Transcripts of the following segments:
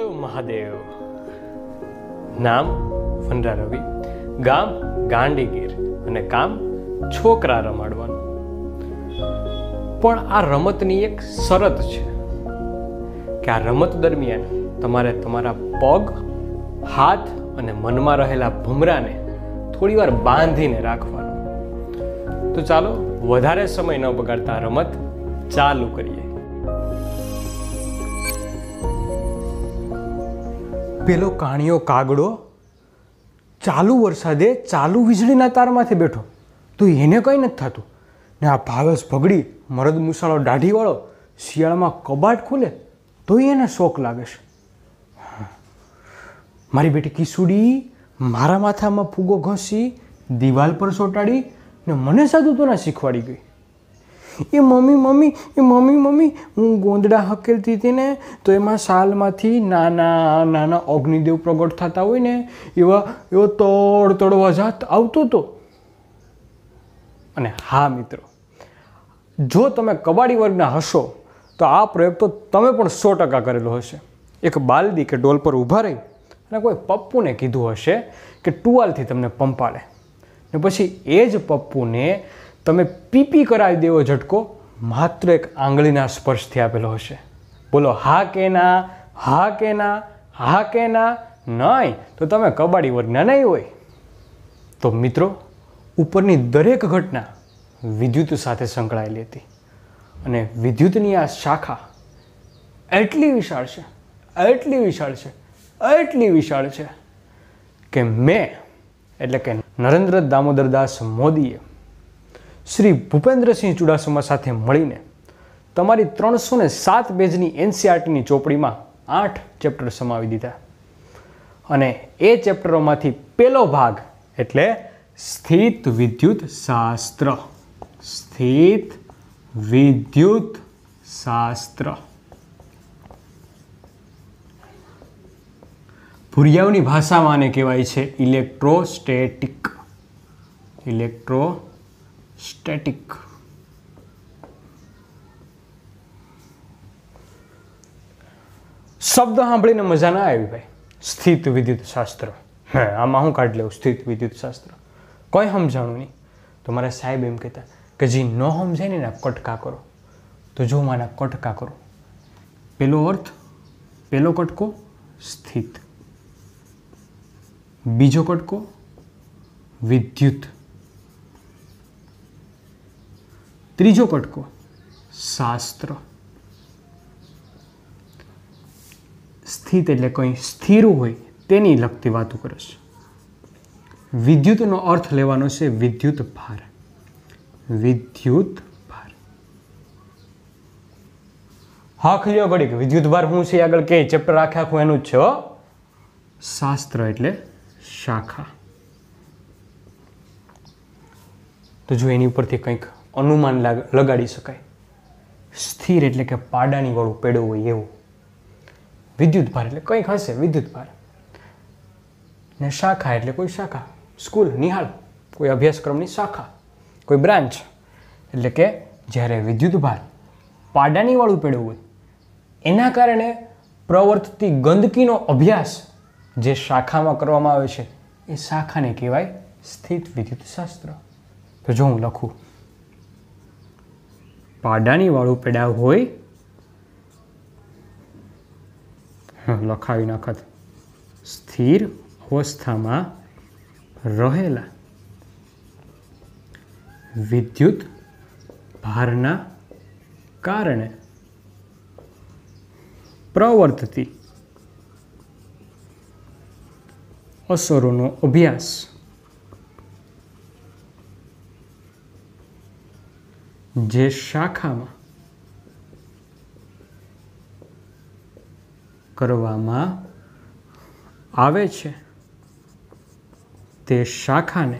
મહાદેવ. નામ વનરા રવિ, ગામ ગાંડીગીર અને કામ છોકરા રમાડવાનું. પણ આ રમતની એક શરત છે કે આ રમત દરમિયાન તમારે તમારા પગ, હાથ અને મનમાં રહેલા ભમરાને થોડી વાર બાંધીને રાખવાનું. તો ચાલો વધારે સમય ન બગાડતા રમત ચાલુ કરીએ. પેલો કાણિયો કાગડો ચાલુ વરસાદે ચાલુ વીજળીના તારમાંથી બેઠો તો એને કંઈ નથી થતું. ને આ ભાવેશ ભગડી મરદ મુસાળો દાઢીવાળો શિયાળામાં કબાટ ખોલે તો એને શોખ લાગે છે. મારી બેટી કિસુડી મારા માથામાં ફૂગો ઘસી દિવાલ પર ચોંટાડી ને મને સાદું શીખવાડી ગઈ. એ મમ્મી હું ગોંદડા હકેલતી હતી ને તો એમાં સાલમાંથી નાના નાના અગ્નિદેવ પ્રગટ થતા હોય ને એવો તોડ અવાજ આવતો હતો. અને હા મિત્રો, જો તમે કબાડી વર્ગના હશો તો આ પ્રયોગ તો તમે પણ 100% કરેલો હશે. એક બાલદી કે ડોલ પર ઊભા રહી અને કોઈ પપ્પુને કીધું હશે કે ટુવાલથી તમને પંપાડે ને પછી એ જ પપ્પુને તમે પીપી કરાવી દેવો ઝટકો માત્ર એક આંગળીના સ્પર્શથી આપેલો હશે. બોલો હા કે ના, હા કે ના, હા કે ના? નહીં તો તમે કબાડી વર્ગના નહીં હોય. તો મિત્રો, ઉપરની દરેક ઘટના વિદ્યુત સાથે સંકળાયેલી હતી અને વિદ્યુતની આ શાખા એટલી વિશાળ છે કે મેં એટલે કે નરેન્દ્ર દામોદરદાસ મોદીએ શ્રી ભૂપેન્દ્રસિંહ ચુડાસમા સાથે મળીને તમારી 307 પેજની NCERTની ચોપડીમાં 8 ચેપ્ટર સમાવી દીધા. અને એ ચેપ્ટરોમાંથી પહેલો ભાગ એટલે સ્થિત વિદ્યુત શાસ્ત્ર. ભુરિયાઓની ભાષામાં આને કહેવાય છે ઇલેક્ટ્રોસ્ટેટિક. શબ્દ સાંભળીને મજા ના આવી ભાઈ. સ્થિત વિદ્યુત શાસ્ત્ર, આમાં હું કાઢી લઉં સ્થિત વિદ્યુત શાસ્ત્ર, કોઈ સમજાણું નહીં. તો મારા સાહેબ એમ કહેતા કે જે ન સમજાય ને એના કટકા કરો. તો જો મારા કટકા કરો. પેલો અર્થ, પેલો કટકો સ્થિત, બીજો કટકો વિદ્યુત, ત્રીજો કટકો શાસ્ત્ર. સ્થિત એટલે કંઈ સ્થિર હોય તેની લગતી વાતો કરે છે. વિદ્યુતનો અર્થ લેવાનો છે વિદ્યુત ભાર. હા ખલ્યો ઘડીક, વિદ્યુત ભાર શું છે આગળ કે ચેપ્ટર આખું એનું જ છે. શાસ્ત્ર એટલે શાખા. તો જો એની ઉપરથી કંઈક અનુમાન લગાડી શકાય. સ્થિર એટલે કે પાડાની વાળું પેડું હોય એવું. વિદ્યુત ભાર એટલે કંઈક હશે વિદ્યુત ભાર. ને શાખા એટલે કોઈ શાખા, સ્કૂલ, નિહાળ, કોઈ અભ્યાસક્રમની શાખા, કોઈ બ્રાન્ચ. એટલે કે જ્યારે વિદ્યુત ભાર પાડાની વાળું પેડું હોય એના કારણે પ્રવર્તતી ગંદકીનો અભ્યાસ જે શાખામાં કરવામાં આવે છે એ શાખાને કહેવાય સ્થિત વિદ્યુત શાસ્ત્ર. તો જો હું લખું, પાડાની વાળું પેડા હોય, લખાવી નાખત, સ્થિર અવસ્થામાં રહેલા વિદ્યુત ભારના કારણે પ્રવર્તતી અસરોનો અભ્યાસ જે શાખામાં કરવામાં આવે છે તે શાખાને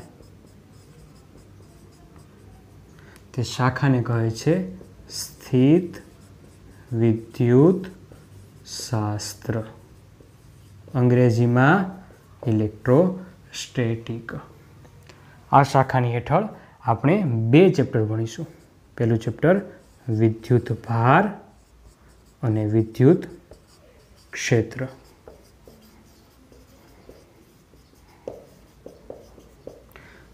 કહે છે સ્થિત વિદ્યુત શાસ્ત્ર, અંગ્રેજીમાં ઇલેક્ટ્રોસ્ટેટિક. આ શાખાની હેઠળ આપણે 2 ચેપ્ટર ભણીશું. પહેલું ચેપ્ટર વિદ્યુત ભાર અને વિદ્યુત ક્ષેત્ર.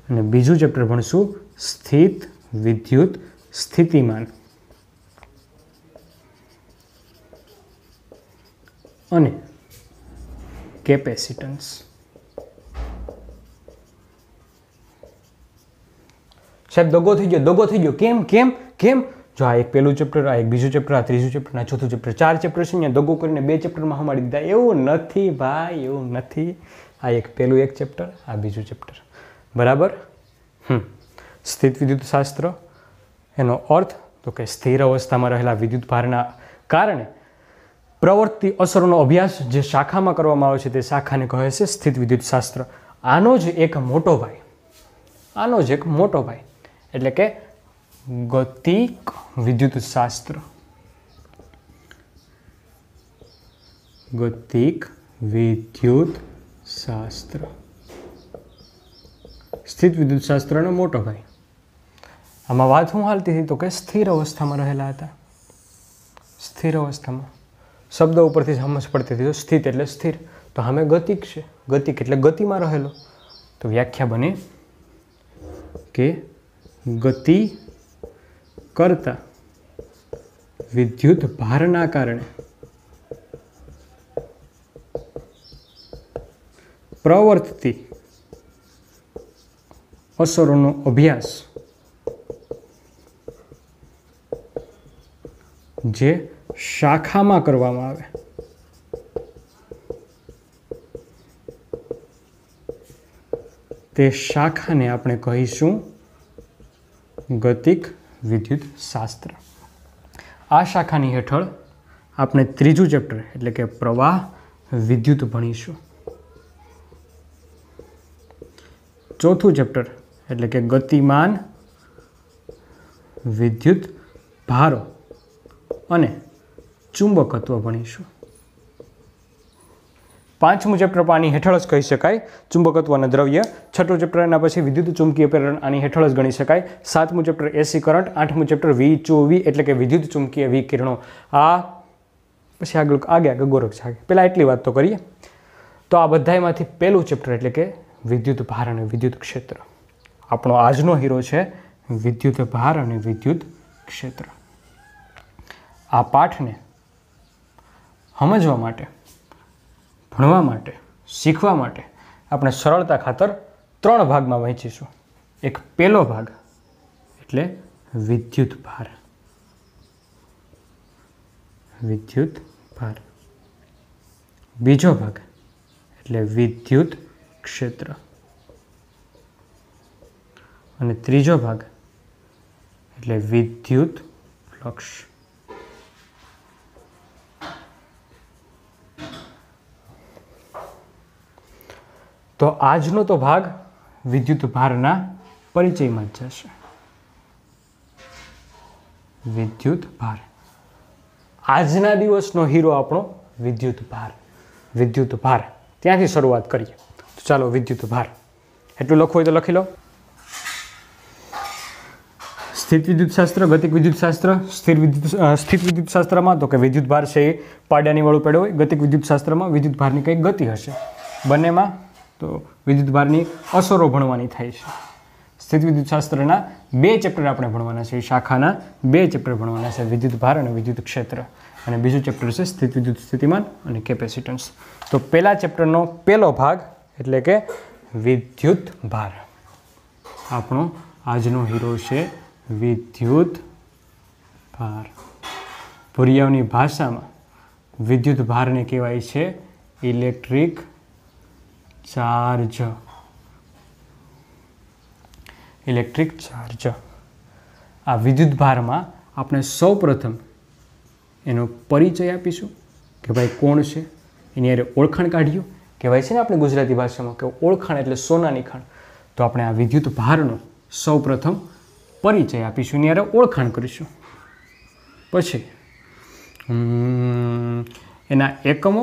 અને બીજું ચેપ્ટર ભણશું સ્થિત વિદ્યુત સ્થિતિમાન અને કેપેસિટન્સ. સાહેબ દગો થઈ ગયો. કેમ કેમ કેમ? જો આ એક પહેલું ચેપ્ટર, આ એક બીજું ચેપ્ટર, આ ત્રીજું ચેપ્ટર, આ ચોથું ચેપ્ટર, 4 ચેપ્ટર છે ને દગો કરીને 2 ચેપ્ટરમાં હમાડી દીધા. એવું નથી ભાઈ, એવું નથી. આ એક પહેલું એક ચેપ્ટર, આ બીજું ચેપ્ટર, બરાબર. સ્થિત વિદ્યુત શાસ્ત્ર એનો અર્થ તો કે સ્થિર અવસ્થામાં રહેલા વિદ્યુત ભારના કારણે પ્રવર્તતી અસરોનો અભ્યાસ જે શાખામાં કરવામાં આવે છે તે શાખાને કહે છે સ્થિત વિદ્યુત શાસ્ત્ર. આનો જ એક મોટો ભાઈ એટલે કે ગતિક વિદ્યુત શાસ્ત્ર. ગતિક વિદ્યુત શાસ્ત્ર સ્થિત વિદ્યુત શાસ્ત્રનો મોટો ભાઈ. આમાં વાત શું હાલતી હતી તો કે સ્થિર અવસ્થામાં રહેલા હતા. સ્થિર અવસ્થામાં શબ્દ ઉપરથી સમજ પડતી હતી. તો સ્થિત એટલે સ્થિર, તો સામે ગતિક છે. ગતિક એટલે ગતિમાં રહેલો. તો વ્યાખ્યા બને કે ગતિ કરતા વિદ્યુત ભારના કારણે પ્રવર્તતી અસરોનો અભ્યાસ જે શાખામાં કરવામાં આવે તે શાખાને આપણે કહીશું ગતિક વિદ્યુત શાસ્ત્ર. આ શાખાની હેઠળ આપણે ત્રીજું ચેપ્ટર એટલે કે પ્રવાહ વિદ્યુત ભણીશું. ચોથું ચેપ્ટર એટલે કે ગતિમાન વિદ્યુત ભારો અને ચુંબકત્વ ભણીશું. પાંચમું ચેપ્ટર આની હેઠળ જ કહી શકાય, ચુંબકત્વ અને દ્રવ્ય. છઠ્ઠું ચેપ્ટર એના પછી વિદ્યુત ચુંબકીય પ્રેરણ આની હેઠળ જ ગણી શકાય. સાતમું ચેપ્ટર એસી કરંટ. આઠમું ચેપ્ટર વીચુવી એટલે કે વિદ્યુત ચુંબકીય વિકિરણો. આ પછી આગળ ગોરખ છે. પહેલાં એટલી વાત તો કરીએ. તો આ બધામાંથી પહેલું ચેપ્ટર એટલે કે વિદ્યુત ભાર અને વિદ્યુત ક્ષેત્ર. આપણો આજનો હીરો છે વિદ્યુત ભાર અને વિદ્યુત ક્ષેત્ર. આ પાઠને સમજવા માટે, ભણવા માટે, શીખવા માટે આપણે સરળતા ખાતર 3 ભાગમાં વહેંચીશું. એક પહેલો ભાગ એટલે વિદ્યુત ભાર. બીજો ભાગ એટલે વિદ્યુત ક્ષેત્ર અને ત્રીજો ભાગ એટલે વિદ્યુત ફ્લક્સ. તો આજનો તો ભાગ વિદ્યુત ભારના પરિચયમાં જ જશે. વિદ્યુત ભાર આજના દિવસનો હીરો આપણો વિદ્યુત ભાર. ત્યાંથી શરૂઆત કરીએ. તો ચાલો વિદ્યુત ભાર એટલું લખવું હોય તો લખી લો. સ્થિત વિદ્યુત શાસ્ત્ર, ગતિક વિદ્યુત શાસ્ત્ર. સ્થિત વિદ્યુત શાસ્ત્રમાં તો કે વિદ્યુત ભાર છે એ પાડાની વાળું પડ્યો હોય. ગતિક વિદ્યુત શાસ્ત્રમાં વિદ્યુત ભારની કંઈક ગતિ હશે. બંનેમાં તો વિદ્યુત ભારની અસરો ભણવાની થાય છે. સ્થિત વિદ્યુત શાસ્ત્રના 2 ચેપ્ટર આપણે ભણવાના છે. શાખાના 2 ચેપ્ટર ભણવાના છે, વિદ્યુત ભાર અને વિદ્યુત ક્ષેત્ર. અને બીજું ચેપ્ટર છે સ્થિત વિદ્યુત સ્થિતિમાન અને કેપેસિટન્સ. તો પહેલા ચેપ્ટરનો પહેલો ભાગ એટલે કે વિદ્યુત ભાર. આપણો આજનો હીરો છે વિદ્યુત ભાર. ભુરિયાઓની ભાષામાં વિદ્યુત ભારને કહેવાય છે ઇલેક્ટ્રિક ચાર્જ. આ વિદ્યુત ભારમાં આપણે સૌપ્રથમ એનો પરિચય આપીશું કે ભાઈ કોણ છે, એની હારે ઓળખાણ કાઢ્યું. કહેવાય છે ને આપણે ગુજરાતી ભાષામાં કે ઓળખાણ એટલે સોનાની ખાણ. તો આપણે આ વિદ્યુત ભારનો સૌપ્રથમ પરિચય આપીશું, એની હારે ઓળખાણ કરીશું. પછી એના એકમો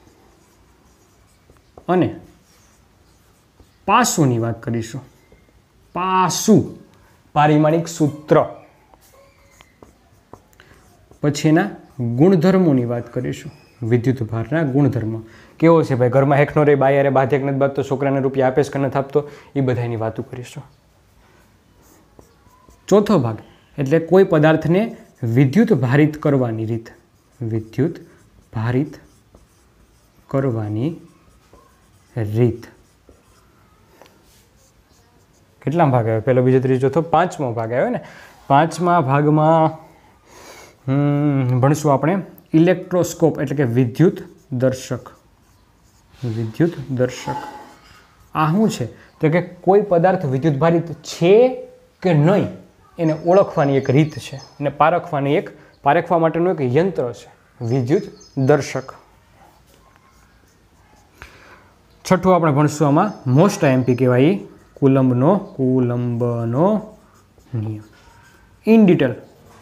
અને પાસુની વાત કરીશું. પાસુ પારિમાણિક સૂત્ર. પછી એના ગુણધર્મોની વાત કરીશું. વિદ્યુત ભારના ગુણધર્મ કેવો છે ભાઈ? ઘરમાં હેક નો રે, બાયારે બાધે એક નથી બાંધતો, છોકરાને રૂપિયા આપે કે નથી આપતો, એ બધાની વાતો કરીશું. ચોથો ભાગ એટલે કોઈ પદાર્થને વિદ્યુત ભારિત કરવાની રીત. વિદ્યુત ભારિત કરવાની રીત. કેટલા ભાગ આવ્યો? પહેલો, બીજો, ત્રીજો, ચોથો, પાંચમો ભાગ આવ્યો ને. પાંચમા ભાગમાં ભણશું આપણે ઇલેક્ટ્રોસ્કોપ એટલે કે વિદ્યુત દર્શક. વિદ્યુત દર્શક આ શું છે? તો કે કોઈ પદાર્થ વિદ્યુત ભારિત છે કે નહીં એને ઓળખવાની એક રીત છે અને પારખવા માટેનું એક યંત્ર છે વિદ્યુત દર્શક. છઠ્ઠું આપણે ભણશું આમાં મોસ્ટ આઈએમપી કહેવાય કુલમ્બનો નિયમ. ઇન ડિટેલ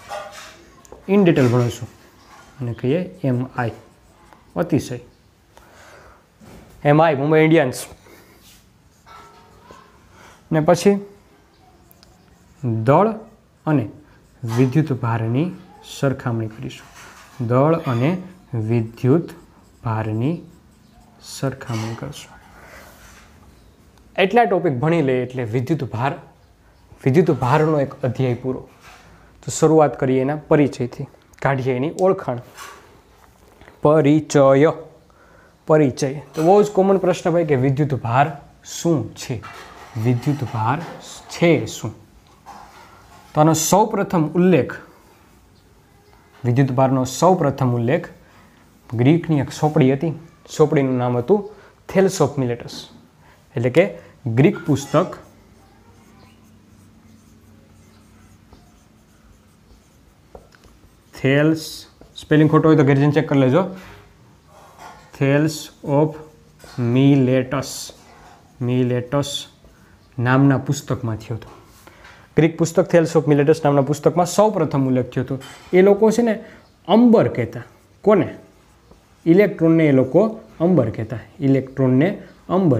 ભણીશું અને કહીએ MI. અતિશય MI મુંબઈ ઇન્ડિયન્સ. ને પછી દળ અને વિદ્યુત ભારની સરખામણી કરીશું. દળ અને વિદ્યુત ભારની સરખામણી કરશું. એટલા ટોપિક ભણી લે એટલે વિદ્યુત ભારનો એક અધ્યાય પૂરો. તો શરૂઆત કરીએ એના પરિચયથી, કાઢીએ એની ઓળખાણ. પરિચય તો બહુ જ કોમન પ્રશ્ન ભાઈ કે વિદ્યુત ભાર શું છે? વિદ્યુત ભાર છે શું? તો આનો સૌપ્રથમ ઉલ્લેખ, વિદ્યુત ભારનો સૌપ્રથમ ઉલ્લેખ ગ્રીકની એક ચોપડી હતી. ચોપડીનું નામ હતું થેલ્સ ઓફ મિલેટસ, એટલે કે ગ્રીક પુસ્તક થેલ્સ. સ્પેલિંગ ખોટો હોય તો ઘરે જઈને ચેક કરી લેજો. થેલ્સ ઓફ મિલેટસ નામના પુસ્તકમાં થયો હતો. ગ્રીક પુસ્તક થેલ્સ ઓફ મિલેટસ નામના પુસ્તકમાં સૌ પ્રથમ ઉલ્લેખ થયો હતો. એ લોકો છે ને અંબર કહેતા. કોને? ઇલેક્ટ્રોનને એ લોકો અંબર કહેતા. ઇલેક્ટ્રોનને અંબર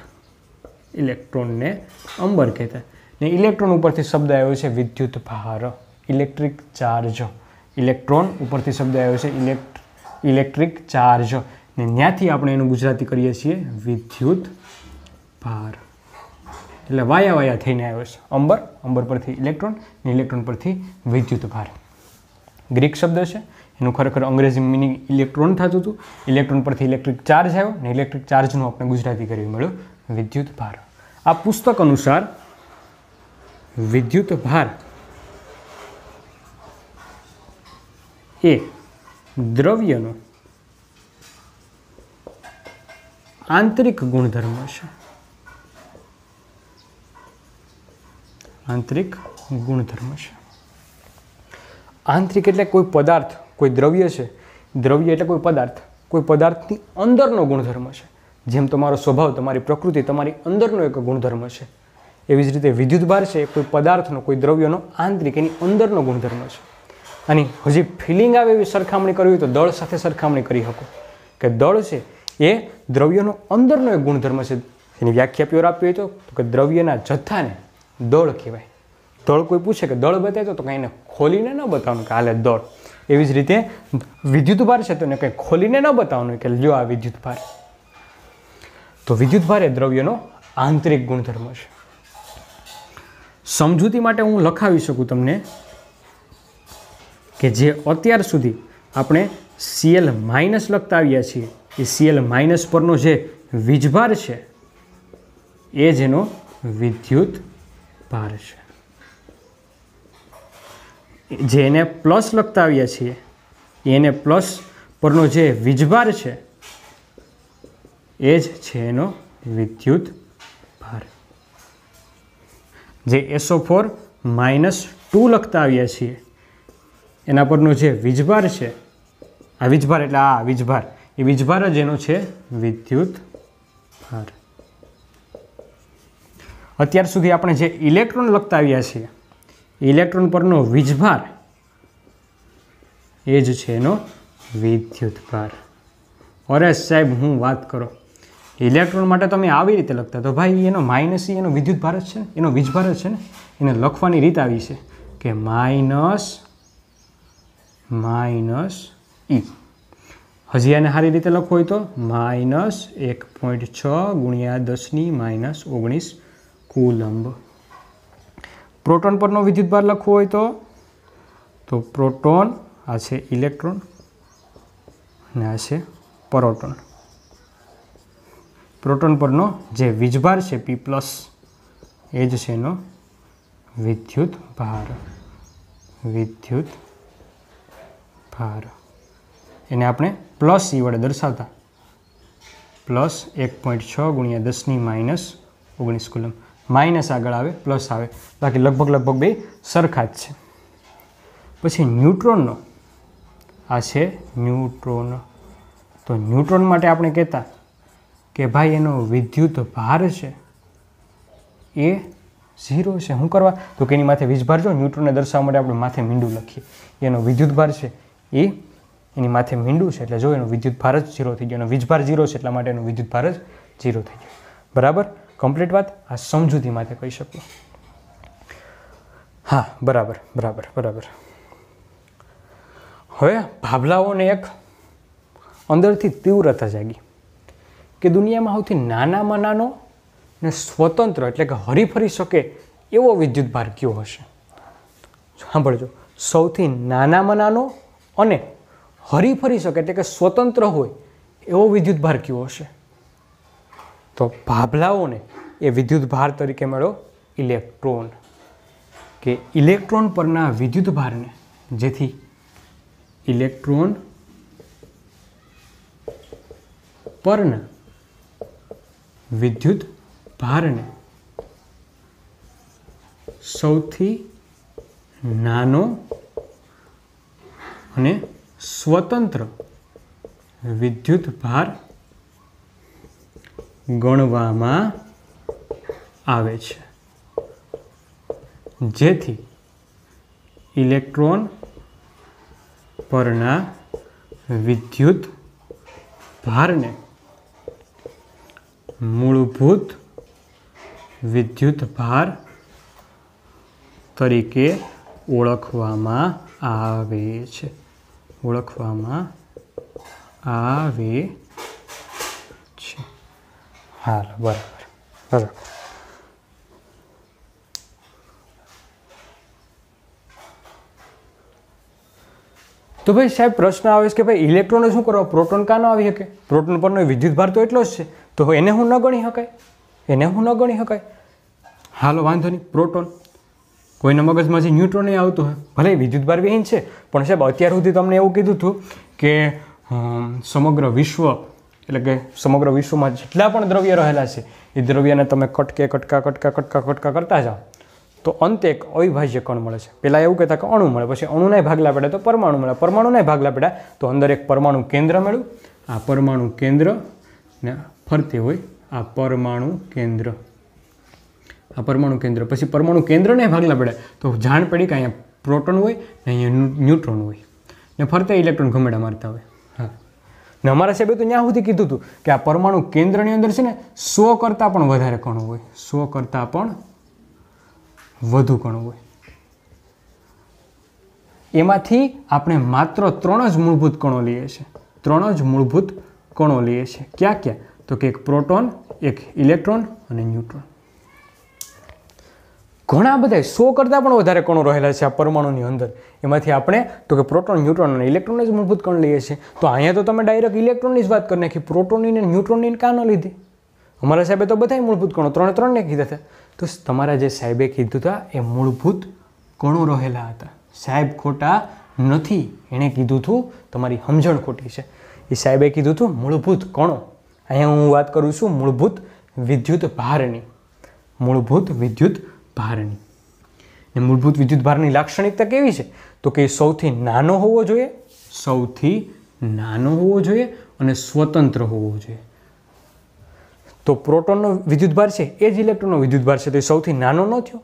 કહેતા. ને ઇલેક્ટ્રોન ઉપરથી શબ્દ આવ્યો છે વિદ્યુત ભાર, ઇલેક્ટ્રિક ચાર્જ. ઇલેક્ટ્રોન ઉપરથી શબ્દ આવ્યો છે ઇલેક્ટ્રિક ચાર્જ, ને ત્યાંથી આપણે એનું ગુજરાતી કરીએ છીએ વિદ્યુત ભાર. એટલે વાયા થઈને આવ્યો છે. અંબર પરથી ઇલેક્ટ્રોન ને ઇલેક્ટ્રોન પરથી વિદ્યુત ભાર. ગ્રીક શબ્દ છે, એનું ખરેખર અંગ્રેજી મિનિંગ ઇલેક્ટ્રોન થતું હતું. ઇલેક્ટ્રોન પરથી ઇલેક્ટ્રિક ચાર્જ આવ્યો ને ઇલેક્ટ્રિક ચાર્જનું આપણે ગુજરાતી કરી મળ્યું વિદ્યુત ભાર. આ પુસ્તક અનુસાર વિદ્યુત ભાર એ દ્રવ્યનો આંતરિક ગુણધર્મ છે. આંતરિક એટલે કોઈ પદાર્થ, કોઈ દ્રવ્ય છે. દ્રવ્ય એટલે કોઈ પદાર્થની અંદરનો ગુણધર્મ છે. જેમ તમારો સ્વભાવ, તમારી પ્રકૃતિ, તમારી અંદરનો એક ગુણધર્મ છે, એવી જ રીતે વિદ્યુત ભાર છે એ કોઈ પદાર્થનો, કોઈ દ્રવ્યનો આંતરિક, એની અંદરનો ગુણધર્મ છે. અને હજી ફિલિંગ આવે એવી સરખામણી કરવી હોય તો દળ સાથે સરખામણી કરી શકો કે દળ છે એ દ્રવ્યનો અંદરનો એક ગુણધર્મ છે. એની વ્યાખ્યા પ્યોર આપવી હોય તો કે દ્રવ્યના જથ્થાને દળ કહેવાય. દળ કોઈ પૂછે કે દળ બતાવે તો કંઈ એને ખોલીને ન બતાવવાનું કે હાલે દળ. એવી જ રીતે વિદ્યુત ભાર છે તો એને કંઈ ખોલીને ન બતાવવાનું કે લ્યો આ વિદ્યુત ભાર. તો વિદ્યુત ભાર એ દ્રવ્યનો આંતરિક ગુણધર્મ છે. સમજૂતી માટે હું લખાવી શકું તમને કે જે અત્યાર સુધી આપણે Cl- લખતા આવ્યા છીએ એ Cl- પરનો જે વીજભાર છે એ જ એનો વિદ્યુત ભાર છે. જે એને પ્લસ લખતા આવ્યા છીએ એને પ્લસ પરનો જે વીજભાર છે એ જ છે એનો વિદ્યુત ભાર. જે SO4 -2 લખતા આવ્યા છીએ એના પરનો જે વીજભાર છે, આ વીજભાર એટલે આ વીજભાર, એ વીજભાર જ એનો છે વિદ્યુત ભાર. અત્યાર સુધી આપણે જે ઇલેક્ટ્રોન લખતા આવ્યા છીએ ઇલેક્ટ્રોન પરનો વીજભાર એ જ છે એનો વિદ્યુત ભાર. અરે સાહેબ હું વાત કરો, ઇલેક્ટ્રોન માટે તમે આવી રીતે લખતા તો ભાઈ એનો માઇનસ એનો વિદ્યુત ભાર જ છે ને, એનો વીજભાર જ છે ને. એને લખવાની રીત આવી છે કે માઇનસ E. હજી આને સારી રીતે લખવું હોય તો -1.6 ગુણ્યા 10⁻19 કુલંબ. પ્રોટોન પરનો વિદ્યુતભાર લખવો હોય તો પ્રોટોન આ છે ઇલેક્ટ્રોન અને આ છે પ્રોટોન. પ્રોટોન પરનો જે વીજભાર છે P+, એ જ છે એનો વિદ્યુત ભાર. વિદ્યુત ભાર એને આપણે +E વડે દર્શાવતા. +1.6 ગુણ્યા 10⁻19 કુલમ. માઇનસ આગળ આવે, પ્લસ આવે, બાકી લગભગ બે સરખા જ છે. પછી ન્યુટ્રોનનો આ છે ન્યુટ્રોન. તો ન્યુટ્રોન માટે આપણે કહેતા કે ભાઈ એનો વિદ્યુત ભાર છે એ 0 છે. શું કરવા? તો કે એની માથે વીજભાર જો ન્યુટ્રોનને દર્શાવવા માટે આપણે માથે મીંડું લખીએ. એનો વિદ્યુત ભાર છે એ એની માથે મીંડું છે એટલે જો એનો વિદ્યુત ભાર જ 0 થઈ ગયો. એનો વીજભાર 0 છે એટલા માટે એનો વિદ્યુત ભાર જ 0 થઈ ગયો. બરાબર? કમ્પ્લીટ વાત. આ સમજૂતી માટે કહી શકું. હા, બરાબર. હવે ભાભલાઓને એક અંદરથી તીવ્રતા જાગી કે દુનિયામાં સૌથી નાનામાં નાનો ને સ્વતંત્ર એટલે કે હરીફરી શકે એવો વિદ્યુતભાર કયો હશે? સાંભળજો, સૌથી નાનામાં નાનો અને હરીફરી શકે એટલે કે સ્વતંત્ર હોય એવો વિદ્યુતભાર કયો હશે? તો ભાભલાઓને એ વિદ્યુતભાર તરીકે મળ્યો ઇલેક્ટ્રોન. કે ઇલેક્ટ્રોન પરના વિદ્યુતભારને, જેથી ઇલેક્ટ્રોન પરના વિદ્યુત ભારને સૌથી નાનો અને સ્વતંત્ર વિદ્યુત ભાર ગણવામાં આવે છે. જેથી ઇલેક્ટ્રોન પરના વિદ્યુત ભારને મૂળભૂત વિદ્યુત ભાર તરીકે ઓળખવામાં આવે છે. હાલ, બરાબર. તો ભાઈ સાહેબ પ્રશ્ન આવે છે કે ભાઈ ઇલેક્ટ્રોનને શું કરવા, પ્રોટોન કાં ન આવી શકે? પ્રોટોન પરનો વિદ્યુતભાર તો એટલો જ છે, તો એને હું ન ગણી શકાય? હાલો વાંધો નહીં. પ્રોટોન કોઈના મગજમાં જે ન્યુટ્રોન આવતું હોય, ભલે વિદ્યુતભાર વિહીન છે, પણ સાહેબ અત્યાર સુધી તમને એવું કીધું હતું કે સમગ્ર વિશ્વ એટલે કે સમગ્ર વિશ્વમાં જેટલા પણ દ્રવ્ય રહેલા છે એ દ્રવ્યને તમે કટકા કરતા જાઓ તો અંતે એક અવિભાજ્ય કણ મળે છે. પહેલાં એવું કહેતા કે અણુ મળે, પછી અણુના ભાગલા પડે તો પરમાણુ મળે, પરમાણુના ભાગલા પડ્યા તો અંદર એક પરમાણુ કેન્દ્ર મળ્યું. આ પરમાણુ કેન્દ્ર ને ફરતી હોય આ પરમાણુ કેન્દ્ર, પછી પરમાણુ કેન્દ્રને ભાગલા પડ્યા તો જાણ પડી કે અહીંયા પ્રોટોન હોય ને અહીંયા ન્યુટ્રોન હોય ને ફરતા ઇલેક્ટ્રોન ઘમેડા મારતા હોય. હા, ને અમારા સાહેબે તો ત્યાં સુધી કીધું હતું કે આ પરમાણુ કેન્દ્રની અંદર છે ને 100 કરતાં પણ વધારે કણો હોય, 100 કરતાં પણ વધુ કણો હોય. એમાંથી આપણે માત્ર 3 જ મૂળભૂત કણો લઈએ છીએ. ક્યાં? તો કે એક પ્રોટોન, એક ઇલેક્ટ્રોન અને ન્યુટ્રોન. ઘણા બધા 100 કરતાં પણ વધારે કણો રહેલા છે આ પરમાણુની અંદર. એમાંથી આપણે તો કે પ્રોટોન, ન્યુટ્રોન અને ઇલેક્ટ્રોન જ મૂળભૂત કણ લઈએ છીએ. તો અહીંયા તો તમે ડાયરેક્ટ ઇલેક્ટ્રોનની જ વાત કરી નાખી, પ્રોટોનની ને ન્યુટ્રોનની કાં ન લીધી? અમારા સાહેબે તો બધા મૂળભૂત કણો 3 કીધા હતા. તો તમારા જે સાહેબે કીધું હતા એ મૂળભૂત કણો રહેલા હતા. સાહેબ ખોટા નથી, એણે કીધું હતું તમારી સમજણ ખોટી છે. એ સાહેબે કીધું હતું મૂળભૂત કણો. અહીંયા હું વાત કરું છું મૂળભૂત વિદ્યુત ભારની. મૂળભૂત વિદ્યુત ભારની લાક્ષણિકતા કેવી છે? તો કે સૌથી નાનો હોવો જોઈએ અને સ્વતંત્ર હોવો જોઈએ. તો પ્રોટોનનો વિદ્યુતભાર છે એ જ ઇલેક્ટ્રોનનો વિદ્યુતભાર છે, તો એ સૌથી નાનો ન થયો?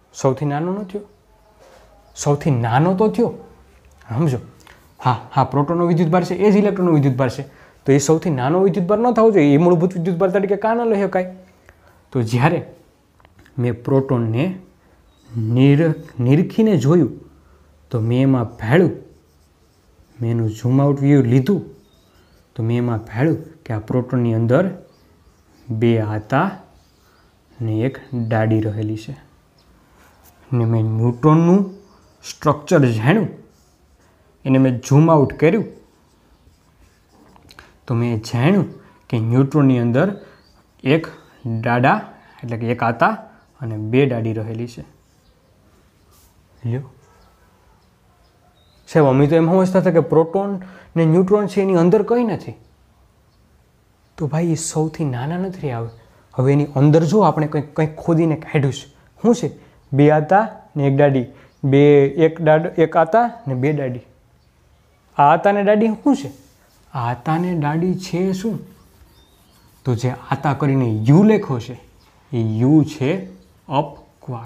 સૌથી નાનો તો થયો. સમજો, હા, પ્રોટોનનો વિદ્યુતભાર છે એ જ ઇલેક્ટ્રોનનો વિદ્યુતભાર છે, તો એ સૌથી નાનો વિદ્યુતભાર ન થવો જોઈએ. એ મૂળભૂત વિદ્યુતભાર તરીકે કાં ન લઈ શકાય? તો જ્યારે મેં પ્રોટોનને નિરખીને જોયું તો મેં એમાં ભાળ્યું, મેં એનું ઝૂમ આઉટ વ્યૂ લીધું तो मैं एमां भाळ्युं के आ प्रोटोननी अंदर 2 आता ने एक डाडी रहेली छे ने मैं न्यूट्रॉनનું स्ट्रक्चर जाण्युं एने मैं झूम आउट कर्युं तो मैं जाण्युं कि न्यूट्रॉननी अंदर एक डाडा एटले के एक आता अने 2 डाडी रहेली छे। ल्यो साहेब अमे तो एम समझता था कि प्रोटोन ने न्यूट्रॉन छे एनी अंदर कंई नथी। तो भाई ये सौथी नाना नथी आवे। हवे एनी अंदर जो आपणे कंईक खोदीने काढ्युं छे शुं छे 2 आता ने एक डाडी एक आता ने 2 डाडी। आ आता ने डाडी शुं छे? आता ने डाडी छे शुं? तो जे आता करीने यू लेखो छे ए यू छे अप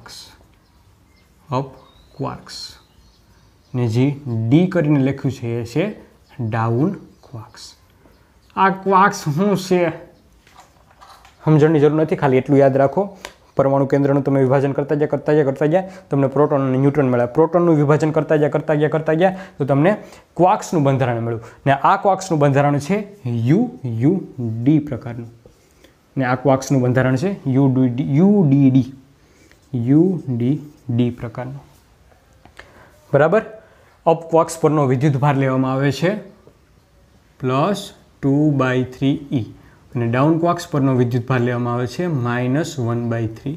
क्वार्क्स ने जे डी करीने लख्युं छे ए छे डाउन क्वार्क्स। आ क्वार्क्स शुं छे समझणनी जरूर नहीं, खाली एटलुं याद राखो परमाणु केंद्रનું તમે વિભાજન કરતા ગયા તમને પ્રોટોન અને ન્યુટ્રોન મળ્યા। પ્રોટોનનું વિભાજન કરતા ગયા તો તમને ક્વાર્ક્સનું બંધારણ મળ્યું ને આ ક્વાર્ક્સનું બંધારણ છે યુ ડી પ્રકારનું ને આ ક્વાર્ક્સનું બંધારણ છે યુડીડી પ્રકારનું। બરાબર। અપ ક્વાર્ક્સ પરનો વિદ્યુતભાર લેવામાં આવે છે +2/3e અને ડાઉન ક્વાર્ક્સ પરનો વિદ્યુતભાર લેવામાં આવે છે -1/3e।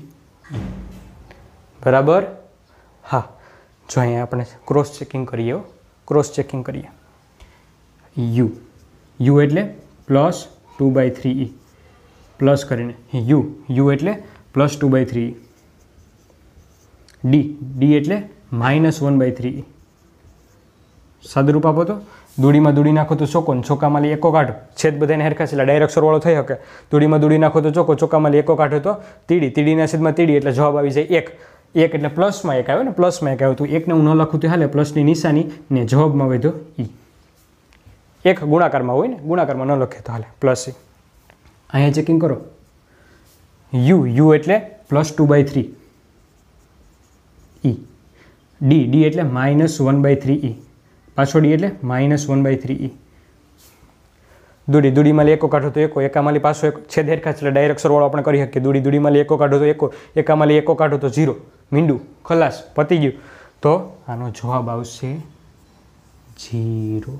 બરાબર। हाँ जो अहीं આપણે क्रॉस चेकिंग करिए यू एटले +2/3e प्लस करीने यू एटले +2/3e डी एटले -1/3e। सादुरूप आपो तो दूड़ी में दूड़ी नाखो तो चोको, चोका में एको काढो, छेद बधाने हरखा छे डायरेक्ट सरवाळो थई शके। दूड़ी में दूड़ी नाखो तो चोको, चोका में एको काढो तो तीड़ी, तीड़ीना छेदमां तीड़ी एटले जवाब आवी जाय 1। 1 एटले प्लस में 1 आव्यो ने, प्लस में 1 आव्यो तो 1 ने हूँ न लखुं तो हाले, प्लसनी निशानी ने जवाब में वध्यो ई। 1 गुणाकार में होय ने, गुणाकार में न लखे तो हाले प्लस ई। अहींया चेकिंग करो यू एटले +2/3 ई, डी एटले -1/3e, पाछो डी एटले -1/3e। दूड़ी दूड़ी में एको काढो तो एको, एका में पाछो एक छेद हेरखा छे डायरेक्ट सरवाळो आपणे करी शकीए। दूड़ी दूड़ी में एको काढो तो एको, एका में एको काढो तो 0, मींडू खलास पती गयुं। तो आनो जवाब आवशे 0।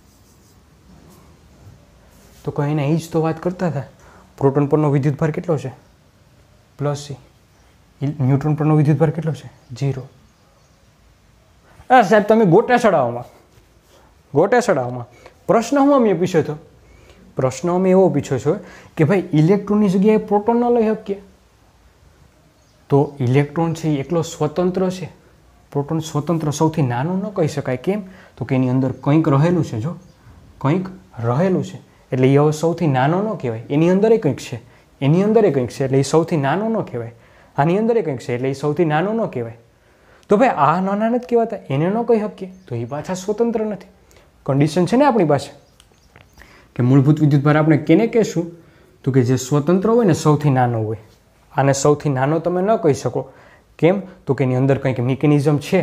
तो कहीने ई ज तो वात करता था। प्रोटोन परनो विद्युतभार केटलो छे +c, न्यूट्रॉन परनो विद्युतभार केटलो छे 0। साहेब तमे गोटा चढ़ावमां प्रश्न हूँ अमे पूछ्यो तो प्रश्न अमे एवो पूछ्यो छे कि भाई इलेक्ट्रॉननी जग्याए प्रोटोन न लई शकीए। तो इलेक्ट्रॉन छे एकलो स्वतंत्र छे, प्रोटोन स्वतंत्र सौथी नानो न कही शकाय। केम? तो कि एनी अंदर कंईक रहेलुं छे, जो कंईक रहेलुं छे एटले ए सौथी नानो न कहेवाय। एनी अंदर कंईक छे, एनी अंदर कंईक छे एटले ए सौथी नानो न कहेवाय। आनी अंदर कंईक छे एटले ए सौथी नानो न कहेवाय। तो भाई आ नाना नथी कहेवाता, एने न कही शकीए तो ए पाछा स्वतंत्र नथी। कंडीशन है ने अपनी पास कि मूलभूत विद्युतभार आपणे केने कहेशुं तो कि जे स्वतंत्र होय ने सौथी नानो होय। आने सौथी नानो तमे न कही शको। केम? तो कि एनी अंदर कंईक मिकेनिजम छे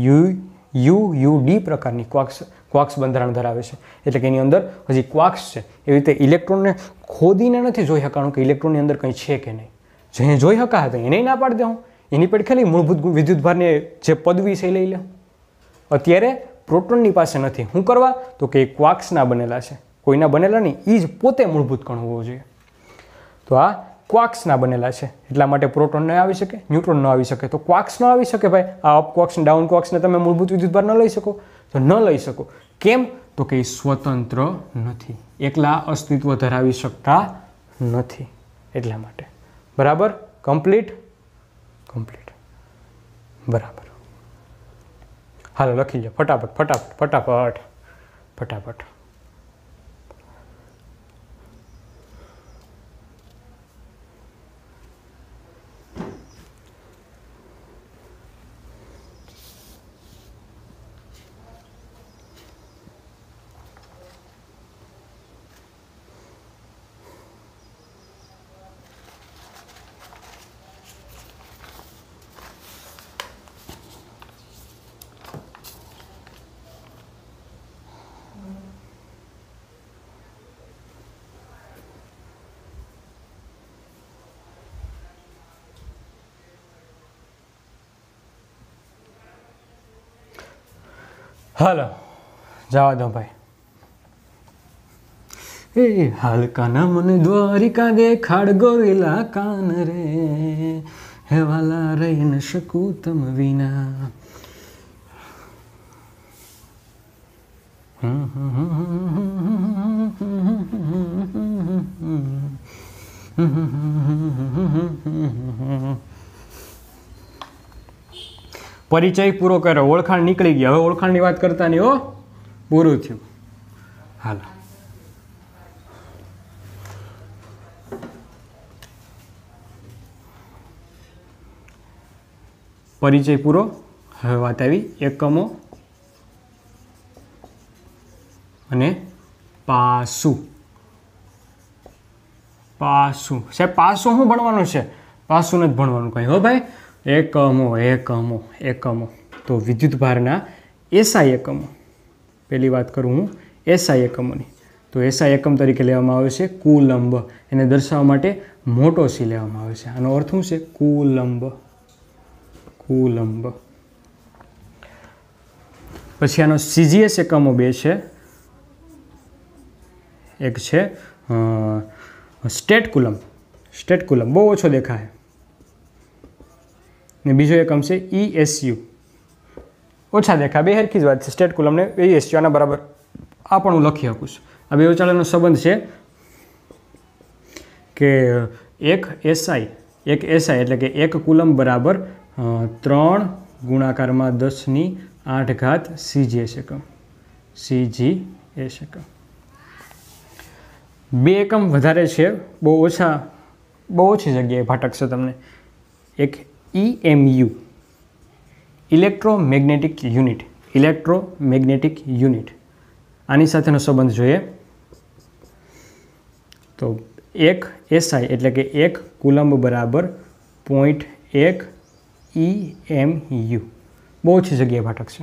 डी प्रकारनी क्वार्क्स बंधारण धरावे छे एटले के एनी अंदर हजी क्वार्क्स छे। एवी रीते इलेक्ट्रॉनने खोदीने नथी जोई शकाणुं कि इलेक्ट्रॉननी अंदर कंई छे के नहीं। जे जोई शकाय तो एने ना पाडी देवुं, एनी पर खाली मूलभूत विद्युतभारने जे पदवी छे लई लेवुं। अत्यारे प्रोटोननी पासे नथी। शुं करवा? तो कि क्वार्क्सना बनेला छे, कोईना बनेला नहीं, ई ज पोते मूलभूत कण होवो जोईए। तो आ क्वार्क्सना बनेला छे એટલા માટે પ્રોટોન ન આવી શકે, ન્યુટ્રોન ન આવી શકે। તો ક્વાર્ક્સ ન આવી શકે ભાઈ। આ અપ ક્વાર્ક્સ ડાઉન ક્વાર્ક્સને તમે મૂળભૂત વિદ્યુતભાર ન લઈ શકો તો ન લઈ શકો। કેમ? તો કે સ્વતંત્ર નથી, એકલા અસ્તિત્વ ધરાવી શકતા નથી એટલા માટે। બરાબર? કમ્પ્લીટ બરાબર। હાલો લખી લો ફટાફટ। હાલો જવા દો ભાઈ. એ હાલકાના મને દ્વારિકા દેખાડ ગોરેલા કાન રે, હે વાલા રહી ન શકું તમ વિના. પરિચય પૂરો કર્યો, ઓળખાણ નીકળી ગઈ. હવે ઓળખાણની વાત કરતા નહીં હો, પૂરું થયું. હાલો પરિચય પૂરો. હવે વાત આવી એકમો અને પાસું. પાસું સાહેબ, પાસું શું ભણવાનું છે? પાસું નથી ભણવાનું કંઈ હો ભાઈ. એકમો એકમો એકમો તો વિદ્યુતભારના એસઆઈ એકમો. પહેલી વાત કરું હું એસઆઈ એકમોની, તો એસઆઈ એકમ તરીકે લેવામાં આવે છે કુલંબ. એને દર્શાવવા માટે મોટો સી લેવામાં આવે છે. આનો અર્થ શું છે? કુલંબ. કુલંબ. પછી આનો સીજીએસ એકમો બે છે. એક છે સ્ટેટ કુલંબ. સ્ટેટ કુલંબ બહુ ઓછો દેખાય. ને બીજો એકમ છે ESU. ઓછા દેખાય. બે હરખી જ વાત છે. સ્ટેટ કુલમ ને ESU આના બરાબર આ પણ હું લખી શકું છું. આ બે વચાળાનો સંબંધ છે કે એક એસઆઈ એટલે કે એક કુલમ બરાબર 3 ગુણાકારમાં 10⁸ CGS એકમ. CGS એકમ. બે એકમ વધારે છે, બહુ ઓછી જગ્યાએ ભટકશે તમને. એક EMU electromagnetic unit. Electromagnetic unit આની સાથેનો સંબંધ જોઈએ તો એક એસઆઈ એટલે કે એક કુલંબ બરાબર 0.1 EMU. બહુ ઓછી જગ્યાએ ભટકશે.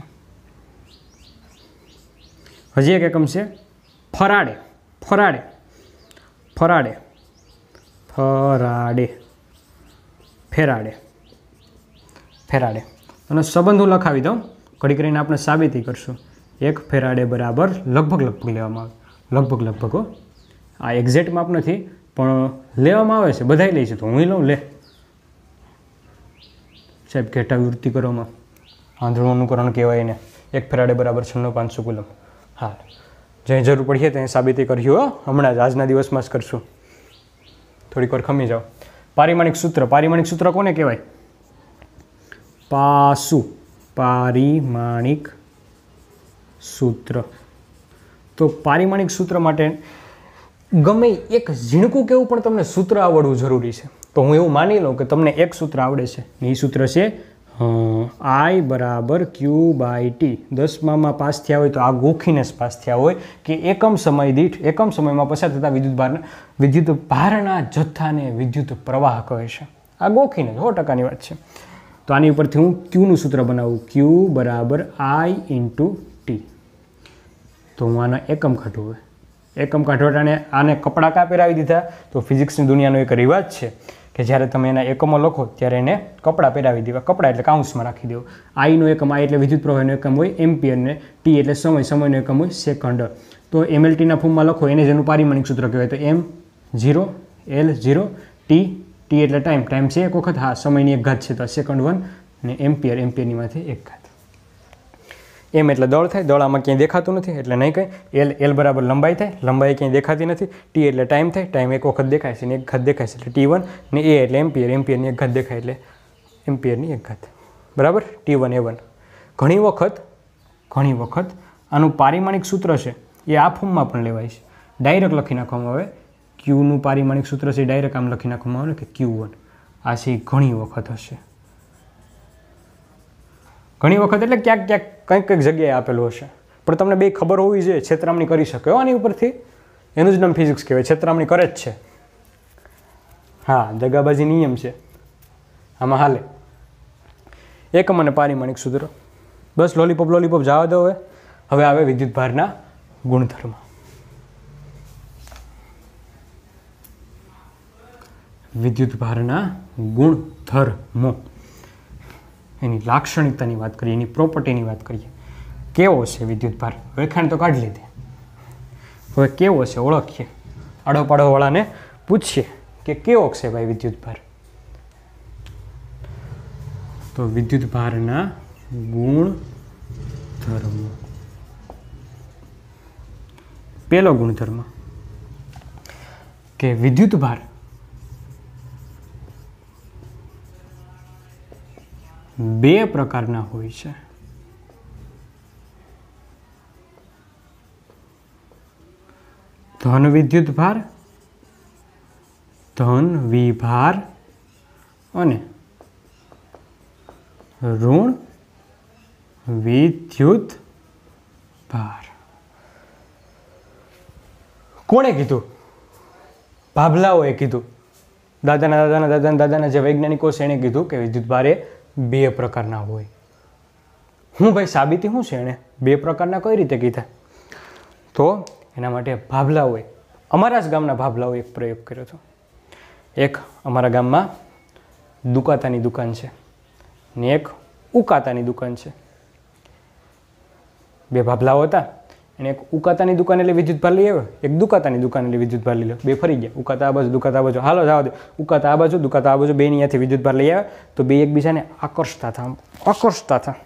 હજી એક એકમ છે Faraday. Faraday Faraday Faraday Faraday Faraday. અને સંબંધ હું લખાવી દઉં, ઘડી કરીને આપણે સાબિતી કરશું. એક ફેરાડે બરાબર લગભગ લેવામાં આવે. લગભગ હો, આ એક્ઝેક્ટ માપ નથી પણ લેવામાં આવે છે. બધાય લે છે તો હું લઉં. લે સાહેબ ઘેટા વૃત્તિ કરવામાં આંધળું અનુકરણ કહેવાય એને. એક ફેરાડે બરાબર 96,500 કુલમ. હા, જ્યાં જરૂર પડીએ ત્યાં સાબિતી કર્યું હો. હમણાં જ આજના દિવસમાં જ કરશું. થોડીક વાર ખમી જાઓ. પારિમાણિક સૂત્ર. પારિમાણિક સૂત્ર કોને કહેવાય? પાસું. પારિમાણિક સૂત્ર. તો પારિમાણિક સૂત્ર માટે ગમે એક ઝીણકું કેવું પણ તમને સૂત્ર આવડવું જરૂરી છે. તો હું એવું માની લઉં કે તમને એક સૂત્ર આવડે છે. એ સૂત્ર છે I બરાબર Q/T. 10માં પાસ થયા હોય તો આ ગોખીને જ પાસ થયા હોય કે એકમ સમયમાં પસાર થતા વિદ્યુત ભારના જથ્થાને વિદ્યુત પ્રવાહ કહે છે. આ ગોખીને 100%ની વાત છે. તો આની ઉપરથી હું Qનું સૂત્ર બનાવું. Q બરાબર I/T. તો હું આના એકમ કાઢું. હવે એકમ કાઢવાને આને કપડાં કાં પહેરાવી દીધા. તો ફિઝિક્સની દુનિયાનો એક રિવાજ છે કે જ્યારે તમે એના એકમો લખો ત્યારે એને કપડાં પહેરાવી દેવા. કપડાં એટલે કાઉન્સમાં રાખી દેવું. આઈનો એકમ I એટલે વિદ્યુત પ્રવાહનો એકમ હોય એમ્પિયર, ને ટી એટલે સમયનો એકમ હોય સેકન્ડ. તો MLTના ફોર્મમાં લખો એને જેનું પારિમાણિક સૂત્ર કહેવાય. તો M0 L0 ટી એટલે ટાઈમ છે એક વખત. હા, સમયની એક ઘાત છે તો સેકન્ડ 1 ને એમ્પિયરની માથે એક ઘાત. એમ એટલે દળ થાય. દળ આમાં ક્યાંય દેખાતું નથી એટલે નહીં કંઈ. એલ બરાબર લંબાઈ થાય. લંબાઈ ક્યાંય દેખાતી નથી. ટી એટલે ટાઈમ થાય. ટાઈમ એક વખત દેખાય છે ને એક ઘાત દેખાય છે એટલે T1. ને એ એટલે એમ્પિયરની એક ઘાત દેખાય એટલે એમ્પિયરની એક ઘાત. બરાબર. T1 A1. ઘણી વખત આનું પારિમાણિક સૂત્ર છે એ આ ફોર્મમાં પણ લેવાય છે. ડાયરેક્ટ લખી નાખવામાં આવે. Qનું પારિમાણિક સૂત્ર છે ડાયરેક્ટ આમ લખી નાખવામાં આવે કે Q1. આ છે ઘણી વખત હશે. ઘણી વખત એટલે ક્યાંક કંઈક જગ્યાએ આપેલું હશે. પણ તમને બે ખબર હોવી જોઈએ. છેતરામણી કરી શકે આની ઉપરથી. એનું જ નામ ફિઝિક્સ કહેવાય. છેતરામણી કરે જ છે. હા, દગાબાજી નિયમ છે આમાં હાલે. એકમ અને પારિમાણિક સૂત્ર. બસ લોલીપોપ જવા દો. હવે આવે વિદ્યુતભારના ગુણધર્મ. વિદ્યુતભારના ગુણધર્મો. એની લાક્ષણિકતાની વાત કરીએ, એની પ્રોપર્ટીની વાત કરીએ કેવો છે વિદ્યુતભાર? વેખાણ તો કાઢી લીધી. હવે કેવો છે ઓળખીએ. આડોપાડોવાળાને પૂછીએ કે કેવો છે ભાઈ વિદ્યુતભાર? તો વિદ્યુતભારના ગુણધર્મો. પહેલો ગુણધર્મ કે વિદ્યુતભાર બે પ્રકારના હોય છે. ધન વિદ્યુતભાર, ધન વિભાર અને ઋણ વિદ્યુતભાર. કોણે કીધું? ભાભલાઓએ કીધું. દાદાના જે વૈજ્ઞાનિકો છે એણે કીધું કે વિદ્યુતભાર એ બે પ્રકારના હોય. હું ભાઈ સાબિતી શું છે? એણે બે પ્રકારના કઈ રીતે કીધા? તો એના માટે ભાભલાઓએ, અમારા જ ગામના ભાભલાઓએ એક પ્રયોગ કર્યો હતો. એક અમારા ગામમાં દુકાતાની દુકાન છે ને એક ઉકાતાની દુકાન છે. બે ભાભલાઓ હતા. એને એક ઉકાતાની દુકાન એટલે વિદ્યુતભાર લઈ આવ્યો, એક દુકાતાની દુકાન એટલે વિદ્યુતભાર લઈ લો. બે ફરી ગયા, ઉકાતા આ બાજુ દુકાતા આ બાજુ. હાલો જવા દે, ઉકાતા આ બાજુ દુકાતા આ બાજુ, બે અહીંયાથી વિદ્યુતભાર લઈ આવ્યા. તો બે એકબીજાને આકર્ષતા હતા.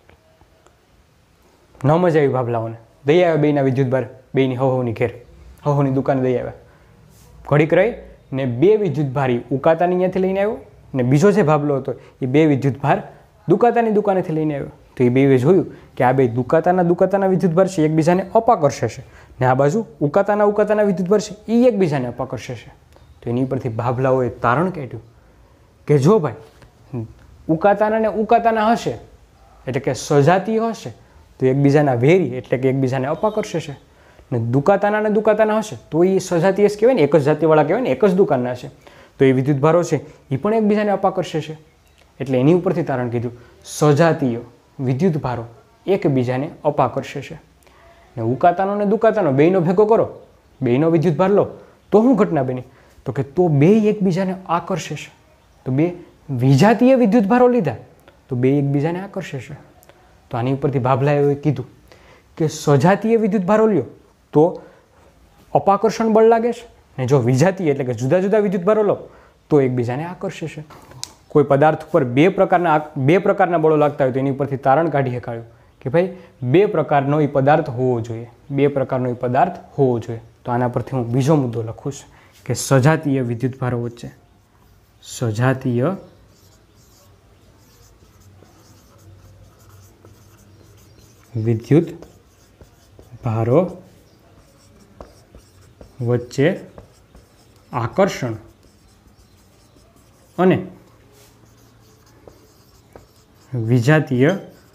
ન મજા આવી ભાભલાઓને. દઈ આવ્યા બેના વિદ્યુતભાર, બેની હવની ઘેર, હવની દુકાને દઈ આવ્યા. ઘડીક રહી ને બે વિદ્યુતભારી ઉકાતાની અહીંયાથી લઈને આવ્યો ને બીજો જે ભાભલો હતો એ બે વિદ્યુતભાર દુકાતાની દુકાનેથી લઈને આવ્યો. તો એ બે જોયું કે આ બે દુકાતાના વિદ્યુતભાર છે એકબીજાને અપાકર્ષે છે ને આ બાજુ ઉકાતાના વિદ્યુતભાર છે એ એકબીજાને અપાકર્ષે છે. તો એની પરથી ભાભલાઓએ તારણ કાઢ્યું કે જો ભાઈ ઉકાતાના ને ઉકાતાના હશે એટલે કે સજાતીય હશે તો એકબીજાના વેરી એટલે કે એકબીજાને અપાકર્ષે છે. ને દુકાતાના હશે તો એ સજાતીય જ કહેવાય ને, એક જ જાતિવાળા કહેવાય ને, એક જ દુકાનના છે. તો એ વિદ્યુતભારો છે એ પણ એકબીજાને અપાકર્ષે છે. એટલે એની ઉપરથી તારણ કીધું સજાતીય વિદ્યુતભારો એકબીજાને અપાકર્ષે છે. ને ઉકાતાનો ને દુકાતાનો બેયનો ભેગો કરો, બેયનો વિદ્યુતભાર લો તો શું ઘટના બની? તો કે તો બે એકબીજાને આકર્ષે છે. તો બે વિજાતીય વિદ્યુતભારો લીધા તો બે એકબીજાને આકર્ષે છે. તો આની ઉપરથી ભાભલાએ કીધું કે સજાતીય વિદ્યુતભારો લ્યો તો અપાકર્ષણ બળ લાગે છે ને જો વિજાતીય એટલે કે જુદા જુદા વિદ્યુતભારો લો તો એકબીજાને આકર્ષે છે. કોઈ પદાર્થ ઉપર બે પ્રકારના બળો લાગતા હોય તો એની ઉપરથી તારણ કાઢી શકાયું કે ભાઈ બે પ્રકારનો એ પદાર્થ હોવો જોઈએ, બે પ્રકારનો એ પદાર્થ હોવો જોઈએ. તો આના પરથી હું બીજો મુદ્દો લખું છું કે સજાતીય વિદ્યુતભારો વચ્ચે સજાતીય વિદ્યુતભારો વચ્ચે આકર્ષણ અને વિજાતીય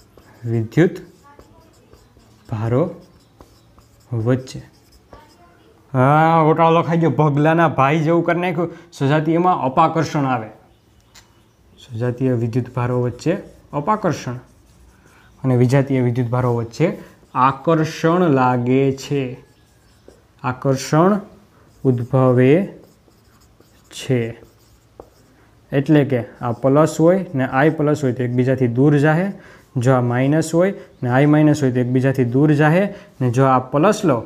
વિદ્યુતભારો વચ્ચે. હા, ગોટાળો લખાઈ ગયો. ભગલાના ભાઈ જેવું કરી નાખ્યું. સજાતીયમાં અપાકર્ષણ આવે. સજાતીય વિદ્યુતભારો વચ્ચે અપાકર્ષણ અને વિજાતીય વિદ્યુતભારો વચ્ચે આકર્ષણ લાગે છે, આકર્ષણ ઉદ્ભવે છે. એટલે કે આ પ્લસ હોય ને આઈ પ્લસ હોય તો એકબીજાથી દૂર જાહે, જો આ માઇનસ હોય ને આઈ માઇનસ હોય તો એકબીજાથી દૂર જાહે, ને જો આ પ્લસ લો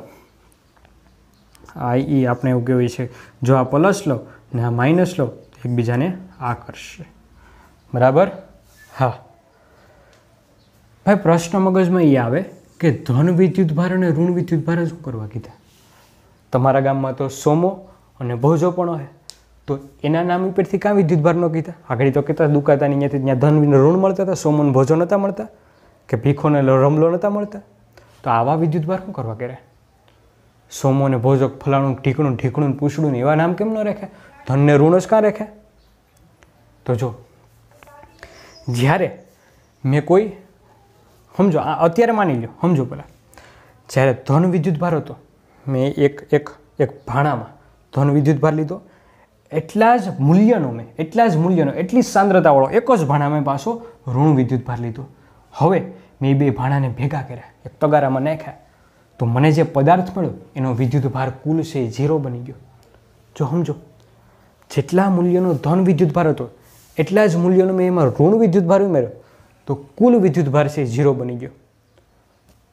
આઈ ઈ આપણે એવું કહેવાય છે, જો આ પ્લસ લો ને આ માઇનસ લો તો એકબીજાને આકર્ષશે. બરાબર? હા ભાઈ, પ્રશ્ન મગજમાં એ આવે કે ધન વિદ્યુતભાર અને ઋણ વિદ્યુતભાર શું કરવા કીધા? તમારા ગામમાં તો સોમો અને ભોજો પણ હોય તો એના નામ ઉપરથી કાં વિદ્યુતભાર ન કીધા? આગળ તો કહેતા દુકાતાની અહીંયાથી ત્યાં ધન ઋણ મળતા હતા, સોમો ને ભોજો નહોતા મળતા કે ભીખોને રમલો નહોતા મળતા? તો આવા વિદ્યુતભાર શું કરવા કરે? સોમો ને ભોજો ફલાણું ઢીકણું પૂછડું એવા નામ કેમ ન રાખે? ધનને ઋણ જ કાં રાખે? તો જો જ્યારે મેં કોઈ સમજો અત્યારે માની લો, સમજો પહેલાં જ્યારે ધન વિદ્યુતભાર હતો મેં એક ભાણામાં ધન વિદ્યુતભાર લીધો, એટલા જ મૂલ્યનો એટલી જ સાંદ્રતાવાળો એક જ ભાણામાં પાછો ઋણ વિદ્યુતભાર લીધો. હવે મેં એ બે ભાણાને ભેગા કર્યા, એક તગારામાં નાખ્યા તો મને જે પદાર્થ મળ્યો એનો વિદ્યુતભાર કુલ છે 0 બની ગયો. જો સમજો, જેટલા મૂલ્યનો ધન વિદ્યુતભાર હતો એટલા જ મૂલ્યનો મેં એમાં ઋણ વિદ્યુતભાર ઉમેર્યો તો કુલ વિદ્યુતભાર છે 0 બની ગયો.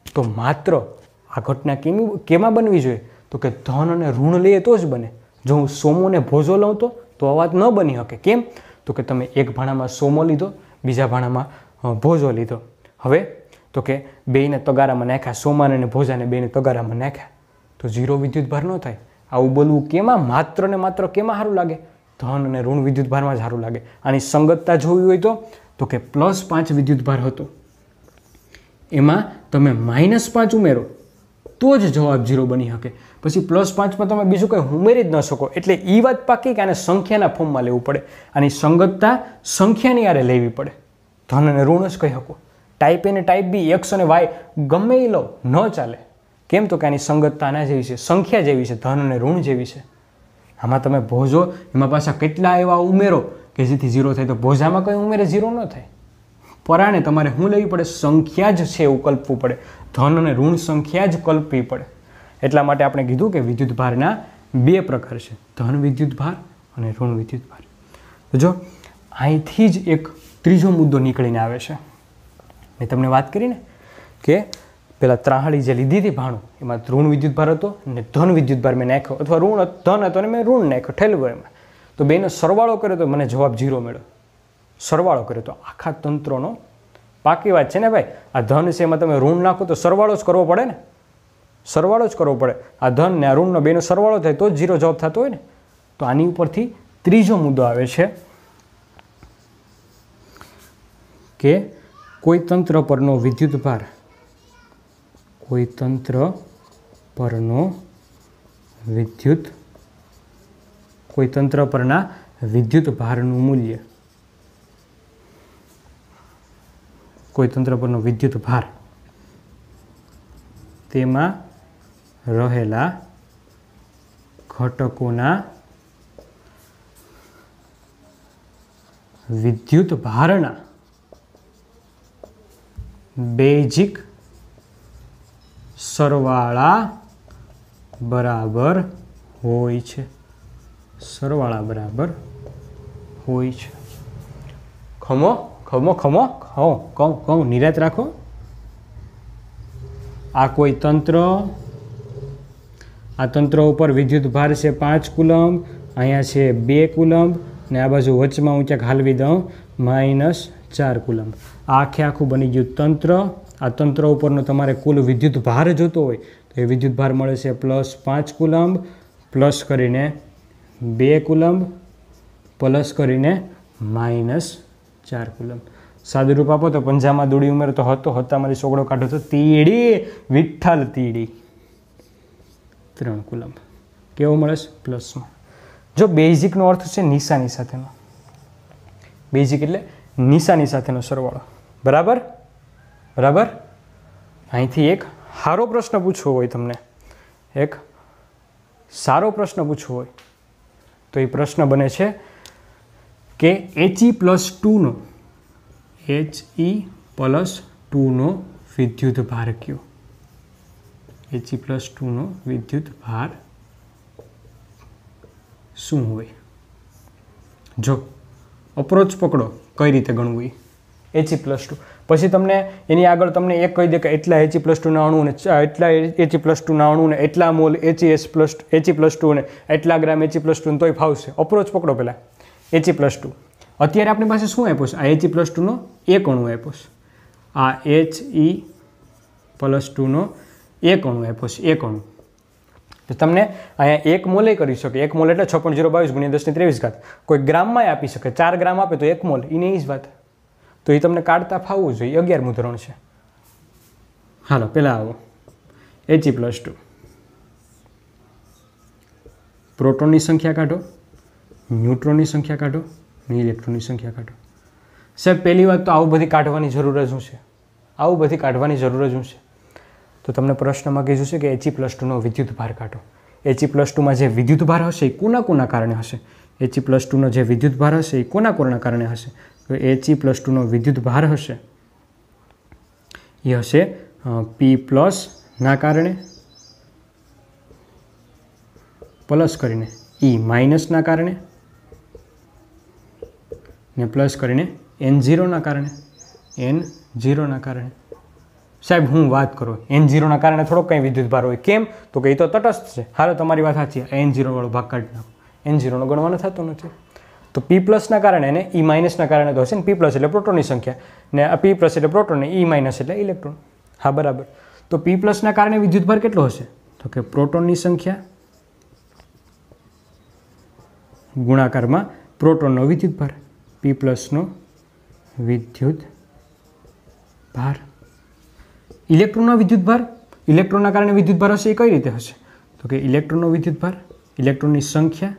તો માત્ર આ ઘટના કેમાં બનવી જોઈએ? તો કે ધન અને ઋણ લઈએ તો જ બને. જો હું સોમો ને ભોજો લઉં તો આ વાત ન બની શકે. કેમ? તો કે તમે એક ભાણામાં સોમો લીધો, બીજા ભાણામાં ભોજો લીધો. હવે તો કે બેયને તગારામાં નાખ્યા, સોમાને અને ભોજાને બેયને તગારામાં નાખ્યા તો 0 વિદ્યુતભાર ન થાય. આવું બોલવું કેમાં? માત્ર ને માત્ર કેમાં સારું લાગે? ધન અને ઋણ વિદ્યુતભારમાં જ સારું લાગે. આની સંગતતા જોવી હોય તો કે +5 વિદ્યુતભાર હતો, એમાં તમે -5 ઉમેરો તો જ જવાબ 0 બની શકે. પછી +5માં તમે બીજું કંઈ ઉમેરી જ ન શકો. એટલે એ વાત પાકી કે આને સંખ્યાના ફોર્મમાં લેવું પડે. આની સંગતતા સંખ્યાની આરે લેવી પડે. ધન અને ઋણ જ કહી શકો. ટાઈપ એ ને ટાઈપ બી, એક્સ અને વાય ગમે એ લો, ન ચાલે. કેમ? તો કે આની સંગતતા આના જેવી છે, સંખ્યા જેવી છે, ધન અને ઋણ જેવી છે. આમાં તમે ભોજો, એમાં પાછા કેટલા એવા ઉમેરો કે જેથી 0 થાય. તો ભોજામાં કંઈ ઉમેરે 0 ન થાય. પરાણે તમારે શું લેવી પડે? સંખ્યા જ છે એવું કલ્પવું પડે. ધન અને ઋણ સંખ્યા જ કલ્પવી પડે. એટલા માટે આપણે કીધું કે વિદ્યુતભારના 2 પ્રકાર છે, ધન વિદ્યુતભાર અને ઋણ વિદ્યુતભાર. તો જો અહીંથી જ એક ત્રીજો મુદ્દો નીકળીને આવે છે. મેં તમને વાત કરી ને કે પેલા ત્રાહળી જે લીધી હતી ભાણું, એમાં ઋણ વિદ્યુતભાર હતો અને ધન વિદ્યુતભાર મેં નાખ્યો, અથવા ધન હતો અને મેં ઋણ નાખ્યો, ઠેલવો એમાં. તો બેનો સરવાળો કર્યો તો મને જવાબ 0 મળ્યો. સરવાળો કર્યો તો આખા તંત્રનો પાકી વાત છે ને ભાઈ. આ ધન છે એમાં તમે ઋણ નાખો તો સરવાળો જ કરવો પડે ને, સરવાળો જ કરવો પડે. આ ધન ને આ ઋણનો બેનો સરવાળો થાય તો જ 0 જવાબ થતો હોય ને. તો આની ઉપરથી ત્રીજો મુદ્દો આવે છે કે કોઈ તંત્ર પરનો વિદ્યુતભાર, કોઈ તંત્ર પરનો કોઈ તંત્ર પરના વિદ્યુતભારનું મૂલ્ય, કોઈ તંત્ર પરનો વિદ્યુતભાર તેમાં રહેલા ઘટકોના વિદ્યુતભારના બેઝિક સરવાળા બરાબર હોય છે. સરવાળા બરાબર હોય છે. ખમો ખમો ખમો કહું નિરાત રાખો. આ કોઈ તંત્ર, આ તંત્ર ઉપર વિદ્યુતભાર છે 5 કુલંબ, અહીંયા છે 2 કુલંબ ને આ બાજુ વચમાં હું ક્યાંક હાલવી દઉં -4 કુલંબ. આ આખું બની ગયું તંત્ર. આ તંત્ર ઉપરનો તમારે કુલ વિદ્યુતભાર જોતો હોય તો એ વિદ્યુતભાર મળે છે +5 કુલંબ, પ્લસ કરીને 2 કુલંબ, પ્લસ કરીને -4 કુલંબ. સાદુરૂપ આપો તો પંજામાં દોડી ઉમેરો તો હતામાંથી સોગડો કાઢો તો તીડી, વિઠ્ઠલ તીડી, 3 કુલંબ. કેવો મળે છે? પ્લસમાં. જો બેઝિકનો અર્થ છે નિશાની સાથેનો. બેઝિક એટલે નિશાની સાથેનો સરવાળો. બરાબર બરાબર. અહીંથી એક સારો પ્રશ્ન પૂછવો હોય, તમને એક સારો પ્રશ્ન પૂછવો હોય તો એ પ્રશ્ન બને છે કે He+2નો He+2નો વિદ્યુતભાર કયો? He+2નો વિદ્યુતભાર શું હોય? જો અપ્રોચ પકડો કઈ રીતે ગણવું એ. He+2 પછી તમને એની આગળ તમને એક કહી દે કે એટલા He+2ના અણુ ને એટલા He+2ના અણુ ને એટલા મોલ He+2 ને એટલા ગ્રામ He+2 તોય ફાવશે. અપ્રોચ પકડો પહેલાં. He+2 અત્યારે આપણી પાસે શું આપ્યો છે? આ He+2નો એક અણુ આપ્યો છે. આ He+2નો એક અણુ આપ્યો છે, એક અણુ. તો તમને અહીંયા 1 મોલે કરી શકે. 1 મોલ એટલે 6.022 × 10⁻23. કોઈ ગ્રામમાં આપી શકે. 4 ગ્રામ આપે તો 1 મોલ, એને જ વાત. તો એ તમને કાઢતા ફાવવું જોઈએ. 11મું ધોરણ છે. હાલો પહેલાં આવો He+2. પ્રોટોનની સંખ્યા કાઢો, ન્યુટ્રોનની સંખ્યા કાઢો, ઇલેક્ટ્રોનની સંખ્યા કાઢો. સાહેબ પહેલી વાત તો આવું બધી કાઢવાની જરૂર જ શું છે? આવું બધી કાઢવાની જરૂર જ શું છે? તો તમને પ્રશ્નમાં કીધું છે કે He+2નો વિદ્યુતભાર કાઢો. He+2માં જે વિદ્યુતભાર હશે એ કોના કારણે હશે? He+2નો જે વિદ્યુતભાર હશે એ કોના કારણે હશે? તો He+2નો વિદ્યુતભાર હશે એ હશે P+ના કારણે, પ્લસ કરીને E- કારણે ને પ્લસ કરીને N0ના કારણે, N0ના કારણે. સાહેબ હું વાત કરું N0ના કારણે થોડોક કંઈ વિદ્યુતભાર હોય. કેમ? તો કે એ તો તટસ્થ છે. હાલો તમારી વાત સાચી, N0 વાળો ભાગ કાઢી નાખો. N0 ગણવાનો થતો નથી. તો P પ્લસના કારણે અને E માઇનસના કારણે તો હશે ને. P પ્લસ એટલે પ્રોટોનની સંખ્યા ને P પ્લસ એટલે પ્રોટોન ને E માઇનસ એટલે ઇલેક્ટ્રોન. હા બરાબર. તો P પ્લસના કારણે વિદ્યુતભાર કેટલો હશે? તો કે પ્રોટોનની સંખ્યા ગુણાકારમાં પ્રોટોનનો વિદ્યુતભાર. P પ્લસનો વિદ્યુત ભાર. ઇલેક્ટ્રોનનો વિદ્યુતભાર, ઇલેક્ટ્રોનના કારણે વિદ્યુતભાર હશે એ કઈ રીતે હશે? તો કે ઇલેક્ટ્રોનનો વિદ્યુતભાર, ઇલેક્ટ્રોનની સંખ્યા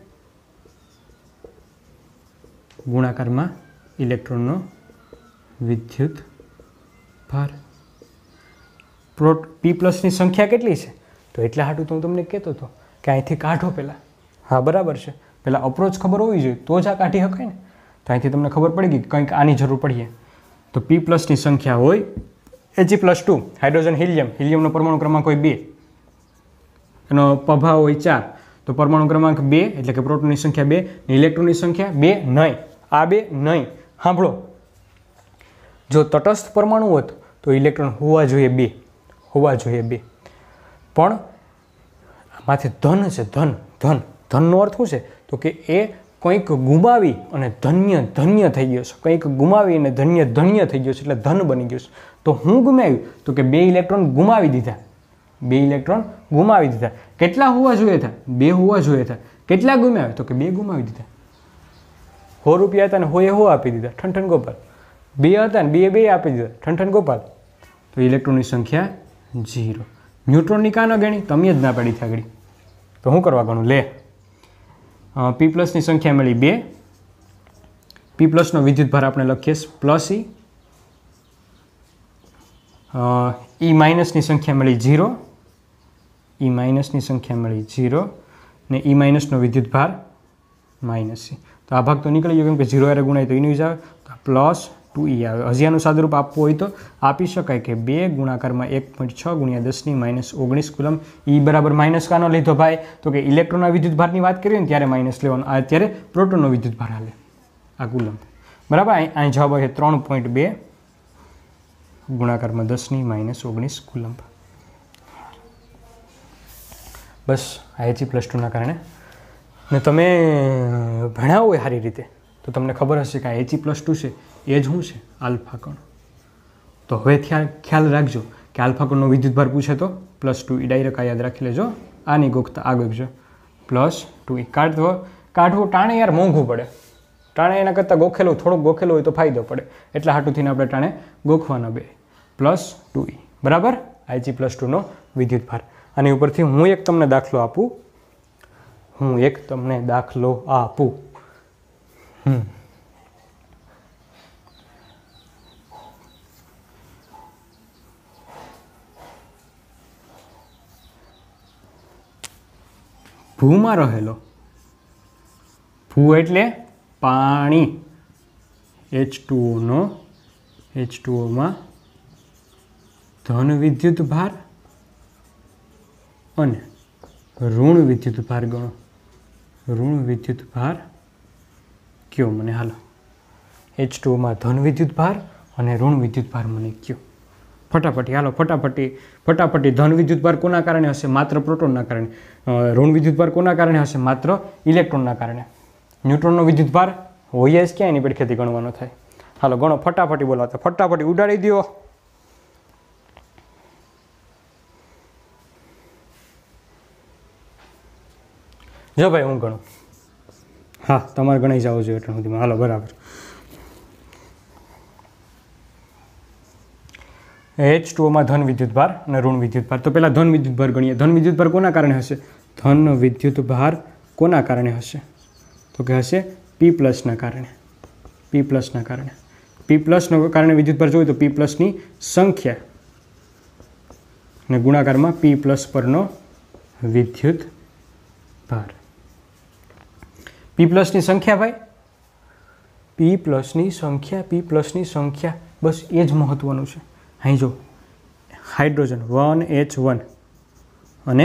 ગુણાકારમાં ઇલેક્ટ્રોનનો વિદ્યુત ભાર. P પ્લસની સંખ્યા કેટલી છે? તો એટલા હાટું તો હું તમને કહેતો હતો કે અહીંથી કાઢો પહેલાં. હા બરાબર છે, પહેલાં અપ્રોચ ખબર હોવી જોઈએ તો જ આ કાઢી શકાય ને. તો અહીંથી તમને ખબર પડી ગઈ કંઈક આની જરૂર પડીએ. તો P પ્લસની સંખ્યા હોય He+2, હાઇડ્રોજન હિલિયમ, હિલિયમનો પરમાણુ ક્રમાંક હોય 2, એનો પ્રભાવ હોય 4, તો પરમાણુ ક્રમાંક 2 એટલે કે પ્રોટોનની સંખ્યા 2, ઇલેક્ટ્રોનની સંખ્યા 2 નહીં. આ 2 નહીં. સાંભળો, જો તટસ્થ પરમાણુ હોત તો ઇલેક્ટ્રોન હોવા જોઈએ 2, હોવા જોઈએ 2. પણ આમાંથી ધન છે, ધન ધન ધનનો અર્થ શું છે? તો કે એ કંઈક ગુમાવી અને ધન્ય ધન્ય થઈ ગયો છે. કંઈક ગુમાવી અને ધન્ય ધન્ય થઈ ગયો છે એટલે ધન બની ગયો છે. તો હું ગુમાવ્યું? તો કે 2 ઇલેક્ટ્રોન ગુમાવી દીધા. 2 ઇલેક્ટ્રોન ગુમાવી દીધા. કેટલા હોવા જોઈએ હતા? 2 હોવા જોઈએ હતા. કેટલા ગુમાવ્યા? તો કે 2 ગુમાવી દીધા. 100 રૂપિયા હતા ને 100 આપી દીધા, ઠનઠન ગોપાલ. 2 હતા ને 2 આપી દીધા, ઠનઠન ગોપાલ. તો ઇલેક્ટ્રોનની સંખ્યા 0. ન્યુટ્રોનની કાં ન ગણી? તમે જ ના પાડી આગળ. તો શું કરવા ગણું? લે, P પ્લસની સંખ્યા મળી 2. P પ્લસનો વિદ્યુતભાર આપણે લખીએ પ્લસ E માઇનસની સંખ્યા મળી 0. E માઇનસની સંખ્યા મળી 0 ને E માઇનસનો વિદ્યુતભાર -E. તો આ ભાગ તો નીકળી ગયો કેમ કે 0 હારે ગુણાય તો એનું જ આવે. તો પ્લસ 2E આવે. હજી આનું સાદુરૂપ આપવું હોય તો આપી શકાય કે 2 ગુણાકારમાં 1.6 ગુણ્યા 10⁻19 કુલમ. E બરાબર માઇનસ કાનો લીધો ભાઈ? તો કે ઇલેક્ટ્રોનના વિદ્યુતભારની વાત કરીએ ને ત્યારે માઇનસ લેવાનો. આ અત્યારે પ્રોટોનનો વિદ્યુતભાર હાલે આ કુલમ. બરાબર. અહીં જવાબ આવે 3.2 ગુણાકારમાં 10⁻19 કુલમ. બસ આ He+2ના કારણે. ને તમે ભણ્યા હોય સારી રીતે તો તમને ખબર હશે કે આ He+2 છે એ જ શું છે? આલ્ફા કણ. તો હવે ખ્યાલ રાખજો કે આલ્ફા કણનો વિદ્યુતભાર પૂછે તો +2E. ડાયરેક્ટ આ યાદ રાખી લેજો. આની ગોખતા આગળ છે +2E. કાઢવું ટાણે યાર મોંઘું પડે. ટાણે એના કરતાં ગોખેલું, થોડુંક ગોખેલું હોય તો ફાયદો પડે. એટલા હાટુથી આપણે ટાણે ગોખવાના 2 +2E. બરાબર. He+2નો વિદ્યુતભાર. આની ઉપરથી હું એક તમને દાખલો આપું. ભૂમાં રહેલો, ભૂ એટલે પાણી, H2Oમાં ધન વિદ્યુતભાર અને ઋણ વિદ્યુતભાર ગણો. ઋણ વિદ્યુતભાર કયો મને? હાલો, H2Oમાં ધન વિદ્યુતભાર અને ઋણ વિદ્યુતભાર મને કયો ફટાફટી. હાલો ફટાફટી. ધન વિદ્યુતભાર કોના કારણે હશે? માત્ર પ્રોટોનના કારણે. ઋણ વિદ્યુતભાર કોના કારણે હશે? માત્ર ઇલેક્ટ્રોનના કારણે. ન્યુટ્રોનનો વિદ્યુતભાર હોય જ ક્યાં એની પડખેથી ગણવાનો થાય. હાલો ગણો ફટાફટી. બોલાવતા ફટાફટી ઉડાડી દો. જો ભાઈ હું ગણું. હા તમારે ગણાઈ જવું જોઈએ એટલા સુધીમાં. હાલો બરાબર. H2Oમાં ધન વિદ્યુતભાર અને ઋણ વિદ્યુતભાર. તો પહેલાં ધન વિદ્યુતભાર ગણીએ. ધન વિદ્યુતભાર કોના કારણે હશે? ધન વિદ્યુતભાર કોના કારણે હશે? તો કે હશે P પ્લસના કારણે. P પ્લસના કારણે. P પ્લસના કારણે વિદ્યુતભાર જોઈએ તો P પ્લસની સંખ્યા અને ગુણાકારમાં P પ્લસ પરનો વિદ્યુતભાર. P પ્લસની સંખ્યા ભાઈ, P પ્લસની સંખ્યા બસ એ જ મહત્વનું છે. અહીં જો હાઇડ્રોજન 1H1 અને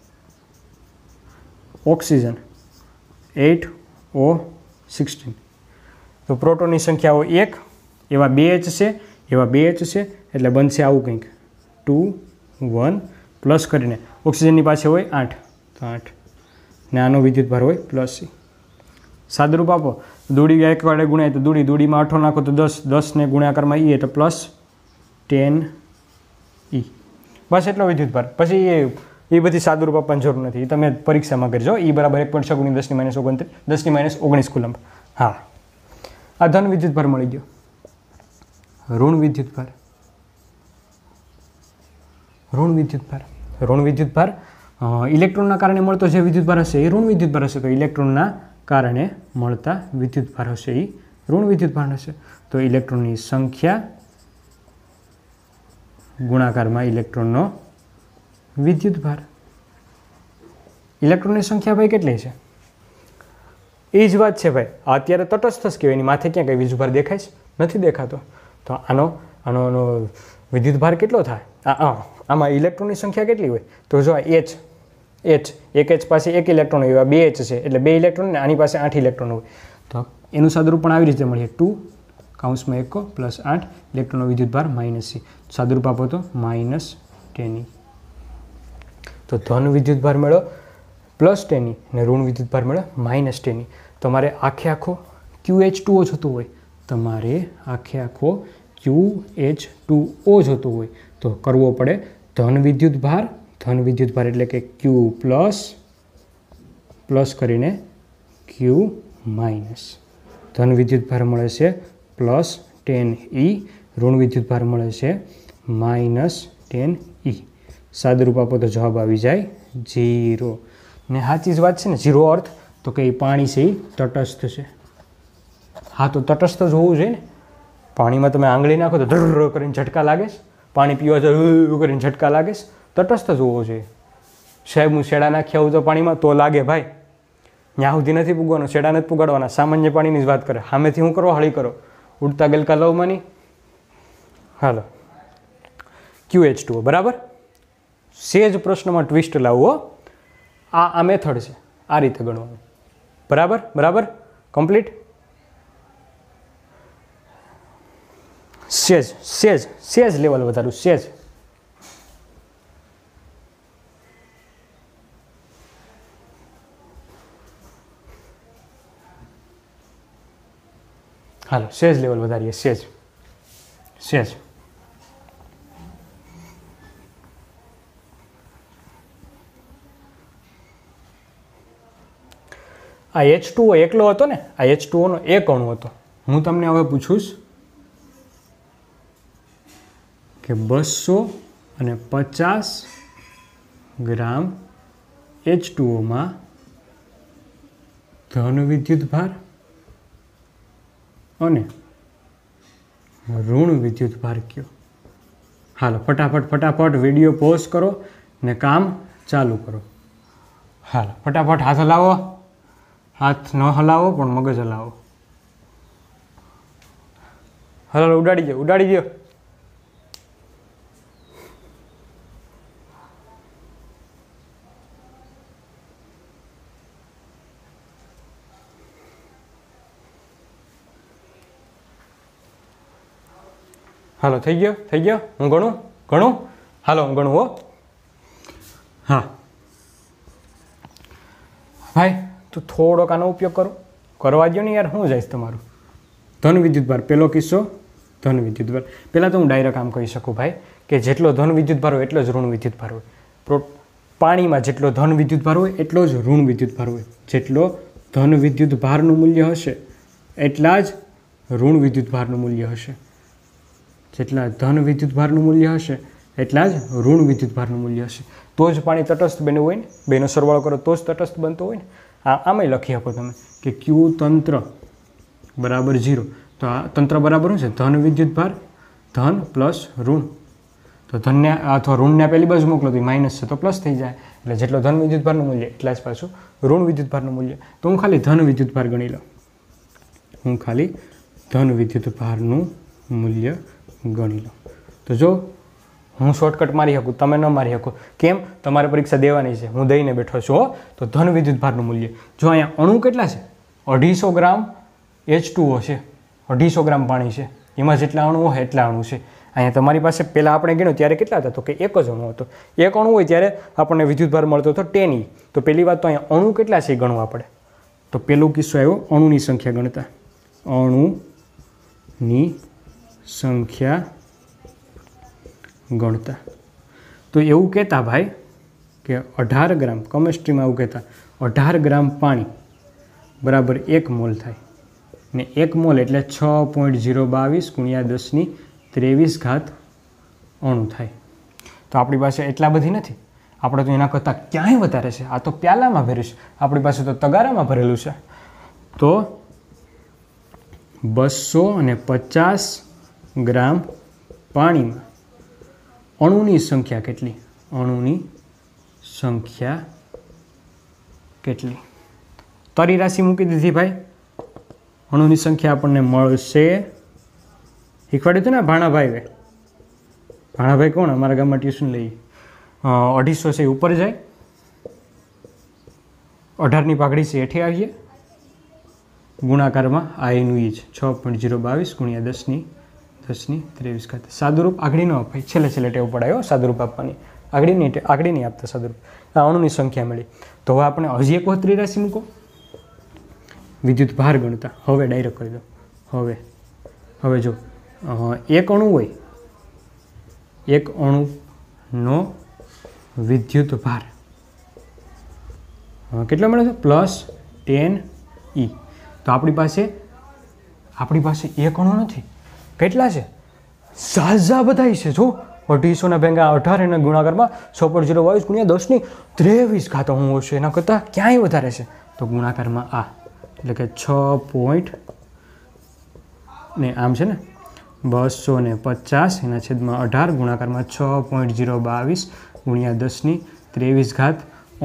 ઓક્સિજન 8O16. તો પ્રોટોનની સંખ્યા હોય 1, એવા 2H છે એટલે બનશે આવું કંઈક 2 1 પ્લસ કરીને ઓક્સિજનની પાસે હોય 8 તો 8 ને આનો વિદ્યુતભાર હોય પ્લસ E. સાદુરૂપ આપો દૂડી એક વડે ગુણાય તો દૂડીમાં 8 નાખો તો 10 10 ને ગુણાકારમાં E એટલે પ્લસ 10 E. બસ એટલો વિદ્યુતભાર. પછી એ બધી સાદુરૂપ આપવાની જરૂર નથી, એ તમે પરીક્ષામાં કરજો. E બરાબર 1.6 × 10 - 19 કુલમ્બ. હા, આ ધન વિદ્યુતભાર મળી ગયો. ઋણ વિદ્યુતભાર. ઋણ વિદ્યુતભાર ઇલેક્ટ્રોનના કારણે મળતો જે વિદ્યુતભાર હશે એ ઋણ વિદ્યુતભાર હશે. તો ઇલેક્ટ્રોનના કારણે મળતા વિદ્યુતભાર હશે એ ઋણ વિદ્યુતભાર હશે. તો ઇલેક્ટ્રોનની સંખ્યા ગુણાકારમાં ઇલેક્ટ્રોનનો વિદ્યુતભાર. ઇલેક્ટ્રોનની સંખ્યા ભાઈ કેટલી છે? એ જ વાત છે ભાઈ. અત્યારે તટસ્થ જ કહેવાય, એની માથે ક્યાં કંઈ વિદ્યુતભાર દેખાય છે? નથી દેખાતો. તો આનો વિદ્યુતભાર કેટલો થાય? આમાં ઇલેક્ટ્રોનની સંખ્યા કેટલી હોય? તો જો H એક H પાસે એક ઇલેક્ટ્રોન હોય, એવા 2 H છે એટલે 2 ઇલેક્ટ્રોન ને આની પાસે 8 ઇલેક્ટ્રોન હોય. તો એનું સાદુરૂપ પણ આવી રીતે મળીએ 2 + 8 ઇલેક્ટ્રોનનો વિદ્યુતભાર -C. સાદુરૂપ આપો તો -10E. તો ધન વિદ્યુતભાર મેળો +10E ને ઋણ વિદ્યુતભાર મેળો -10E. તમારે આખો QH2O જોતું હોય, QH2O જોતું હોય તો કરવો પડે ધન વિદ્યુતભાર એટલે કે Q પ્લસ કરીને Q માઇનસ. ધન વિદ્યુતભાર મળે છે +10E, ઋણ વિદ્યુતભાર મળે છે -10E. સાદુરૂપ આપો તો જવાબ આવી જાય 0. ને સાચી જ વાત છે ને, 0 અર્થ તો કે પાણી છે એ તટસ્થ છે. હા, તો તટસ્થ જ હોવું જોઈએ ને. પાણીમાં તમે આંગળી નાખો તો ધર્ર કરીને ઝટકા લાગે છે, પાણી પીવા જાય કરીને ઝટકા લાગે છે. તટસ્થ જ હોવો જોઈએ. સાહેબ હું શેડા નાખી આવું તો પાણીમાં તો લાગે ભાઈ, ત્યાં સુધી નથી પૂગવાનો, શેડા નથી પુગાડવાના. સામાન્ય પાણીની જ વાત કરે. સામેથી હું કરો હળી કરો, ઉડતા ગલકા લવમાંની. હાલો, QH2O બરાબર. સેજ પ્રશ્નમાં ટ્વિસ્ટ લાવવો. આ મેથડ છે, આ રીતે ગણવાનું. બરાબર કમ્પ્લીટ. સેજ લેવલ વધારું, સેજ. હાલો, સેજ લેવલ વધારીએ, સેજ. આ H2O એકલો હતો ને, આ H2O એક અણુ હતો. હું તમને હવે પૂછું કે 250 ગ્રામ H2Oમાં ધન વિદ્યુતભાર અને ઋણ વિદ્યુતભાર કયો? હાલો, ફટાફટ વિડીયો પોઝ કરો ને કામ ચાલુ કરો. હાલો, ફટાફટ હાથ હલાવો. હાથ ન હલાવો પણ મગજ હલાવો. હાલો, ઉડાડી દો. હાલો, થઈ ગયો. હું ગણું. હાલો, હું ગણું હો. હા ભાઈ, તો થોડોક આનો ઉપયોગ કરવા દો ને યાર. શું જાય તમારું ધન વિદ્યુતભાર? પહેલો કિસ્સો ધન વિદ્યુતભાર. પહેલાં તો હું ડાયરેક્ટ આમ કહી શકું ભાઈ કે જેટલો ધન વિદ્યુતભાર હોય એટલો જ ઋણ વિદ્યુતભાર હોય. પાણીમાં જેટલો ધન વિદ્યુતભાર હોય એટલો જ ઋણ વિદ્યુતભાર હોય. જેટલો ધન વિદ્યુતભારનું મૂલ્ય હશે એટલા જ ઋણ વિદ્યુતભારનું મૂલ્ય હશે. જેટલા ધન વિદ્યુતભારનું મૂલ્ય હશે એટલા જ ઋણ વિદ્યુતભારનું મૂલ્ય હશે. તો જ પાણી તટસ્થ બન્યું હોય ને. બેનો સરવાળો કરો તો જ તટસ્થ બનતો હોય ને. આમાંય લખી આપો તમે કે Q તંત્ર બરાબર 0. તો આ તંત્ર બરાબર શું છે? ધન વિદ્યુતભાર, ધન પ્લસ ઋણ. તો ધનને અથવા ઋણને પહેલી બાજુ મોકલો તો માઇનસ છે તો પ્લસ થઈ જાય. એટલે જેટલો ધન વિદ્યુતભારનું મૂલ્ય એટલા જ પાછું ઋણ વિદ્યુતભારનું મૂલ્ય. તો હું ખાલી ધન વિદ્યુતભાર ગણી લઉં. મૂલ્ય ગણી લો. તો જો હું શોર્ટકટ મારી શકું, તમે ન મારી શકો. કેમ? તમારે પરીક્ષા દેવાની છે, હું દઈને બેઠો છું. તો ધન વિદ્યુતભારનું મૂલ્ય જો અહીંયા અણુ કેટલા છે? 250 ગ્રામ H2O છે, 250 ગ્રામ પાણી છે, એમાં જેટલા અણુ હોય એટલા અણુ છે. અહીંયા તમારી પાસે પહેલાં આપણે ગણ્યું ત્યારે કેટલા હતા? તો કે એક જ અણુ હતો. એક અણુ હોય ત્યારે આપણને વિદ્યુતભાર મળતો હતો 10E. તો પહેલી વાત તો અહીંયા અણુ કેટલા છે એ ગણવા પડે. તો પહેલો કિસ્સો આવ્યો અણુની સંખ્યા ગણતા. અણુની સંખ્યા ગણતા. તો એવું કહેતા ભાઈ કે 18 ગ્રામ, કેમિસ્ટ્રીમાં એવું કહેતા 18 ગ્રામ પાણી બરાબર 1 મોલ થાય. ને 1 મોલ એટલે 6.022 ગુણ્યા 10⁻23 અણુ થાય. તો આપણી પાસે એટલા બધી નથી, આપણે તો એના કરતાં ક્યાંય વધારે છે. આ તો પ્યાલામાં ભર્યું છે, આપણી પાસે તો તગારામાં ભરેલું છે. તો 250 ગ્રામ પાણીમાં અણુની સંખ્યા કેટલી? અણુની સંખ્યા કેટલી? તરી રાશિ મૂકી દીધી ભાઈ. અણુની સંખ્યા આપણને મળશે, શીખવાડ્યું હતું ને ભાણાભાઈ. ભાણાભાઈ કોણ? અમારા ગામમાં ટ્યુશન લઈ. 250 છે ઉપર જાય, 18ની પાઘડી છે હેઠે આવીએ, ગુણાકારમાં આ એનું ઈ જ 6.022 ગુણ્યા 10⁻23. સાદુરૂપ આગળી ન અપાય, છેલ્લે ટેવ પડાયો સાદુરૂપ આપવાની. આગળી નહીં આપતા સાદુરૂપ. આ અણુની સંખ્યા મળી. તો હવે આપણે હજી એક વખત રાશિ મૂકો, વિદ્યુત ભાર ગણતા. હવે ડાયરેક્ટ કરી દો. હવે જો એક અણુ હોય, એક અણુનો વિદ્યુત ભાર કેટલો મળે છે? +10E. તો આપણી પાસે એક અણુ નથી, કેટલા છે? ઝાઝા બધા છે. જો 250 ભેગા 18 એના ગુણાકારમાં 6.022 ગુણ્યા 10⁻23 અણુ હશે, એના કરતાં ક્યાંય વધારે છે. તો ગુણાકારમાં આ એટલે કે 6. ને આમ છે ને 250 એના છેદમાં 18 ગુણાકારમાં 6.022 ગુણ્યા 10⁻23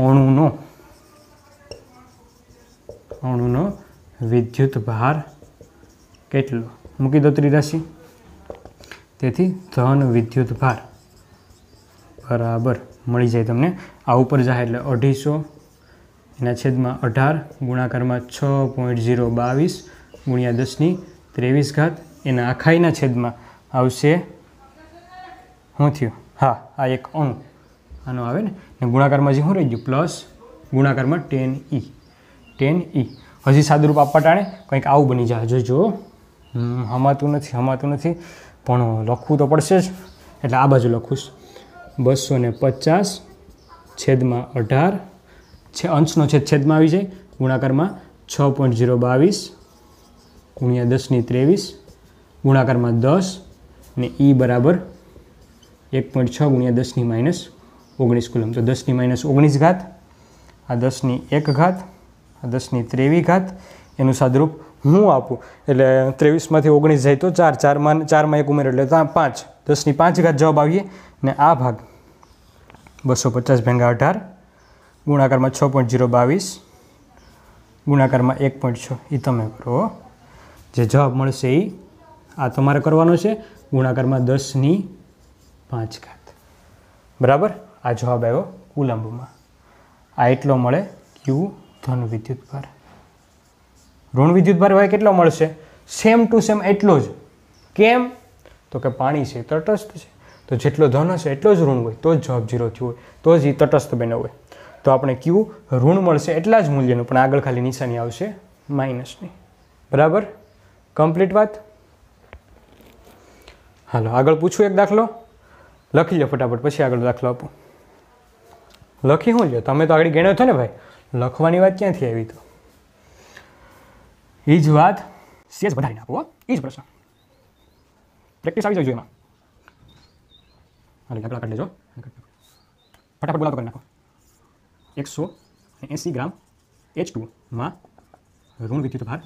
અણુનો વિદ્યુત ભાર કેટલો? મૂકી દો ત્રિરાશિ. તેથી ધન વિદ્યુત ભાર બરાબર મળી જાય તમને. આ ઉપર જાય એટલે 250 એના છેદમાં 18 ગુણાકારમાં 6.022 ગુણ્યા 10⁻23 એના આખાઈના છેદમાં આવશે. શું થયું? હા, આ એક અણુ આનો આવે ને ગુણાકારમાં જે શું રહી ગયું? પ્લસ ગુણાકારમાં 10E. હજી સાદુરૂપ આપવા ટાણે કંઈક આવું બની જાય. જોઈજો, હમાતું નથી પણ લખવું તો પડશે જ, એટલે આ બાજુ લખું છું. 250 છેદમાં 18 છે, અંશનો છેદમાં આવી જાય, ગુણાકારમાં 6.022 ગુણ્યા 10⁻23 ગુણાકારમાં 10 ને E બરાબર 1.6 ગુણ્યા 10⁻19 કુલમ. તો 10⁻19 આ 10⁻1 આ 10⁻23 એનું સાદુરૂપ હું આપું એટલે 23માંથી 19 જાય તો 4 માં 1 ઉમેર એટલે 5. 10⁻5 જવાબ આવીએ. ને આ ભાગ 250 ભેગા 18 ગુણાકારમાં 6.022 ગુણાકારમાં 1.6 એ તમે કરો. જે જવાબ મળશે એ આ તમારે કરવાનો છે, ગુણાકારમાં 10⁻5. બરાબર, આ જવાબ આવ્યો કુલંબમાં. આ એટલો મળે ક્યુ ધન વિદ્યુત ભાર. ઋણ વિદ્યુત ભાર ભાઈ કેટલો મળશે? સેમ ટુ સેમ એટલો જ. કેમ? તો કે પાણી છે તટસ્થ છે, તો જેટલો ધન હશે એટલો જ ઋણ હોય, તો જ જવાબ 0 થયો હોય, તો જ એ તટસ્થ બન્યો હોય. તો આપણે ક્યુ ઋણ મળશે એટલા જ મૂલ્યનું, પણ આગળ ખાલી નિશાની આવશે માઇનસની. બરાબર, કમ્પ્લીટ વાત. હાલો આગળ પૂછું એક દાખલો, લખી લો ફટાફટ, પછી આગળ દાખલો આપો. લખી શું લ્યો? તમે તો આગળ ગણ્યો હતો ને ભાઈ, લખવાની વાત ક્યાંથી આવી? તો એ જ વાત સેજ વધારી નાખો. એ જ પ્રશ્ન, પ્રેક્ટિસ આવી જાય એમાં. હાલો દાખલા કાઢી લેજો, ફટાફટ બોલાતો કરી નાખો. 180 ગ્રામ H2માં ઋણ વિદ્યુત ભાર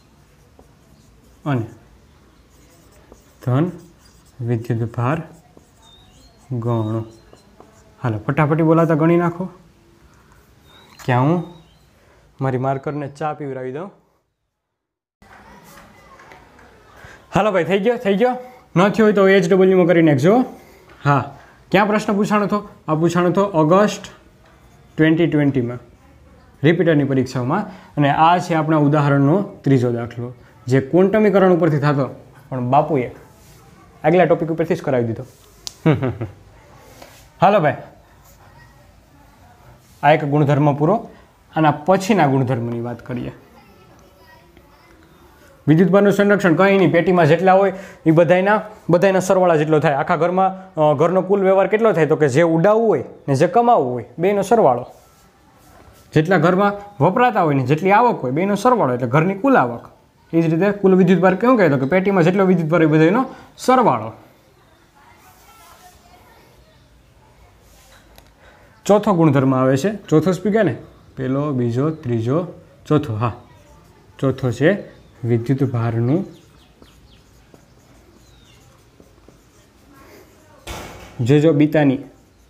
અને ધન વિદ્યુત ભાર ગણો. હાલો ફટાફટી બોલાતા ગણી નાખો. ક્યાં હું મારી માર્કરને ચા પીવડાવી દઉં. હાલો ભાઈ, થઈ ગયો. ન થયો હોય તો HWમાં કરી નાખજો. હા, ક્યાં પ્રશ્ન પૂછાણો હતો? આ પૂછાણો હતો ઓગસ્ટ 2020માં રિપીટરની પરીક્ષાઓમાં. અને આ છે આપણા ઉદાહરણનો ત્રીજો દાખલો, જે ક્વોન્ટમીકરણ ઉપરથી થતો, પણ બાપુએ આગલા ટોપિક ઉપરથી જ કરાવી દીધો. હાલો ભાઈ, આ એક ગુણધર્મ પૂરો. આના પછીના ગુણધર્મની વાત કરીએ. વિદ્યુતભારનું સંરક્ષણ કંઈ નહીં, પેટીમાં જેટલા હોય એ બધાના સરવાળા જેટલો થાય. આખા ઘરમાં ઘરનો કુલ વ્યવહાર કેટલો થાય? તો કે જે ઉડાવવું હોય ને જે કમાવવું હોય બેનો સરવાળો. જેટલા ઘરમાં વપરાતા હોય ને જેટલી આવક હોય બેનો સરવાળો એટલે ઘરની કુલ આવક. એ જ રીતે કુલ વિદ્યુતભાર કેવું કહે? તો કે પેટીમાં જેટલો વિદ્યુતભાર હોય બધાનો સરવાળો. ચોથો ગુણધર્મ આવે છે, ચોથો સ્પીકર ને, પહેલો, બીજો, ત્રીજો, ચોથો. હા, ચોથો છે વિદ્યુતભારનું જો બીતાની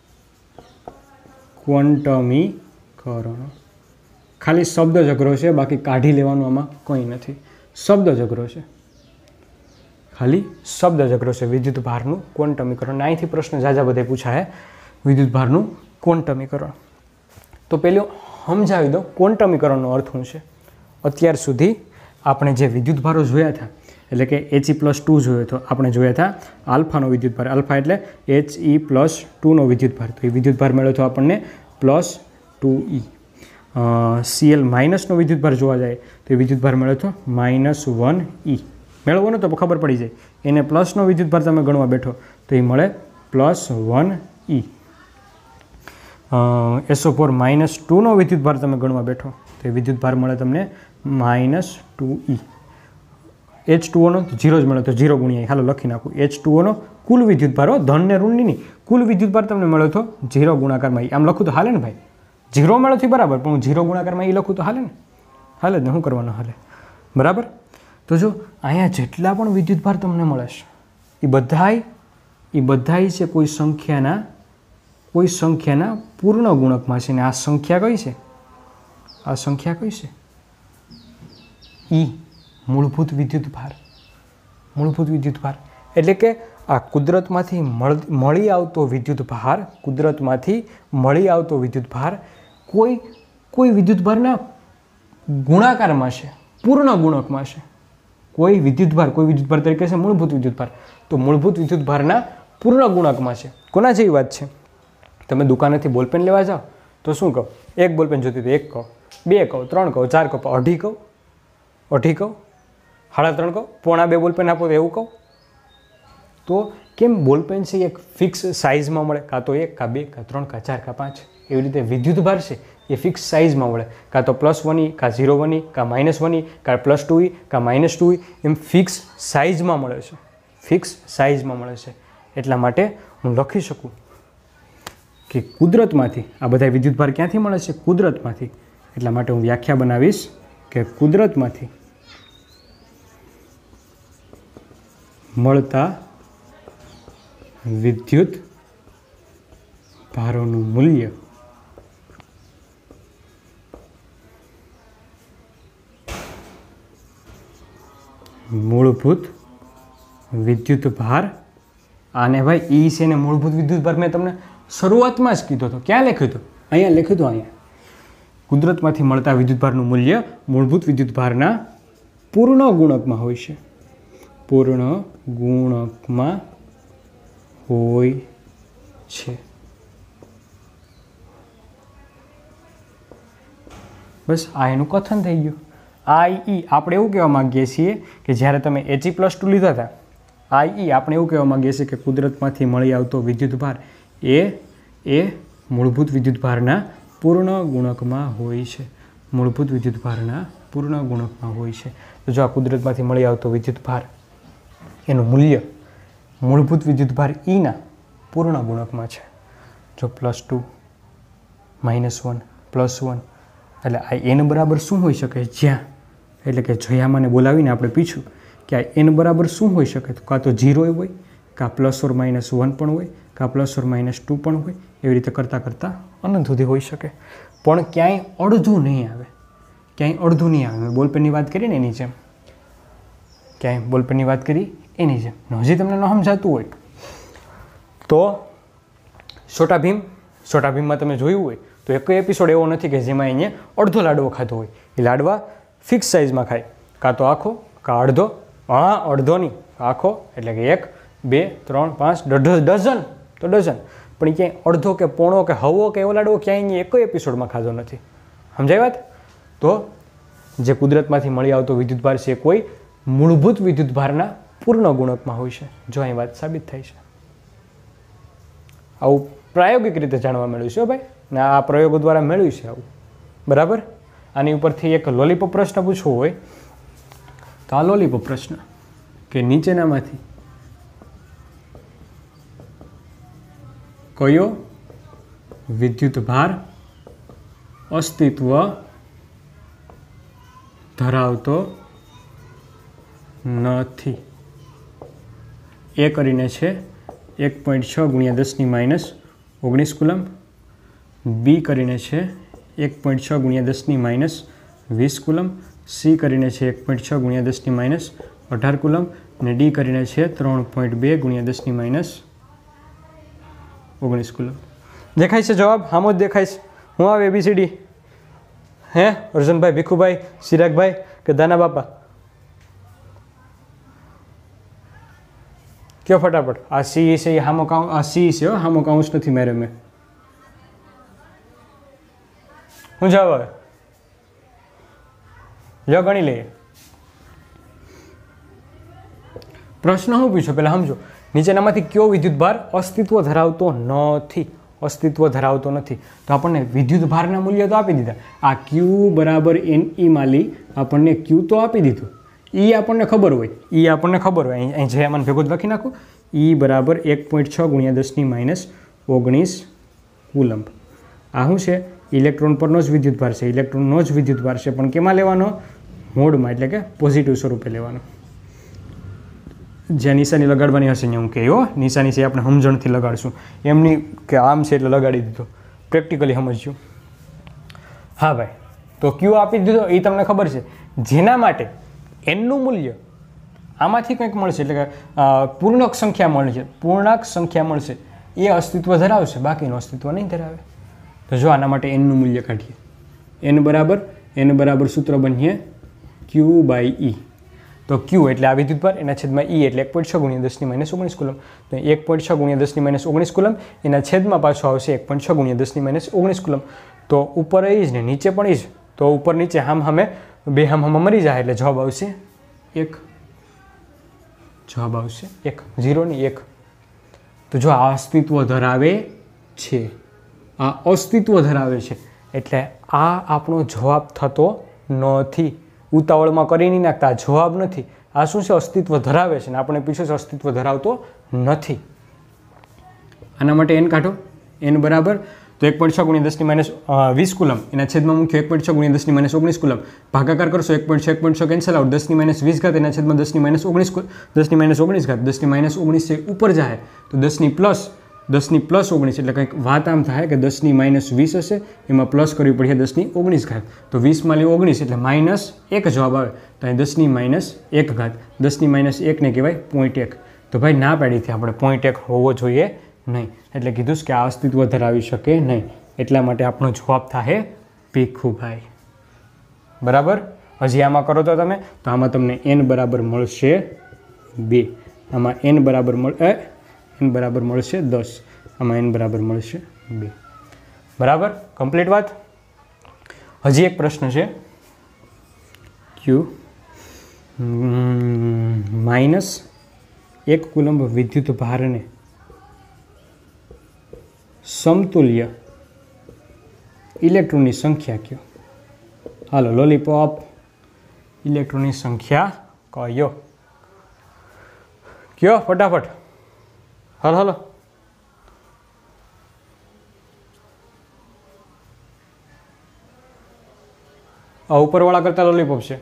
ક્વોન્ટમીકરણ. ખાલી શબ્દ જ અઘરો છે, બાકી કાઢી લેવાનું આમાં કંઈ નથી. શબ્દ જ અઘરો છે, ખાલી શબ્દ જ અઘરો છે. વિદ્યુતભારનું ક્વોન્ટમીકરણ. અહીંથી પ્રશ્ન ઝાઝા બધે પૂછાય. વિદ્યુતભારનું ક્વોન્ટમીકરણ. તો પેલું સમજાવી દો ક્વોન્ટમીકરણનો અર્થ શું છે. અત્યાર સુધી આપણે જે વિદ્યુતભારો જોયા હતા, એટલે કે He+2 જોયો હતો, આપણે જોયા હતા આલ્ફાનો વિદ્યુતભાર. આલ્ફા એટલે He+2નો વિદ્યુતભાર. તો એ વિદ્યુતભાર મળ્યો હતો આપણને +2E. Cl- નો વિદ્યુતભાર જોવા જાય તો એ વિદ્યુતભાર મળ્યો હતો -1E. મેળવો ને તો ખબર પડી જાય. એને પ્લસનો વિદ્યુતભાર તમે ગણવા બેઠો તો એ મળે +1E. SO4 -2નો વિદ્યુતભાર તમે ગણવા બેઠો તો એ વિદ્યુતભાર મળે તમને -2E. H2Oનો 0 જ મળે તો 0 ગુણ્યા. હાલો લખી નાખું. H2Oનો કુલ વિદ્યુતભાર, ધન ને ઋણની નહીં, કુલ વિદ્યુતભાર તમને મળ્યો તો 0 ગુણાકારમાં E. આમ લખું તો હાલે ને ભાઈ? 0 મળ્યો છે બરાબર, પણ હું 0 ગુણાકારમાં E લખું તો હાલે ને? હાલે જ ને, શું કરવાનું? હાલે, બરાબર. તો જો અહીંયા જેટલા પણ વિદ્યુતભાર તમને મળે છે એ બધાય છે કોઈ સંખ્યાના પૂર્ણ ગુણકમાં છે. ને આ સંખ્યા કઈ છે? આ સંખ્યા કઈ છે? E, મૂળભૂત વિદ્યુતભાર. મૂળભૂત વિદ્યુતભાર એટલે કે આ કુદરતમાંથી મળી આવતો વિદ્યુતભાર, કુદરતમાંથી મળી આવતો વિદ્યુતભાર કોઈ વિદ્યુતભારના ગુણાકારમાં છે, પૂર્ણ ગુણકમાં છે. કોઈ વિદ્યુતભાર તરીકે છે મૂળભૂત વિદ્યુતભાર. તો મૂળભૂત વિદ્યુતભારના પૂર્ણ ગુણકમાં છે. કોના જેવી વાત છે? તમે દુકાનેથી બોલપેન લેવા જાઓ તો શું કહો? એક બોલપેન જોતી તો 1 કહો, 2 કહો, 3 કહો, 4 કહો, 2.5 કહો, 2.5 કહો, 3.5 કહો, 1.25 બોલપેન આપો તો એવું કહો? તો કેમ બોલપેન છે એક ફિક્સ સાઇઝમાં મળે, કાં તો 1, કાં 2, કાં 3, કાં 4, કાં 5. એવી રીતે વિદ્યુતભાર છે એ ફિક્સ સાઇઝમાં મળે, કાં તો +1E, કાં 0.1E, કાં -1E, કાં +2E, કાં -2E, એમ ફિક્સ સાઇઝમાં મળે છે. ફિક્સ સાઇઝમાં મળે છે. એટલા માટે હું લખી શકું કે કુદરતમાંથી આ બધા વિદ્યુતભાર ક્યાંથી મળે છે? કુદરતમાંથી. એટલા માટે હું વ્યાખ્યા બનાવીશ કે કુદરતમાંથી મળતા વિદ્યુત ભારોનું મૂલ્ય મૂળભૂત વિદ્યુતભાર. આને ભાઈ E છે ને મૂળભૂત વિદ્યુતભાર મેં તમને શરૂઆતમાં જ કીધો હતો. ક્યાં લખ્યું હતું? અહીંયા લખ્યું હતું. અહીંયા કુદરતમાંથી મળતા વિદ્યુતભારનું મૂલ્ય મૂળભૂત વિદ્યુતભારના પૂર્ણ ગુણકમાં હોય છે. પૂર્ણ ગુણકમાં હોય છે. બસ આ એનું કથન થઈ ગયું. IE આપણે એવું કહેવા માગીએ છીએ કે જ્યારે તમે He+2 લીધા હતા, IE આપણે એવું કહેવા માગીએ છીએ કે કુદરતમાંથી મળી આવતો વિદ્યુતભાર એ મૂળભૂત વિદ્યુતભારના પૂર્ણ ગુણકમાં હોય છે. મૂળભૂત વિદ્યુતભારના પૂર્ણ ગુણકમાં હોય છે. તો જો આ કુદરતમાંથી મળી આવતો વિદ્યુતભાર એનું મૂલ્ય મૂળભૂત વિદ્યુતભાર Eના પૂર્ણ ગુણકમાં છે. જો +2, -1, +1 એટલે આ n બરાબર શું હોઈ શકે? જ્યાં એટલે કે જયામાને બોલાવીને આપણે પૂછ્યું કે આ n બરાબર શું હોઈ શકે? તો કાં તો 0 હોય, કાં +or -1 પણ હોય, કાં +or -2 પણ હોય. એવી રીતે કરતાં અનંત સુધી હોઈ શકે. પણ ક્યાંય અડધું નહીં આવે. ક્યાંય અડધું નહીં આવે. બોલપેનની વાત કરી ને એની જેમ, ક્યાંય બોલપેનની વાત કરી એની જેમ. હજી તમને ન સમજાતું હોય તો છોટા ભીમમાં તમે જોયું હોય તો એક એપિસોડ એવો નથી કે જેમાં એને અડધો લાડવો ખાધો હોય. એ લાડવા ફિક્સ સાઇઝમાં ખાય, કાં તો આખો કાં અડધો. હા, અડધો નહીં, આખો એટલે કે 1, 2 3 5 ડઝન તો ડઝન, પણ ક્યાંય અડધો કે પોણો કે હવો કે એવો લાડવો ક્યાંય એક એપિસોડમાં ખાધો નથી. સમજાય વાત? તો જે કુદરતમાંથી મળી આવતો વિદ્યુતભાર છે એ કોઈ મૂળભૂત વિદ્યુતભારના પૂર્ણ ગુણકમાં હોય છે. જો અહીં વાત સાબિત થાય છે. આવું પ્રાયોગિક રીતે જાણવા મળ્યું છે ભાઈ, ને આ પ્રયોગો દ્વારા મેળવ્યું છે આવું. બરાબર? આની ઉપરથી એક લોલીપોપ પ્રશ્ન પૂછવો હોય તો આ લોલીપોપ પ્રશ્ન કે નીચેનામાંથી કયો વિદ્યુતભાર અસ્તિત્વ ધરાવતો નથી? એ કરીને છે 1.6 × 10⁻19 કુલમ, બી કરીને છે 1.6 × 10⁻20 કુલમ, સી કરીને છે 1.6 × 10⁻18 કુલમ, અને ડી કરીને છે 3.2 × 10⁻19 કુલમ. દેખાય છે જવાબ? આમ જ દેખાય છે. હું આવે ABCD? હે અર્જુનભાઈ, ભીખુભાઈ, ચિરાગભાઈ કે દાના બાપા? કયો ફટાફટ. આ સી છે એ હામો કાઉન્સ, આ સી છે હામો કાઉન્સ નથી મેરે મેં. હું જવાબ આવે? લો ગણી લઈએ. પ્રશ્ન શું પૂછ્યો પહેલા સમજો. નીચેનામાંથી કયો વિદ્યુતભાર અસ્તિત્વ ધરાવતો નથી? અસ્તિત્વ ધરાવતો નથી. તો આપણને વિદ્યુતભારના મૂલ્ય તો આપી દીધા. આ Q બરાબર NE માલી આપણને Q તો આપી દીધું. E આપણને ખબર હોય, E આપણને ખબર હોય. અહીં જે મને ભેગું લખી નાખું. E બરાબર 1.6 × 10⁻19 કુલમ્બ. આ શું છે? ઇલેક્ટ્રોન પરનો જ વિદ્યુતભાર છે. ઇલેક્ટ્રોનનો જ વિદ્યુતભાર છે, પણ કેમાં લેવાનો? મોડમાં, એટલે કે પોઝિટિવ સ્વરૂપે લેવાનો. જ્યાં નિશાની લગાડવાની હશે હું કહે નિશાની છે આપણે સમજણથી લગાડશું, એમની કે આમ છે એટલે લગાડી દીધો. પ્રેક્ટિકલી સમજ્યું? હા ભાઈ. તો Q આપી દીધો એ તમને ખબર છે. જેના માટે એનનું મૂલ્ય આમાંથી કંઈક મળશે, એટલે કે પૂર્ણાંક સંખ્યા મળશે, પૂર્ણાંક સંખ્યા મળશે, એ અસ્તિત્વ ધરાવશે, બાકીનું અસ્તિત્વ નહીં ધરાવે. તો જો આના માટે એનનું મૂલ્ય કાઢીએ. એન બરાબર સૂત્ર બનીએ Q/E. તો Q એટલે આ વિદ્યુતભાર, એના છેદમાં E એટલે 1.6 × 10⁻19 કુલમ. તો 1.6 × 10⁻19 કુલમ, એના છેદમાં પાછો આવશે 1.6 × 10⁻19 કુલમ. તો ઉપર એ જ ને નીચે પણ એ જ. તો ઉપર નીચે હામ બે હામ મરી જાય એટલે જવાબ આવશે 1. જવાબ આવશે 1, 0 નહીં 1. તો જો આ અસ્તિત્વ ધરાવે છે, આ અસ્તિત્વ ધરાવે છે, એટલે આ આપણો જવાબ થતો નથી. ઉતાવળમાં કરી નહીં નાખતા, જવાબ નથી. આ શું છે? અસ્તિત્વ ધરાવે છે, ને આપણે પૂછ્યું છે અસ્તિત્વ ધરાવતો નથી. આના માટે n કાઢો. n બરાબર તો 1.6 × 10⁻20 કુલમ, એના છેદમાં મૂક્યો 1.6 × 10⁻19 કુલમ. ભાગાકાર કરશો 1.6 કેન્સલ આઉટ, 10⁻20 એના છેદમાં 10⁻19 10⁻19 છે ઉપર જાય તો 10⁻19 એટલે કંઈક વાત આમ થાય કે 10⁻20 હશે, એમાં પ્લસ કરવી પડશે 10⁻19. તો 20 - 19 એટલે -1 જવાબ આવે. તો અહીં 10⁻1. 10⁻1 ને કહેવાય 0.1. તો ભાઈ ના પાડીથી આપણે 0.1 હોવો જોઈએ નહીં, એટલે કીધું કે આ અસ્તિત્વ ધરાવી શકે નહીં. એટલા માટે આપણો જવાબ થાય ભીખુભાઈ. બરાબર? હજી આમાં કરો તો તમે, તો આમાં તમને n બરાબર મળશે 2, આમાં n બરાબર મળશે 10, આમાં n બરાબર મળશે 2. બરાબર? કમ્પ્લીટ વાત? હજી એક પ્રશ્ન છે. Q -1 કુલંબ વિદ્યુત ભારને સમતુલ્ય ઇલેક્ટ્રોનની સંખ્યા કયો? હાલો લોલીપોપ. ઇલેક્ટ્રોનની સંખ્યા કયો? કયો ફટાફટ. હાલો આ ઉપરવાળા કરતા લોલીપોપ છે.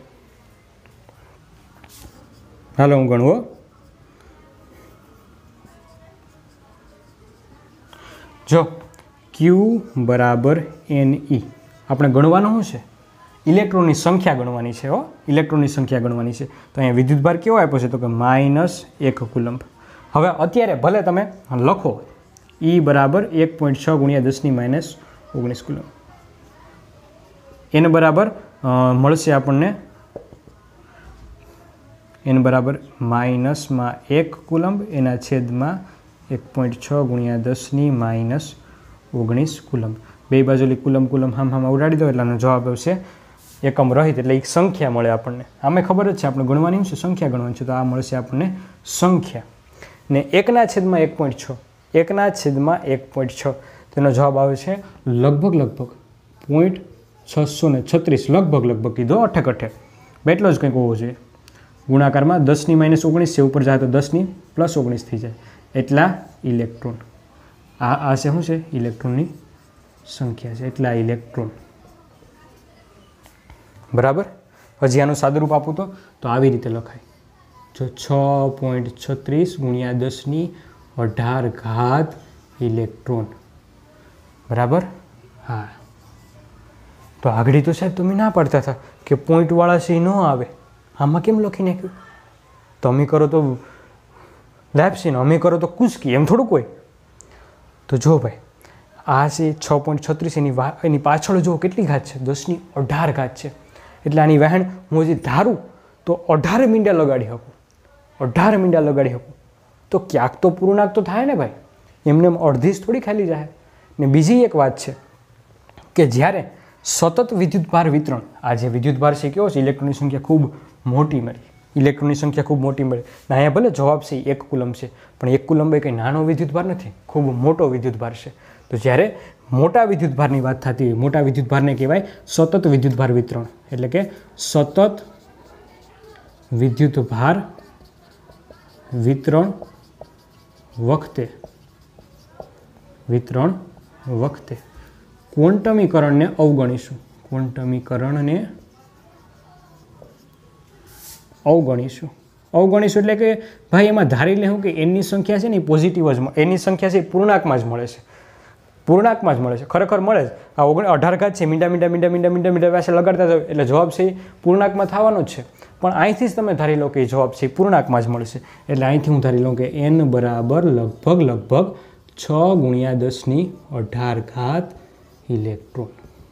હાલો હું ગણવું. જો Q બરાબર NE આપણે ગણવાનું શું છે? ઇલેક્ટ્રોનની સંખ્યા ગણવાની છે. ઇલેક્ટ્રોનની સંખ્યા ગણવાની છે. તો અહીંયા વિદ્યુતભાર કેવો આપ્યો છે? તો કે -1 કુલંબ. હવે અત્યારે ભલે તમે લખો E બરાબર 1.6 × 10⁻19 કુલંબ. n બરાબર મળશે આપણને n બરાબર -1 કુલંબ એના છેદમાં 1.6 ગુણ્યા 10⁻19 કુલંબ. બે બાજુલી કુલંબ હામ ઉડાડી દો એટલે આનો જવાબ આવશે એકમ રહિત, એટલે એક સંખ્યા મળે આપણને. આમે ખબર જ છે આપણે ગણવાની છે, સંખ્યા ગણવાની છે, તો આ મળશે આપણને સંખ્યા. ને 1/1.6 1/1.6 તેનો જવાબ આવે છે લગભગ 0.636 લગભગ કીધો અઠે એટલો જ કંઈક હોવો જોઈએ. ગુણાકારમાં 10⁻19 છે, ઉપર જાય તો 10+19 થઈ જાય, એટલા ઇલેક્ટ્રોન. આ છે શું છે? ઇલેક્ટ્રોનની સંખ્યા છે, એટલા ઇલેક્ટ્રોન. બરાબર. હજી આનું સાદુરૂપ આપું તો આવી રીતે લખાય. જો 6.36 ગુણ્યા 10⁻18 ઇલેક્ટ્રોન. બરાબર. હા, તો આગળ તો સાહેબ તમે ના પાડતા હતા કે પોઈન્ટવાળા સી ન આવે, આમાં કેમ લખી નાખ્યું? તમે કરો તો લેપ્સી ને અમે કરો તો કુસ્કી, એમ થોડુંક હોય. તો જો ભાઈ આ છે 6.36, એની પાછળ જો કેટલી ઘાત છે? 10⁻18 ઘાત છે. એટલે આની વહેણ હું હજી ધારું તો 18 મીંડા લગાડી શકું, 18 મીંડા લગાડી શકું. તો ક્યાંક તો પૂર્ણાંક તો થાય ને ભાઈ, એમને અડધી જ થોડી ખાલી જાય. ને બીજી એક વાત છે કે જ્યારે સતત વિદ્યુતભાર વિતરણ, આ જે વિદ્યુતભાર છે કેવો છે? ઇલેક્ટ્રોનની સંખ્યા ખૂબ મોટી મળી, ઇલેક્ટ્રોનની સંખ્યા ખૂબ મોટી મળે. અહીંયા ભલે જવાબ છે 1 કુલંબ છે, પણ 1 કુલંબ એ કંઈ નાનો વિદ્યુતભાર નથી, ખૂબ મોટો વિદ્યુતભાર છે. તો જ્યારે મોટા વિદ્યુતભારની વાત થતી હોય, મોટા વિદ્યુતભારને કહેવાય સતત વિદ્યુતભાર વિતરણ. એટલે કે સતત વિદ્યુતભાર વિતરણ વખતે ક્વોન્ટમીકરણને અવગણીશું. અવગણીશું એટલે કે ભાઈ એમાં ધારી લેવું કે એની સંખ્યા છે ને એ પોઝિટિવ જ, એની સંખ્યા છે એ પૂર્ણાંકમાં જ મળે છે, ખરેખર મળે જ. આ 18 ઘાત છે, મીંડા પાસે લગાડતા જાવ એટલે જવાબ છે એ પૂર્ણાંકમાં થવાનો જ છે. પણ અહીંથી જ તમે ધારી લો કે જવાબ છે એ પૂર્ણાંકમાં જ મળશે. એટલે અહીંથી હું ધારી લઉં કે n બરાબર લગભગ 6 ગુણ્યા 10⁻18 ઇલેક્ટ્રોન.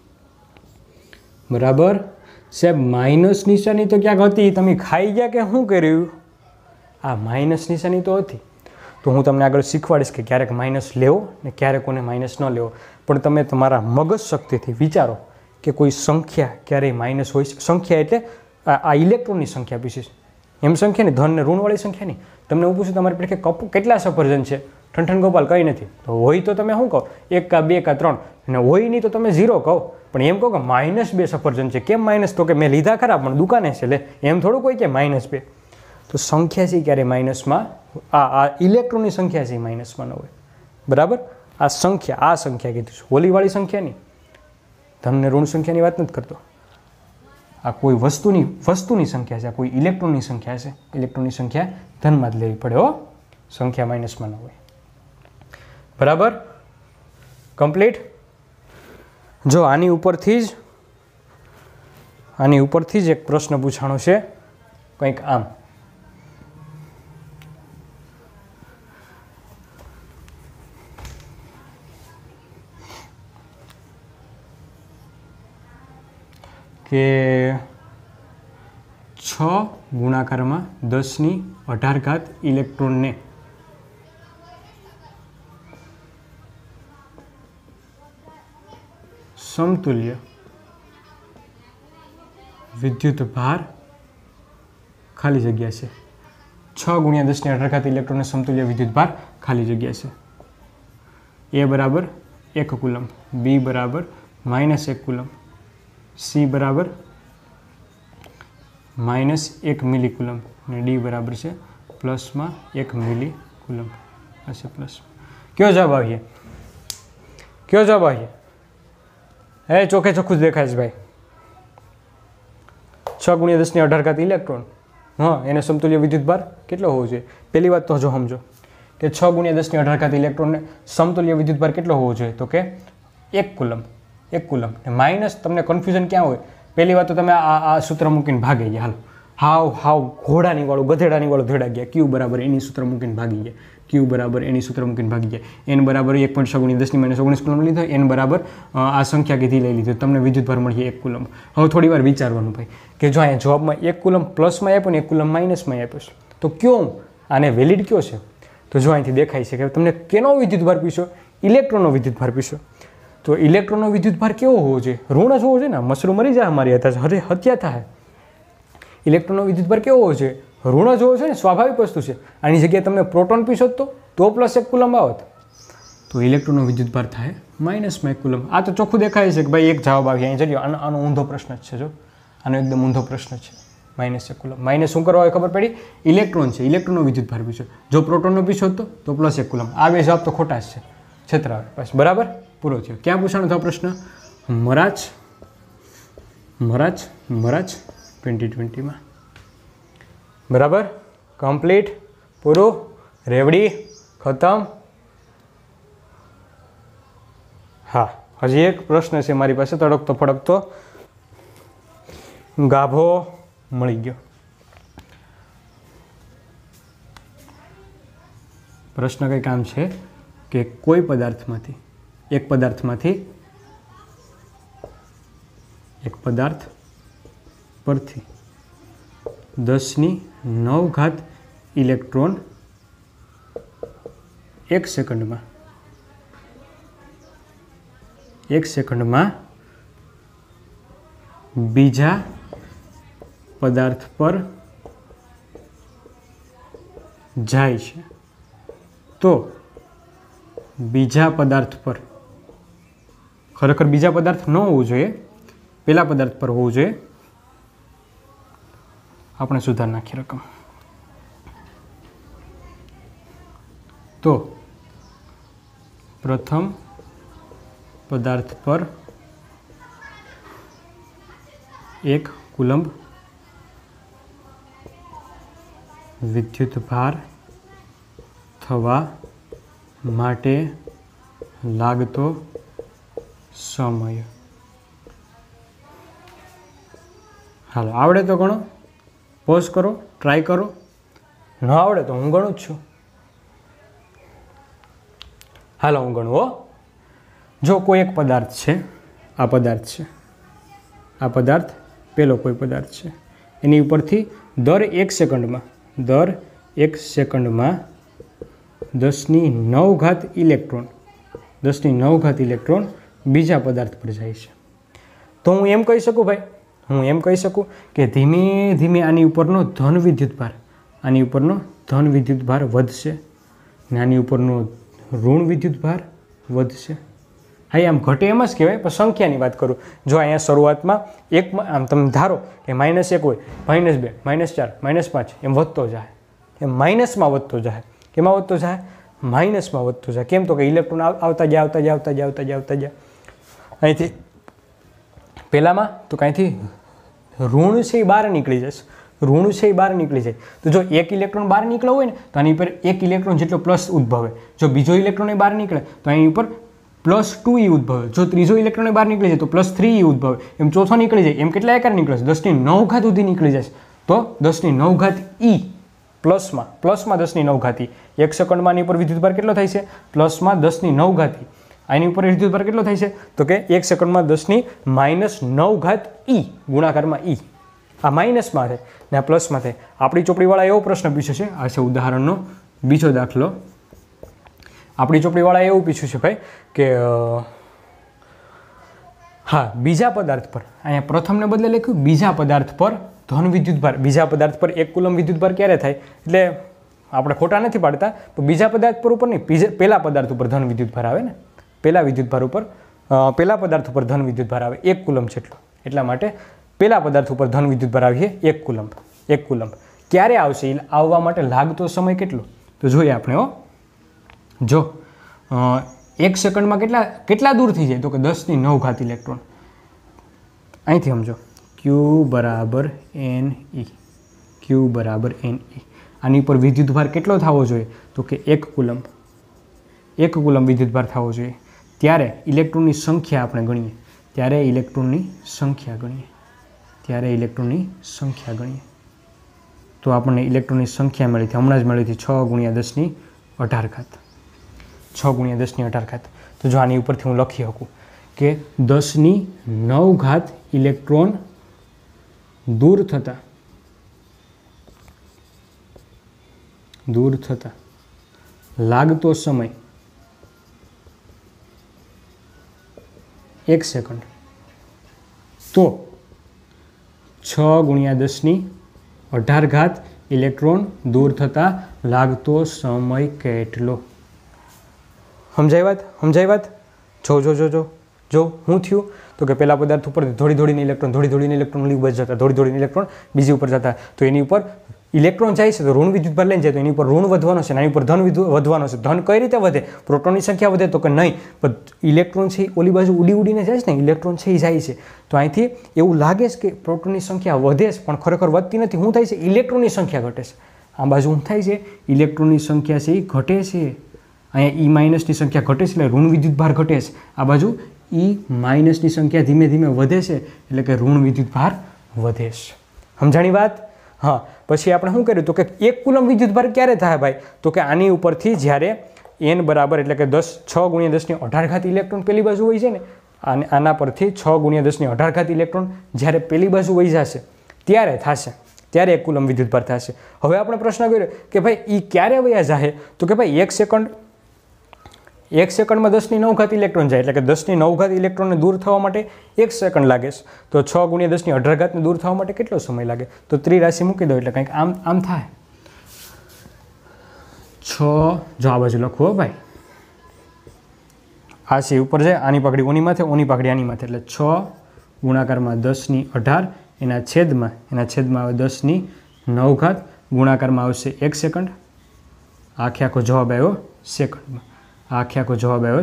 બરાબર. સાહેબ માઇનસ નિશાની તો ક્યાંક હતી, તમે ખાઈ ગયા કે શું કર્યું? આ માઇનસ નિશાની તો હતી. તો હું તમને આગળ શીખવાડીશ કે ક્યારેક માઇનસ લેવો ને ક્યારેક કોને માઇનસ ન લેવો. પણ તમે તમારા મગજ શક્તિથી વિચારો કે કોઈ સંખ્યા ક્યારેય માઇનસ હોય છે. સંખ્યા એટલે આ ઇલેક્ટ્રોનની સંખ્યા પૂછીશ, એમ સંખ્યા નહીં, ધન ને ઋણવાળી સંખ્યા નહીં. તમને હું પૂછું તમારી પાસે કેટલા સફરજન છે? ઠંઠન ગોપાલ કંઈ નથી. તો હોય તો તમે શું કહો? 1 કા 2 કા 3, અને હોય નહીં તો તમે 0 કહો. પણ એમ કહો કે -2 સફરજન છે. કેમ માઇનસ? તો કે મેં લીધા ખરા પણ દુકાને છે લે, એમ થોડું કોઈ કે -2. તો સંખ્યા છે ક્યારે માઇનસમાં, આ ઇલેક્ટ્રોનની સંખ્યા છે માઇનસમાં ન હોય. બરાબર. આ સંખ્યા કીધું છે, હોલીવાળી સંખ્યા નહીં, ધન ને ઋણ સંખ્યાની વાત નથી કરતો. આ કોઈ વસ્તુની સંખ્યા છે, આ કોઈ ઇલેક્ટ્રોનની સંખ્યા છે. ઇલેક્ટ્રોનની સંખ્યા ધનમાં જ લેવી પડે હો, સંખ્યા માઇનસમાં ન હોય. બરાબર. કમ્પ્લીટ. જો આની ઉપરથી જ એક પ્રશ્ન પૂછાણો છે કંઈક આમ. કે 6 ગુણાકારમાં 10⁻18 ઇલેક્ટ્રોનને સમતુલ્ય વિદ્યુતભાર ખાલી જગ્યા છે. 6 ગુણ્યા 10⁻18 ઇલેક્ટ્રોનને સમતુલ્ય વિદ્યુતભાર ખાલી જગ્યા છે. એ બરાબર 1 કુલંબ, બી બરાબર -1 કુલંબ, સી બરાબર -1 મિલીકુલમ અને ડી બરાબર છે +1 મિલીકુલમ. હશે પ્લસ. કયો જવાબ આવીએ? ચોખ્ખે ચોખ્ખું જ દેખાય છે ભાઈ. 6 ગુણ્યા 10⁻18 ઇલેક્ટ્રોન, હા, એને સમતુલ્ય વિદ્યુતભાર કેટલો હોવો જોઈએ? પહેલી વાત તો જો સમજો કે 6 ગુણ્યા 10⁻18 ઇલેક્ટ્રોનને સમતુલ્ય વિદ્યુતભાર કેટલો હોવો જોઈએ? તો કે 1 કુલમ. માઇનસ તમને કન્ફ્યુઝન ક્યાં હોય? પહેલી વાત તો તમે આ સૂત્ર મૂકીને ભાગી ગયા. હાલો, હાવ ઘોડાની વાળું ગધેડાની વાળું ધોડા ગયા. ક્યુ બરાબર એની સૂત્ર મૂકીને ભાગી ગયા. ક્યુ બરાબર એની સૂત્ર મૂકીને ભાગી ગયા. એન બરાબર 1.10⁻19 કુલમ લીધો. એન બરાબર આ સંખ્યા કીધી લઈ લીધું. તમને વિદ્યુતભાર મળી 1 કુલમ. હવે થોડી વાર વિચારવાનું ભાઈ કે જો અહીંયા જવાબમાં 1 કુલમ પ્લસમાં આપ્યો ને 1 કુલમ માઇનસમાં આપ્યો છે તો કયો આને વેલિડ કયો છે? તો જો અહીંથી દેખાય છે કે તમને કેનો વિદ્યુતભાર પૂછ્યો? ઇલેક્ટ્રોનનો વિદ્યુતભાર પૂછ્યો. તો ઇલેક્ટ્રોનનો વિદ્યુતભાર કેવો હોવો જોઈએ? ઋણ જ હોવો જોઈએ ને. મશરૂમ મરી જાય અમારી હત્યા થાય. ઇલેક્ટ્રોનનો વિદ્યુતભાર કેવો હોવો જોઈએ? ઋણ જ હોવો જોઈએ ને. સ્વાભાવિક વસ્તુ છે. આની જગ્યાએ તમને પ્રોટોન પૂછો તો પ્લસ 1 કુલમ આવત તો ઇલેક્ટ્રોનનો વિદ્યુતભાર થાય -1 કુલમ. આ તો ચોખ્ખું દેખાય છે કે ભાઈ એક જવાબ આવી અહીં જજો. આનો ઊંધો પ્રશ્ન જ છે. જો આનો એકદમ ઊંધો પ્રશ્ન છે. -1 કુલમ. માઇનસ શું કરવા હોય ખબર પડી? ઇલેક્ટ્રોન છે. ઇલેક્ટ્રોનનો વિદ્યુતભાર પૂછ્યો. જો પ્રોટોનનો પૂછ્યો તો +1 કુલમ. આ બે જવાબ તો ખોટા જ છે. છેતરાવે બસ. બરાબર પૂરો થયો. ક્યાં પૂછાનો થયો પ્રશ્ન? મરાજ 2020માં. બરાબર કમ્પ્લીટ પૂરું રેવડી ખતમ. હા હજી એક પ્રશ્ન છે મારી પાસે. તડકતો ફડકતો ગાભો મળી ગયો. પ્રશ્ન કંઈ કામ છે કે કોઈ પદાર્થમાંથી એક પદાર્થ પરથી 10⁹ ઇલેક્ટ્રોન 1 સેકન્ડમાં બીજા પદાર્થ પર જાય છે તો બીજા પદાર્થ પર ખરેખર બીજા પદાર્થ ન હોવું જોઈએ, પેલા પદાર્થ પર હોવું જોઈએ. આપણે સુધાર નાખી રકમ. તો પ્રથમ પદાર્થ પર 1 કુલંબ વિદ્યુતભાર થવા માટે લાગતો સમય. હાલો આવડે તો ગણો. પોઝ કરો, ટ્રાય કરો. ન આવડે તો હું ગણું જ છું. હાલો હું ગણું હો. જો કોઈ એક પદાર્થ છે, આ પદાર્થ પેલો કોઈ પદાર્થ છે, એની ઉપરથી દર 1 સેકન્ડમાં 10⁹ ઇલેક્ટ્રોન બીજા પદાર્થ પર જાય છે. તો હું એમ કહી શકું ભાઈ, કે ધીમે ધીમે આની ઉપરનો ધન વિદ્યુતભાર વધશે અને આની ઉપરનો ઋણ વિદ્યુતભાર વધશે. હા આમ ઘટે એમ જ કહેવાય, પણ સંખ્યાની વાત કરું. જો અહીંયા શરૂઆતમાં આમ તમે ધારો કે -1 હોય, -2, -4, -5 એમ વધતો જાય, એમ માઇનસમાં વધતો જાય. કેમાં વધતો જાય? માઇનસમાં વધતો જાય. કેમ તો કે ઇલેક્ટ્રોન આવતા જાય. અહીંથી પહેલામાં તો કાંઈથી ઋણ છે એ બહાર નીકળી જશે. તો જો 1 ઇલેક્ટ્રોન બહાર નીકળ્યો હોય ને તો આની ઉપર 1 ઇલેક્ટ્રોન જેટલો પ્લસ ઉદ્ભવે. જો બીજો ઇલેક્ટ્રોન બહાર નીકળે તો આની ઉપર +2e ઉદ્ભવે. જો ત્રીજો ઇલેક્ટ્રોન બહાર નીકળી જાય તો +3e ઉદ્ભવે. એમ ચોથો નીકળી જાય એમ કેટલા એકર નીકળે છે? 10⁹ સુધી નીકળી જાય. તો 10⁹e પ્લસમાં 10⁹e 1 સેકન્ડમાં આની ઉપર વિદ્યુતભાર કેટલો થાય છે? +10⁹e. આની ઉપર વિદ્યુતભાર કેટલો થાય છે? તો કે 1 સેકન્ડમાં 10⁻⁹e ગુણાકારમાં e. આ માઇનસમાં છે ને આ પ્લસમાં થાય. આપણી ચોપડીવાળા એવો પ્રશ્ન પૂછ્યો છે. આ છે ઉદાહરણનો બીજો દાખલો. આપણી ચોપડીવાળા એવું પૂછ્યું છે ભાઈ કે હા બીજા પદાર્થ પર, અહીંયા પ્રથમને બદલે લખ્યું બીજા પદાર્થ પર ધન વિદ્યુતભાર. બીજા પદાર્થ પર 1 કુલમ વિદ્યુતભાર ક્યારે થાય? એટલે આપણે ખોટા નથી પાડતા, પણ બીજા પદાર્થ પર ઉપર નહીં, પહેલા પદાર્થ ઉપર ધન વિદ્યુતભાર આવે ને. પહેલા પદાર્થ ઉપર ધન વિદ્યુતભાર આવે 1 કુલમ જેટલો. એટલા માટે પહેલા પદાર્થ ઉપર ધન વિદ્યુતભાર આવીએ 1 કુલમ. ક્યારે આવશે? આવવા માટે લાગતો સમય કેટલો? તો જોઈએ આપણે. જો 1 સેકન્ડમાં કેટલા દૂર થઈ જાય? તો કે 10⁹ ઇલેક્ટ્રોન. અહીંથી સમજો Q બરાબર NE. આની ઉપર વિદ્યુતભાર કેટલો થવો જોઈએ? તો કે 1 કુલમ વિદ્યુતભાર થવો જોઈએ. ત્યારે ઇલેક્ટ્રોનની સંખ્યા આપણે ગણીએ. ત્યારે ઇલેક્ટ્રોનની સંખ્યા ગણીએ. તો આપણને ઇલેક્ટ્રોનની સંખ્યા મળી હતી, હમણાં જ મળી હતી 6 × 10⁻18. 6 × 10⁻18. તો જો આની ઉપરથી હું લખી શકું કે 10⁹ ઇલેક્ટ્રોન દૂર થતા લાગતો સમય 1 સેકન્ડ. તો 6 × 10⁻18 ઇલેક્ટ્રોન દૂર થતા લાગતો સમય કેટલો? સમજાય વાત? જો શું થયું તો કે પેલા પદાર્થ ઉપર દોડીને ઇલેક્ટ્રોન ઓલી ઉપર જતા, દોડીને ઇલેક્ટ્રોન બીજી ઉપર જતા. તો એની ઉપર ઇલેક્ટ્રોન જાય છે તો ઋણ વિદ્યુતભાર લઈને જાય તો એની ઉપર ઋણ વધવાનો છે, એની ઉપર ધન વધવાનો છે. ધન કઈ રીતે વધે? પ્રોટોનની સંખ્યા વધે તો કે નહીં, પણ ઇલેક્ટ્રોન છે ઓલી બાજુ ઉડીને જાય છે ને, ઇલેક્ટ્રોન છે એ જાય છે. તો અહીંથી એવું લાગે છે કે પ્રોટોનની સંખ્યા વધે છે, પણ ખરેખર વધતી નથી. શું થાય છે? ઇલેક્ટ્રોનની સંખ્યા ઘટે છે. આ બાજુ શું થાય છે? ઇલેક્ટ્રોનની સંખ્યા છે એ ઘટે છે. અહીંયા E- ની સંખ્યા ઘટે છે એટલે ઋણ વિદ્યુતભાર ઘટે છે. આ બાજુ E- ની સંખ્યા ધીમે ધીમે વધે છે એટલે કે ઋણ વિદ્યુતભાર વધે છે. સમજાણી વાત? હા. પછી આપણે શું કર્યું તો કે 1 કુલમ વિદ્યુતભાર ક્યારે થાય ભાઈ? તો કે આની ઉપરથી જ્યારે n બરાબર એટલે કે 6 × 10⁻18 ઇલેક્ટ્રોન પેલી બાજુ વહી છે ને, આના પરથી 6 × 10⁻18 ઇલેક્ટ્રોન જ્યારે પેલી બાજુ વહી જશે ત્યારે થશે, ત્યારે 1 કુલમ વિદ્યુતભાર થશે. હવે આપણે પ્રશ્ન કર્યો કે ભાઈ એ ક્યારે વયા જાય? તો કે ભાઈ 1 સેકન્ડમાં 10⁹ ઇલેક્ટ્રોન જાય એટલે કે 10⁹ ઇલેક્ટ્રોનને દૂર થવા માટે 1 સેકન્ડ લાગે છે. તો 6 × 10⁻18 દૂર થવા માટે કેટલો સમય લાગે? તો ત્રિરાશિ મૂકી દો એટલે કંઈક આમ થાય. 6 જો આ બાજુ લખો ભાઈ, આ છે ઉપર જાય, આની પકડી ઓની માથે, ઓની પકડી આની માથે, એટલે 6 × 10⁻18 એના છેદમાં આવે 10⁹ ગુણાકારમાં આવશે 1 સેકન્ડ. આખો જવાબ આવ્યો સેકન્ડમાં. આખો જવાબ આવ્યો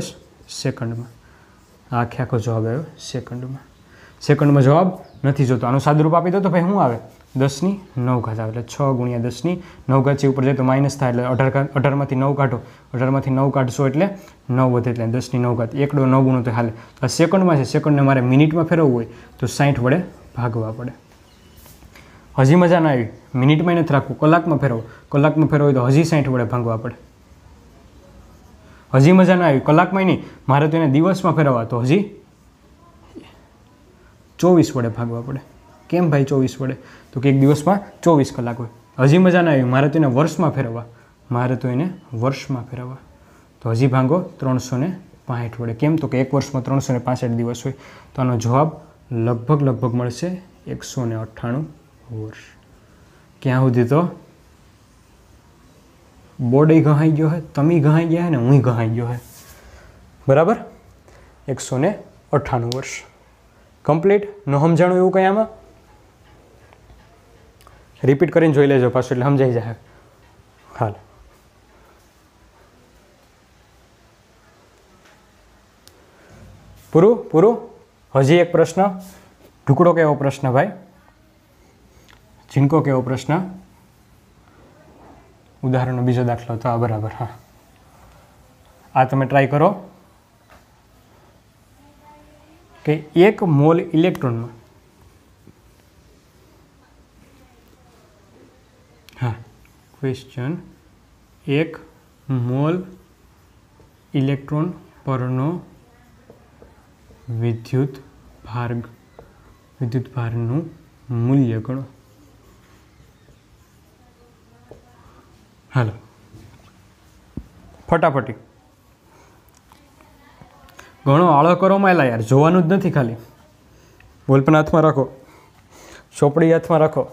સેકન્ડમાં. સેકન્ડમાં જવાબ નથી જોતો. આનું સાદુરૂપ આપી દો તો ભાઈ શું આવે? 10⁹ આવે. એટલે 6 × 10⁹ છે ઉપર જાય તો માઇનસ થાય એટલે 18માંથી 9 કાઢો. 18માંથી 9 કાઢશો એટલે 9 વધે એટલે 10⁹. 1 9 ગુણો તો હાલે. આ સેકન્ડમાં છે, સેકન્ડને મારે મિનિટમાં ફેરવવું હોય તો 60 વડે ભાગવા પડે. હજી મજા ના આવી, મિનિટમાં નથી રાખવું, કલાકમાં ફેરવો હોય તો હજી 60 વડે ભાગવા પડે. હજી મજા ના આવી, કલાકમાં નહીં, મારે તો એને દિવસમાં ફેરવવા તો હજી 24 વડે ભાગવા પડે. કેમ ભાઈ 24 વડે? તો કે એક દિવસમાં 24 કલાક હોય. હજી મજા ના આવી, મારે તો એને વર્ષમાં ફેરવવા તો હજી ભાગો 365 વડે. કેમ? તો કે એક વર્ષમાં 365 દિવસ હોય. તો આનો જવાબ લગભગ મળશે 198 વર્ષ. ક્યાં સુધી? તો બોર્ડ ઘહાઈ ગયો હે, તમે ઘહાઈ ગયા હે ને હું ઘહાઈ ગયો હે. બરાબર? 198 વર્ષ. કમ્પ્લીટ? ન સમજાણું એવું કંઈ આમાં? રિપીટ કરીને જોઈ લેજો પાછું એટલે સમજાઈ જાય. હાલ, પૂરું. હજી એક પ્રશ્ન. ટુકડો કેવો પ્રશ્ન ભાઈ? ઝીણકો કેવો પ્રશ્ન? ઉદાહરણનો બીજો દાખલો તો આ બરાબર. હા, આ તમે ટ્રાય કરો કે 1 મોલ ઇલેક્ટ્રોનમાં, હા ક્વેશ્ચન, 1 મોલ ઇલેક્ટ્રોન પરનો વિદ્યુતભારનું મૂલ્ય ગણો. હાલો ફટાફટી ઘણો આળો કરો માયલા યાર, જોવાનું જ નથી, ખાલી બોલપેન હાથમાં રાખો, ચોપડી હાથમાં રાખો.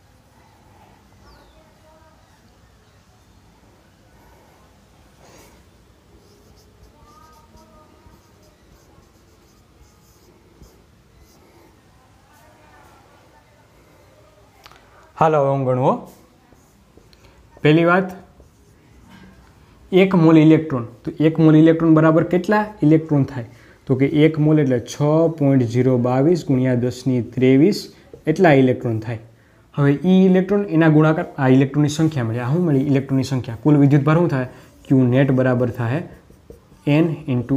હાલો હવે હું ગણવો. પહેલી વાત, 1 મોલ ઇલેક્ટ્રોન. તો 1 મોલ ઇલેક્ટ્રોન બરાબર કેટલા ઇલેક્ટ્રોન થાય? તો કે 1 મોલ એટલે 6.022 × 10⁻23 એટલા ઇલેક્ટ્રોન થાય. હવે ઇલેક્ટ્રોન એના ગુણાકાર, આ ઇલેક્ટ્રોનની સંખ્યા મળી. આ શું મળી? ઇલેક્ટ્રોનની સંખ્યા. કુલ વિદ્યુતભાર શું થાય? Q નેટ બરાબર થાય N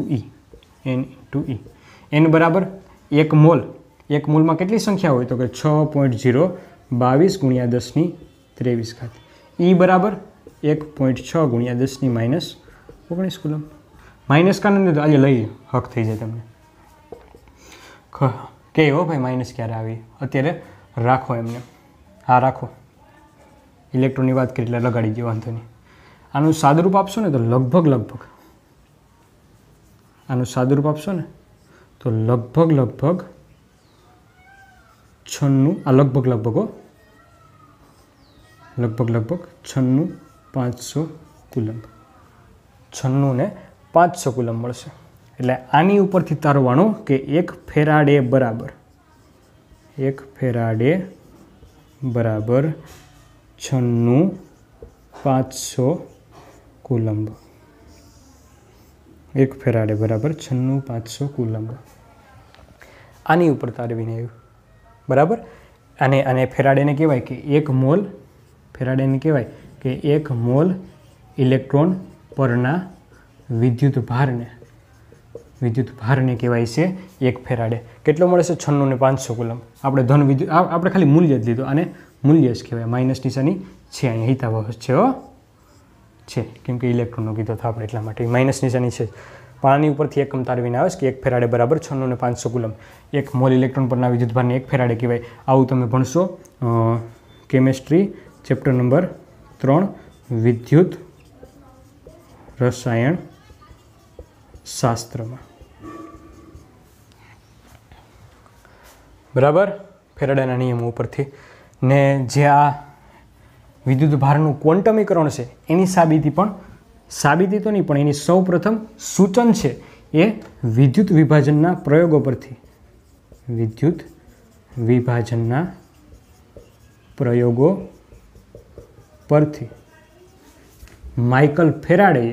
× E. N બરાબર 1 મોલ. 1 મોલમાં કેટલી સંખ્યા હોય? તો કે 6.022 × 23 घात। ई बराबर 1.6 गुणिया 10⁻19 कूलम। माइनस का नहीं तो आज लई हक थी जाए तमने के हो भाई माइनस क्यारे आवी अत्यारे राखो एमने। हाँ राखो इलेक्ट्रॉननी बात करी એટલે લગાડી ગયો વાંધો નહીં। આનું સાદુરૂપ આપશો ને તો લગભગ આનું સાદુરૂપ આપશો ને તો લગભગ 96 આ લગભગ હો લગભગ 96,500 કુલમ 96 ને 500 કુલમ મળશે। એટલે આની ઉપરથી તારવાનું કે 1 ફેરાડે બરાબર 96,500 કુલંબ। 1 ફેરાડે બરાબર 96,500 કુલંબ આની ઉપર તારવીને આવ્યું બરાબર। અને ફેરાડેને કહેવાય કે 1 મોલ ફેરાડેને કહેવાય કે 1 મોલ ઇલેક્ટ્રોન પરના વિદ્યુત ભારને કહેવાય છે 1 ફેરાડે। કેટલો મળે છે 96 ને 500 કુલમ। આપણે ધન વિદ્યુત આપણે ખાલી મૂલ્ય જ લીધું અને મૂલ્ય જ કહેવાય માઇનસ નિશાની છે અહીંયા હિતાવહ છે કેમ કે ઇલેક્ટ્રોનનો કીધો હતો આપણે એટલા માટે માઇનસ નિશાની છે। પણ આની ઉપરથી એકમ તારવીને આવે છે કે 1 ફેરાડે બરાબર 96 ને 500 કુલમ। 1 મોલ ઇલેક્ટ્રોન પરના વિદ્યુતભારને 1 ફેરાડે કહેવાય। આવું તમે ભણશો કેમેસ્ટ્રી ચેપ્ટર નંબર 3 વિદ્યુત રસાયણ શાસ્ત્રમાં બરાબર। ફેરાડેના નિયમો ઉપરથી ને જે આ વિદ્યુત ભારનું ક્વોન્ટમીકરણ છે એની સાબિતી તો નહીં પણ એની સૌપ્રથમ સૂચન છે એ વિદ્યુત વિભાજનના પ્રયોગો પરથી માઇકલ ફેરાડેએ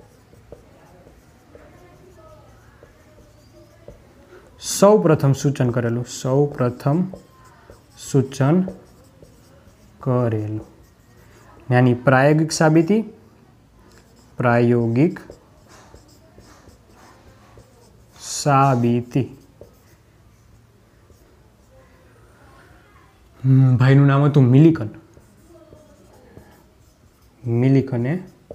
સૌપ્રથમ સૂચન કરેલું આની પ્રાયોગિક સાબિતી ભાઈનું નામ હતું મિલિકને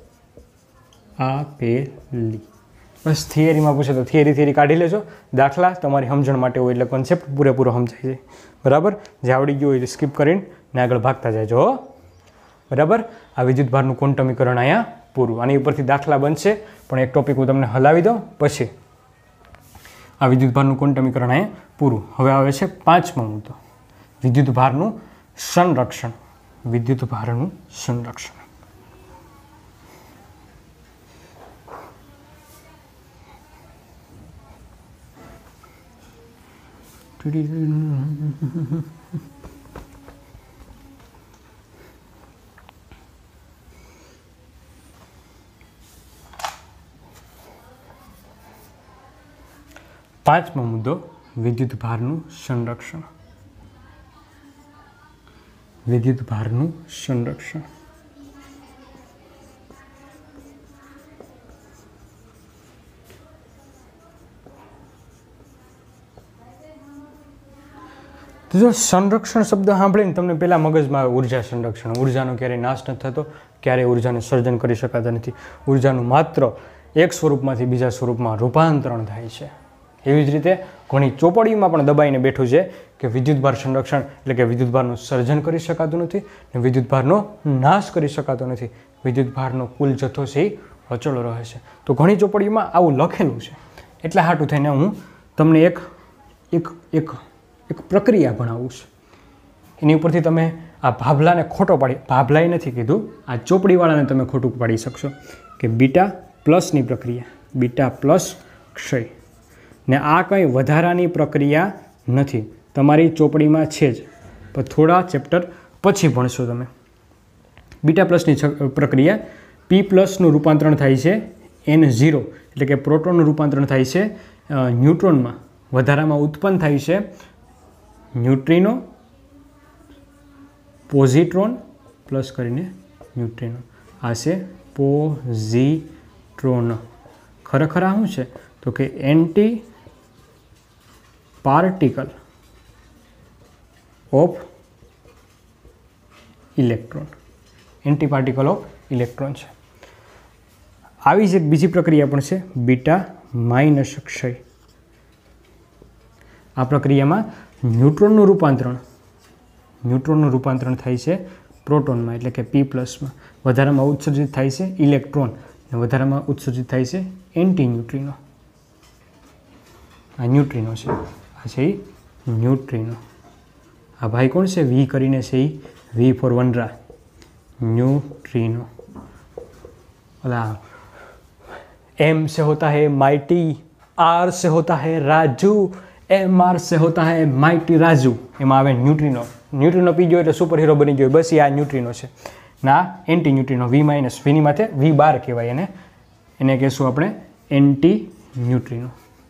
આપેલી। બસ થિયરીમાં પૂછે તો થિયરી કાઢી લેજો। દાખલા તમારી સમજણ માટે હોય એટલે કોન્સેપ્ટ પૂરેપૂરો સમજાઈ જાય બરાબર। જે આવડી ગયું હોય સ્કીપ કરીને આગળ ભાગતા જાયજો બરાબર। આ વિદ્યુતભારનું ક્વોન્ટમીકરણ અહીંયા પૂરું। આની ઉપરથી દાખલા બનશે પણ એક ટોપિક હું તમને હલાવી દઉં પછી આ વિદ્યુતભારનું ક્વોન્ટમીકરણ અહીંયા પૂરું। હવે આવે છે 5મો મુદ્દો વિદ્યુતભારનું સંરક્ષણ। પાંચમો મુદ્દો વિદ્યુતભારનું સંરક્ષણ। તો જો સંરક્ષણ શબ્દ સાંભળીને તમને પહેલાં મગજમાં આવે ઉર્જા સંરક્ષણ। ઉર્જાનો ક્યારેય નાશ નથી થતો, ક્યારેય ઉર્જાને સર્જન કરી શકાતા નથી। ઉર્જાનું માત્ર એક સ્વરૂપમાંથી બીજા સ્વરૂપમાં રૂપાંતરણ થાય છે। એવી જ રીતે ઘણી ચોપડીમાં પણ દબાઈને બેઠું છે કે વિદ્યુતભાર સંરક્ષણ એટલે કે વિદ્યુતભારનું સર્જન કરી શકાતું નથી ને વિદ્યુતભારનો નાશ કરી શકાતો નથી। વિદ્યુતભારનો કુલ જથ્થો છે એ અચળ રહે છે। તો ઘણી ચોપડીમાં આવું લખેલું છે। એટલે હાટું થઈને હું તમને એક પ્રક્રિયા ભણાવું છું। એની ઉપરથી તમે આ ભાભલાને ખોટો ભાભલાએ નથી કીધું, આ ચોપડીવાળાને તમે ખોટું પાડી શકશો કે બીટા પ્લસની પ્રક્રિયા, બીટા પ્લસ ક્ષય ને આ કંઈ વધારાની પ્રક્રિયા નથી, તમારી ચોપડીમાં છે જ પણ થોડા ચેપ્ટર પછી ભણશો તમે। બીટા પ્લસની પ્રક્રિયા પી પ્લસનું રૂપાંતરણ થાય છે N0 એટલે કે પ્રોટોનનું રૂપાંતરણ થાય છે ન્યુટ્રોનમાં, વધારામાં ઉત્પન્ન થાય છે ન્યુટ્રિનો, પોઝિટ્રોન પ્લસ કરીને ન્યુટ્રિનો, આ છે પોઝિટ્રોન। ખરેખર આ શું છે તો કે antiparticle of electron, antiparticle of electron છે. આવી જ એક બીજી પ્રક્રિયા પણ છે બીટા માઇનસ ક્ષય. આ પ્રક્રિયામાં ન્યુટ્રોનનું રૂપાંતરણ થાય છે પ્રોટોનમાં એટલે કે P+. વધારામાં ઉત્સર્જિત થાય છે ઇલેક્ટ્રોન અને વધારામાં ઉત્સર્જિત થાય છે એન્ટી ન્યુટ્રિનો. આ ન્યુટ્રિનો છે, આ છે ન્યુટ્રિનો. આ ભાઈ કોણ છે? વી કરીને છે એ વી ફોર વનરા, न्यूट्रिनो. एम से होता है माइटी, आर से होता है राजू, एम आर से होता है माइटी राजू. एम आवे न्यूट्रिनो. न्यूट्रिनो पी गयो એટલે સુપર હીરો બની ગયો. બસ એ આ ન્યુટ્રિનો છે. ના એન્ટી ન્યુટ્રિનો V- વીની માથે V12 કહેવાય એને કહેશું આપણે એન્ટી ન્યુટ્રિનો.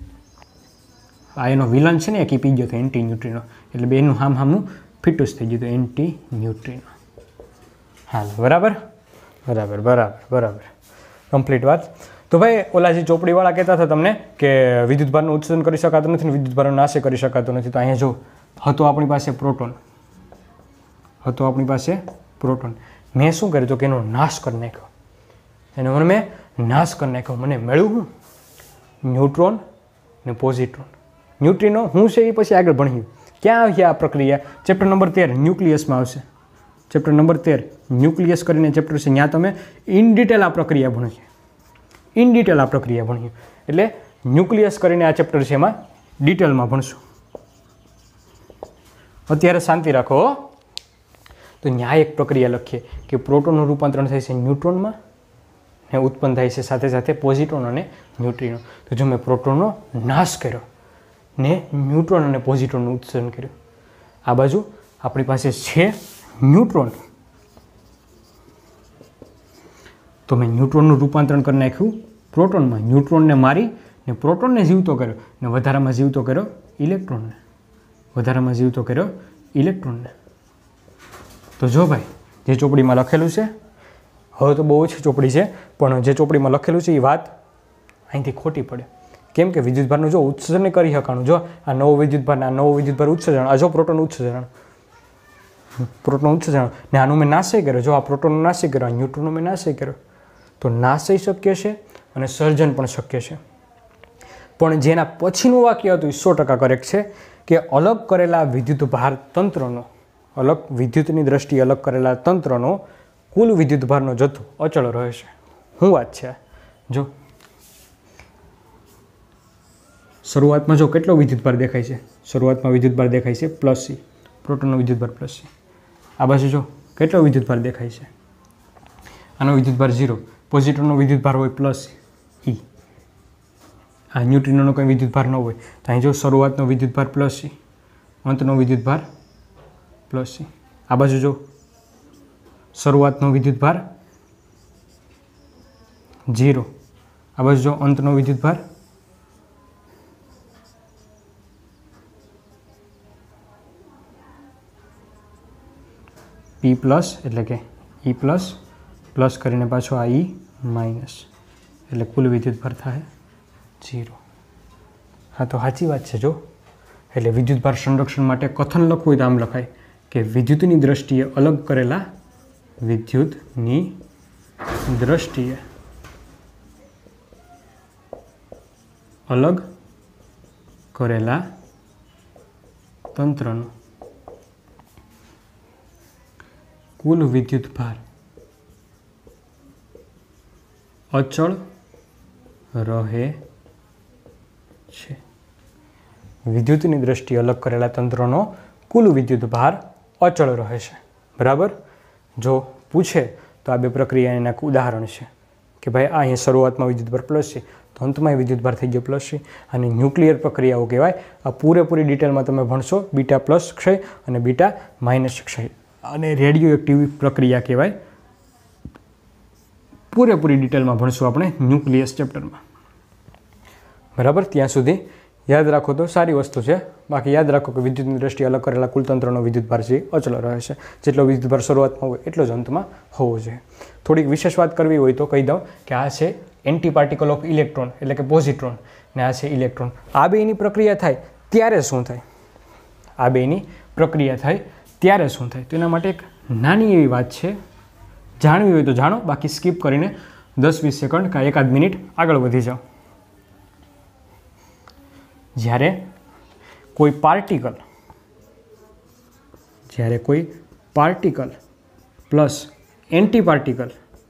આ એનો વિલન છે ને એક પી ગયો તો એન્ટી ન્યુટ્રિનો એટલે બેનું હામનું ફિટુસ થઈ ગયું તો એન્ટી ન્યુટ્રિનો. હા બરાબર બરાબર બરાબર બરાબર કમ્પ્લીટ વાત. તો ભાઈ ઓલા જે ચોપડીવાળા કહેતા હતા તમને કે વિદ્યુતભારનું ઉત્સર્જન કરી શકાતું નથી ને વિદ્યુતભારનો નાશ કરી શકાતો નથી. તો અહીંયા જો હતો આપણી પાસે પ્રોટોન, મેં શું કર્યું તો કે એનો નાશ કરી નાખ્યો. એનો મેં નાશ કરી નાખ્યો. મને મળ્યું હું ન્યુટ્રોન ને પોઝિટ્રોન. ન્યુટ્રિનો શું છે એ પછી આગળ ભણ્યું. ક્યાં આવી આ પ્રક્રિયા? ચેપ્ટર નંબર 13 ન્યુક્લિયસમાં આવશે. ચેપ્ટર નંબર 13 ન્યુક્લિયસ કરીને ચેપ્ટર છે, ત્યાં તમે ઇન ડિટેલ આ પ્રક્રિયા ભણીએ. એટલે ન્યુક્લિયસ કરીને આ ચેપ્ટર છે એમાં ડિટેલમાં ભણશું. અત્યારે શાંતિ રાખો. તો ન્યાય એક પ્રક્રિયા લખીએ કે પ્રોટોનનું રૂપાંતરણ થાય છે ન્યુટ્રોનમાં ને ઉત્પન્ન થાય છે સાથે સાથે પોઝિટ્રોન અને ન્યુટ્રિનો. તો જો મેં પ્રોટોનનો નાશ કર્યો ને ન્યુટ્રોન અને પોઝિટ્રોનનું ઉત્સર્જન કર્યું. આ બાજુ આપણી પાસે છે ન્યુટ્રોન. તો મેં ન્યુટ્રોનનું રૂપાંતરણ કરી નાખ્યું પ્રોટોનમાં. ન્યુટ્રોનને મારી ને પ્રોટોનને જીવતો કર્યો ને વધારામાં જીવતો કર્યો ઇલેક્ટ્રોનને. તો જો ભાઈ જે ચોપડીમાં લખેલું છે, હવે તો બહુ ઓછી ચોપડી છે પણ જે ચોપડીમાં લખેલું છે એ વાત અહીંથી ખોટી પડે. કેમ કે વિદ્યુતભારનું જો ઉત્સર્જન કરી શકાનું, જો આ નવો વિદ્યુતભાર ઉત્સર્જન, આ જો પ્રોટોન ઉત્સર્જન ને આનું મેં નાશય કર્યો. જો આ પ્રોટોનનો નાશય કર્યો, આ ન્યુટ્રોનનો મેં નાશય કર્યો. તો નાશય શક્ય છે અને સર્જન પણ શક્ય છે. પણ જેના પછીનું વાક્ય હતું એ 100% કરેક્ટ છે કે અલગ કરેલા વિદ્યુતભાર તંત્રનો, વિદ્યુતની દ્રષ્ટિએ અલગ કરેલા તંત્રનો કુલ વિદ્યુતભારનો જથ્થો અચળ રહે છે. શું વાત છે? જો શરૂઆતમાં જો કેટલો વિદ્યુતભાર દેખાય છે? શરૂઆતમાં વિદ્યુતભાર દેખાય છે +C, પ્રોટોનનો વિદ્યુતભાર +C. આ બાજુ જો કેટલો વિદ્યુતભાર દેખાય છે? આનો વિદ્યુતભાર 0. પોઝિટ્રોનનો વિદ્યુતભાર હોય +E. આ ન્યુટ્રિનોનો કંઈ વિદ્યુતભાર ન હોય તો અહીં જો શરૂઆતનો વિદ્યુતભાર +C, અંતનો વિદ્યુતભાર +C. આ બાજુ જો શરૂઆતનો વિદ્યુતભાર 0, આ બાજુ જો અંતનો વિદ્યુતભાર P+ એટલે કે E+, પ્લસ કરીને પાછો આ E- એટલે કુલ વિદ્યુતભાર થાય 0. હા તો સાચી વાત છે. જો એટલે વિદ્યુતભાર સંરક્ષણ માટે કથન લખવું હોય તો આમ લખાય કે વિદ્યુતની દ્રષ્ટિએ અલગ કરેલા તંત્રનો કુલ વિદ્યુતભાર અચળ રહે છે. વિદ્યુતની દ્રષ્ટિએ અલગ કરેલા તંત્રનો કુલ વિદ્યુતભાર અચળ રહે છે. બરાબર. જો પૂછે તો આ બે પ્રક્રિયા એના ઉદાહરણ છે કે ભાઈ આ અહીંયા શરૂઆતમાં વિદ્યુતભાર +C તો અંતમાં વિદ્યુતભાર થઈ ગયો +C. અને ન્યુક્લિયર પ્રક્રિયાઓ કહેવાય. આ પૂરેપૂરી ડિટેલમાં તમે ભણશો બીટા પ્લસ ક્ષય અને બીટા માઇનસ ક્ષય. અને રેડિયો એક્ટિવ પ્રક્રિયા કહેવાય. પૂરેપૂરી ડિટેલમાં ભણશું આપણે ન્યુક્લિયસ ચેપ્ટરમાં. બરાબર. ત્યાં સુધી યાદ રાખો તો સારી વસ્તુ છે. બાકી યાદ રાખો કે વિદ્યુતની દ્રષ્ટિએ અલગ કરેલા કુલ તંત્રનો વિદ્યુતભાર છે અચળ રહે છે. જેટલો વિદ્યુતભાર શરૂઆતમાં હોય એટલો જ અંતમાં હોવો જોઈએ. થોડીક વિશેષ વાત કરવી હોય તો કહી દઉં કે આ છે એન્ટી પાર્ટિકલ ઓફ ઇલેક્ટ્રોન એટલે કે પોઝિટ્રોન ને આ છે ઇલેક્ટ્રોન. આ બેની પ્રક્રિયા થાય ત્યારે શું થાય? તો એના માટે એક નાની એવી વાત છે, જાણવી હોય તો જાણો, બાકી સ્કીપ કરીને 10-20 સેકન્ડ કાં એકાદ મિનિટ આગળ વધી જાઓ. જ્યારે કોઈ પાર્ટિકલ પ્લસ એન્ટી પાર્ટિકલ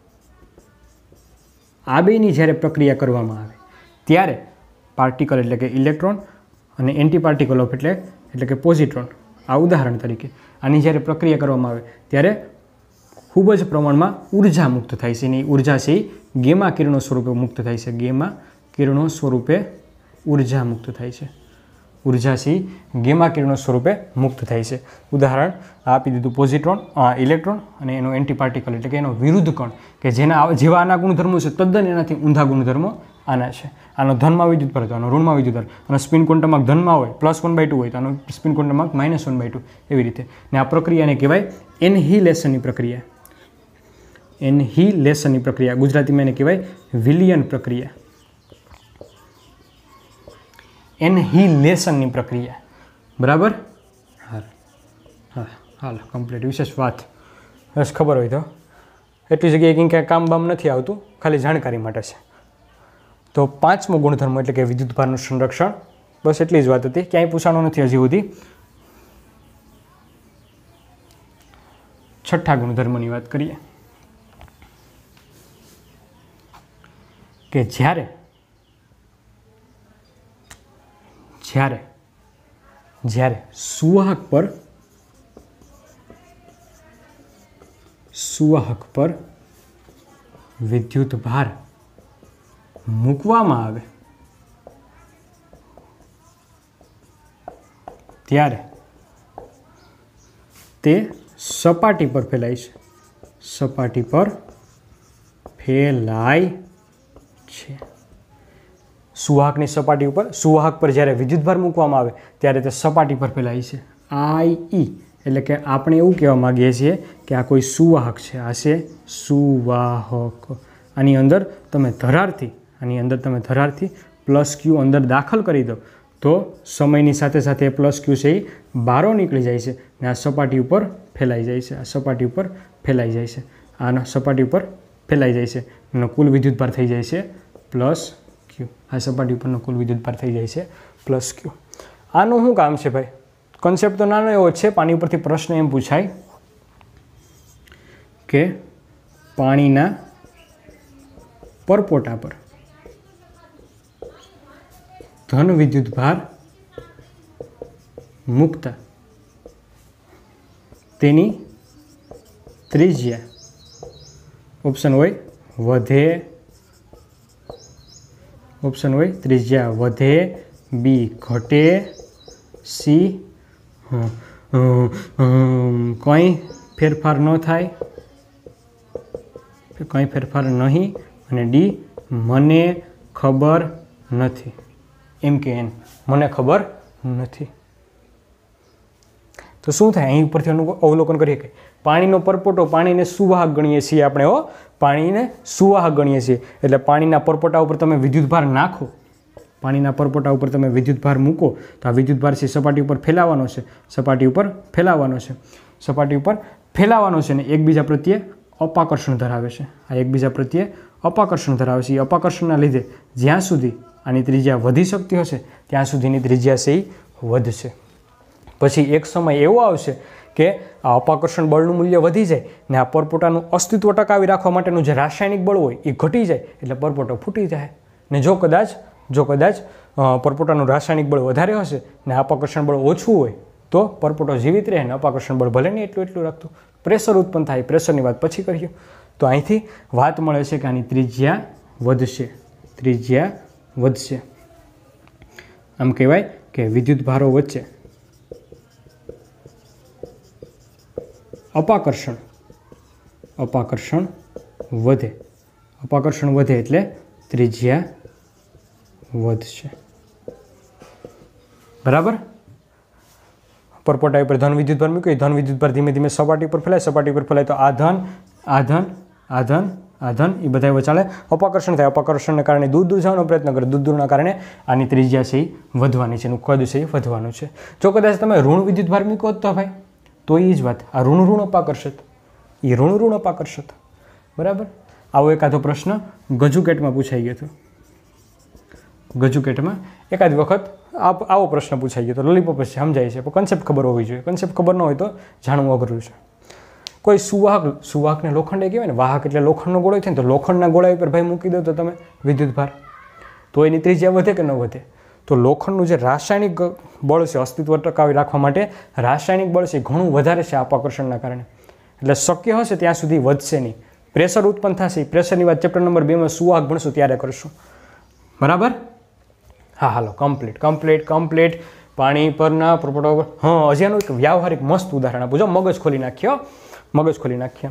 આ બેની જ્યારે પ્રક્રિયા કરવામાં આવે ત્યારે પાર્ટિકલ એટલે કે ઇલેક્ટ્રોન અને એન્ટી પાર્ટિકલ ઓફ એટલે કે પોઝિટ્રોન, આ ઉદાહરણ તરીકે આની જ્યારે પ્રક્રિયા કરવામાં આવે ત્યારે ખૂબ જ પ્રમાણમાં ઉર્જા મુક્ત થાય છે. એની ઉર્જા છે એ ગેમા કિરણો સ્વરૂપે મુક્ત થાય છે. ગેમા કિરણો સ્વરૂપે ઉર્જા મુક્ત થાય છે. ઉર્જા છે ગેમા કિરણો સ્વરૂપે મુક્ત થાય છે. ઉદાહરણ આપી દીધું પોઝિટ્રોન, ઇલેક્ટ્રોન અને એનો એન્ટી પાર્ટિકલ એટલે કે એનો વિરુદ્ધ કણ કે જેવા આના ગુણધર્મો છે તદ્દન એનાથી ઊંધા ગુણધર્મો આના છે. આનો ધનમાં વિદ્યુતભાર હતો, આનો ઋણમાં વિદ્યુતભાર, આનો સ્પિન ક્વોન્ટમ ધનમાં હોય +1/2 હોય તો આનો સ્પિન ક્વોન્ટમ -1/2 એવી રીતે. ને આ પ્રક્રિયાને કહેવાય એનહિલેશનની પ્રક્રિયા. એનહિલેશનની પ્રક્રિયા ગુજરાતીમાં એને કહેવાય વિલિયન પ્રક્રિયા. એનહિલેશનની પ્રક્રિયા. બરાબર? હાલ કમ્પ્લીટ. વિશેષ વાત બસ ખબર હોય તો એટલી જગ્યાએ ક્યાંય કામ બામ નથી આવતું, ખાલી જાણકારી માટે છે. તો 5મો ગુણધર્મ એટલે કે વિદ્યુતભારનું સંરક્ષણ. બસ એટલી જ વાત હતી, ક્યાંય પૂછાણું નથી હજી સુધી. 6થા ગુણધર્મની વાત કરીએ કે જ્યારે સુવાહક પર વિદ્યુતભાર મૂકવામાં આવે ત્યારે તે સપાટી પર ફેલાય છે. સપાટી પર ફેલાય છે. સુવાહકની સપાટી ઉપર, સુવાહક પર જ્યારે વિદ્યુતભાર મૂકવામાં આવે ત્યારે તે સપાટી પર ફેલાય છે. I.E. એટલે કે આપણે એવું કહેવા માગીએ છીએ કે આ કોઈ સુવાહક છે. આ છે સુવાહક. આની અંદર તમે ધરારથી +Q અંદર દાખલ કરી દો તો સમયની સાથે સાથે +Q છે એ બહાર નીકળી જાય છે ને આ સપાટી ઉપર ફેલાઈ જાય છે. આ સપાટી ઉપર ફેલાઈ જાય છે. આના સપાટી ઉપર ફેલાઈ જાય છે એનો કુલ વિદ્યુતભાર થઈ જાય છે +Q. આ સપાટી ઉપરનો કુલ વિદ્યુતભાર થઈ જાય છે +Q. આનું શું કામ છે ભાઈ? કોન્સેપ્ટ તો નાનો એવો જ છે. પાણી ઉપરથી પ્રશ્ન એમ પૂછાય કે પાણીના પરપોટા પર ધન વિદ્યુતભાર મૂકતા તેની ત્રિજ્યા ઓપ્શન હોય ત્રિજ્યા વધે, બી ઘટે, સી કંઈ ફેરફાર ન થાય, કંઈ ફેરફાર નહીં, અને ડી મને ખબર નથી. એમ કે એન મને ખબર નથી. તો શું થાય? અહીં ઉપરથી અવલોકન કરીએ કે પાણીનો પરપોટો, પાણીને સુવાહક ગણીએ છીએ આપણે. પાણીને સુવાહક ગણીએ છીએ એટલે પાણીના પરપોટા ઉપર તમે વિદ્યુતભાર નાખો, પાણીના પરપોટા ઉપર તમે વિદ્યુતભાર મૂકો તો આ વિદ્યુતભાર છે સપાટી ઉપર ફેલાવાનો છે. સપાટી ઉપર ફેલાવાનો છે ને એકબીજા પ્રત્યે અપાકર્ષણ ધરાવે છે. આ એકબીજા પ્રત્યે અપાકર્ષણ ધરાવે છે. એ અપાકર્ષણના લીધે જ્યાં સુધી આની ત્રિજ્યા વધી શકતી હશે ત્યાં સુધીની ત્રિજ્યા છે એ વધશે. પછી એક સમય એવો આવશે કે આ અપાકર્ષણ બળનું મૂલ્ય વધી જાય ને આ પરપોટાનું અસ્તિત્વ ટકાવી રાખવા માટેનું જે રાસાયણિક બળ હોય એ ઘટી જાય એટલે પરપોટો ફૂટી જાય. ને જો કદાચ પરપોટાનું રાસાયણિક બળ વધારે હશે ને અપાકર્ષણ બળ ઓછું હોય તો પરપોટો જીવિત રહે ને અપાકર્ષણ બળ ભલે નહીં એટલું રાખતું. પ્રેશર ઉત્પન્ન થાય. પ્રેશરની વાત પછી કરીએ. તો અહીંથી વાત મળે છે કે આની ત્રિજ્યા વધશે. આમ કહેવાય કે વિદ્યુતભારો વચ્ચે અપાકર્ષણ વધે. અપાકર્ષણ વધે એટલે ત્રિજ્યા વધશે. બરાબર? પરપોટા ઉપર ધન વિદ્યુતભાર મૂક્યો, ધન વિદ્યુતભાર ધીમે ધીમે સપાટી પર ફેલાય. સપાટી પર ફેલાય તો આ ધન એ બધા વચાલે અપાકર્ષણ થાય. અપાકર્ષણને કારણે દૂર જવાનો પ્રયત્ન કરે. દૂરના કારણે આની ત્રિજ્યા છે એ વધવાની છે, એનું કદ છે એ વધવાનું છે. જો કદાચ તમે ઋણ વિદ્યુતભાર મૂકો તો ભાઈ તો એ જ વાત, આ ઋણ ઋણ અપાકર્ષિત, એ ઋણ ઋણ અપાકર્ષિત. બરાબર. આવો એકાદો પ્રશ્ન ગજુકેટમાં પૂછાઈ ગયો હતો. ગજુકેટમાં એકાદ વખત આવો પ્રશ્ન પૂછાઈ ગયો તો. લોલીપોપ છે, સમજાય છે, પણ કન્સેપ્ટ ખબર હોવી જોઈએ. કન્સેપ્ટ ખબર ન હોય તો જાણવું અઘરું છે. કોઈ સુવાહકને લોખંડ કહેવાય ને, વાહક એટલે લોખંડનો ગોળો છે ને, તો લોખંડના ગોળા ઉપર ભાઈ મૂકી દો તો તમે વિદ્યુત ભાર, તો એની ત્રિજ્યા વધે કે ન વધે? તો લોખંડનું જે રાસાયણિક બળ છે, અસ્તિત્વ ટકાવી રાખવા માટે રાસાયણિક બળ છે ઘણું વધારે છે અપાકર્ષણના કારણે. એટલે શક્ય હશે ત્યાં સુધી વધશે નહીં. પ્રેશર ઉત્પન્ન થશે. પ્રેશરની વાત ચેપ્ટર નંબર 2 માં સુવાહક ભણશું ત્યારે કરશું. બરાબર. હા, હાલો, કમ્પ્લીટ. પાણી પરના પ્રપોટો. હા, હજી આનું એક વ્યાવહારિક મસ્ત ઉદાહરણ આપું. જો મગજ ખોલી નાખ્યા.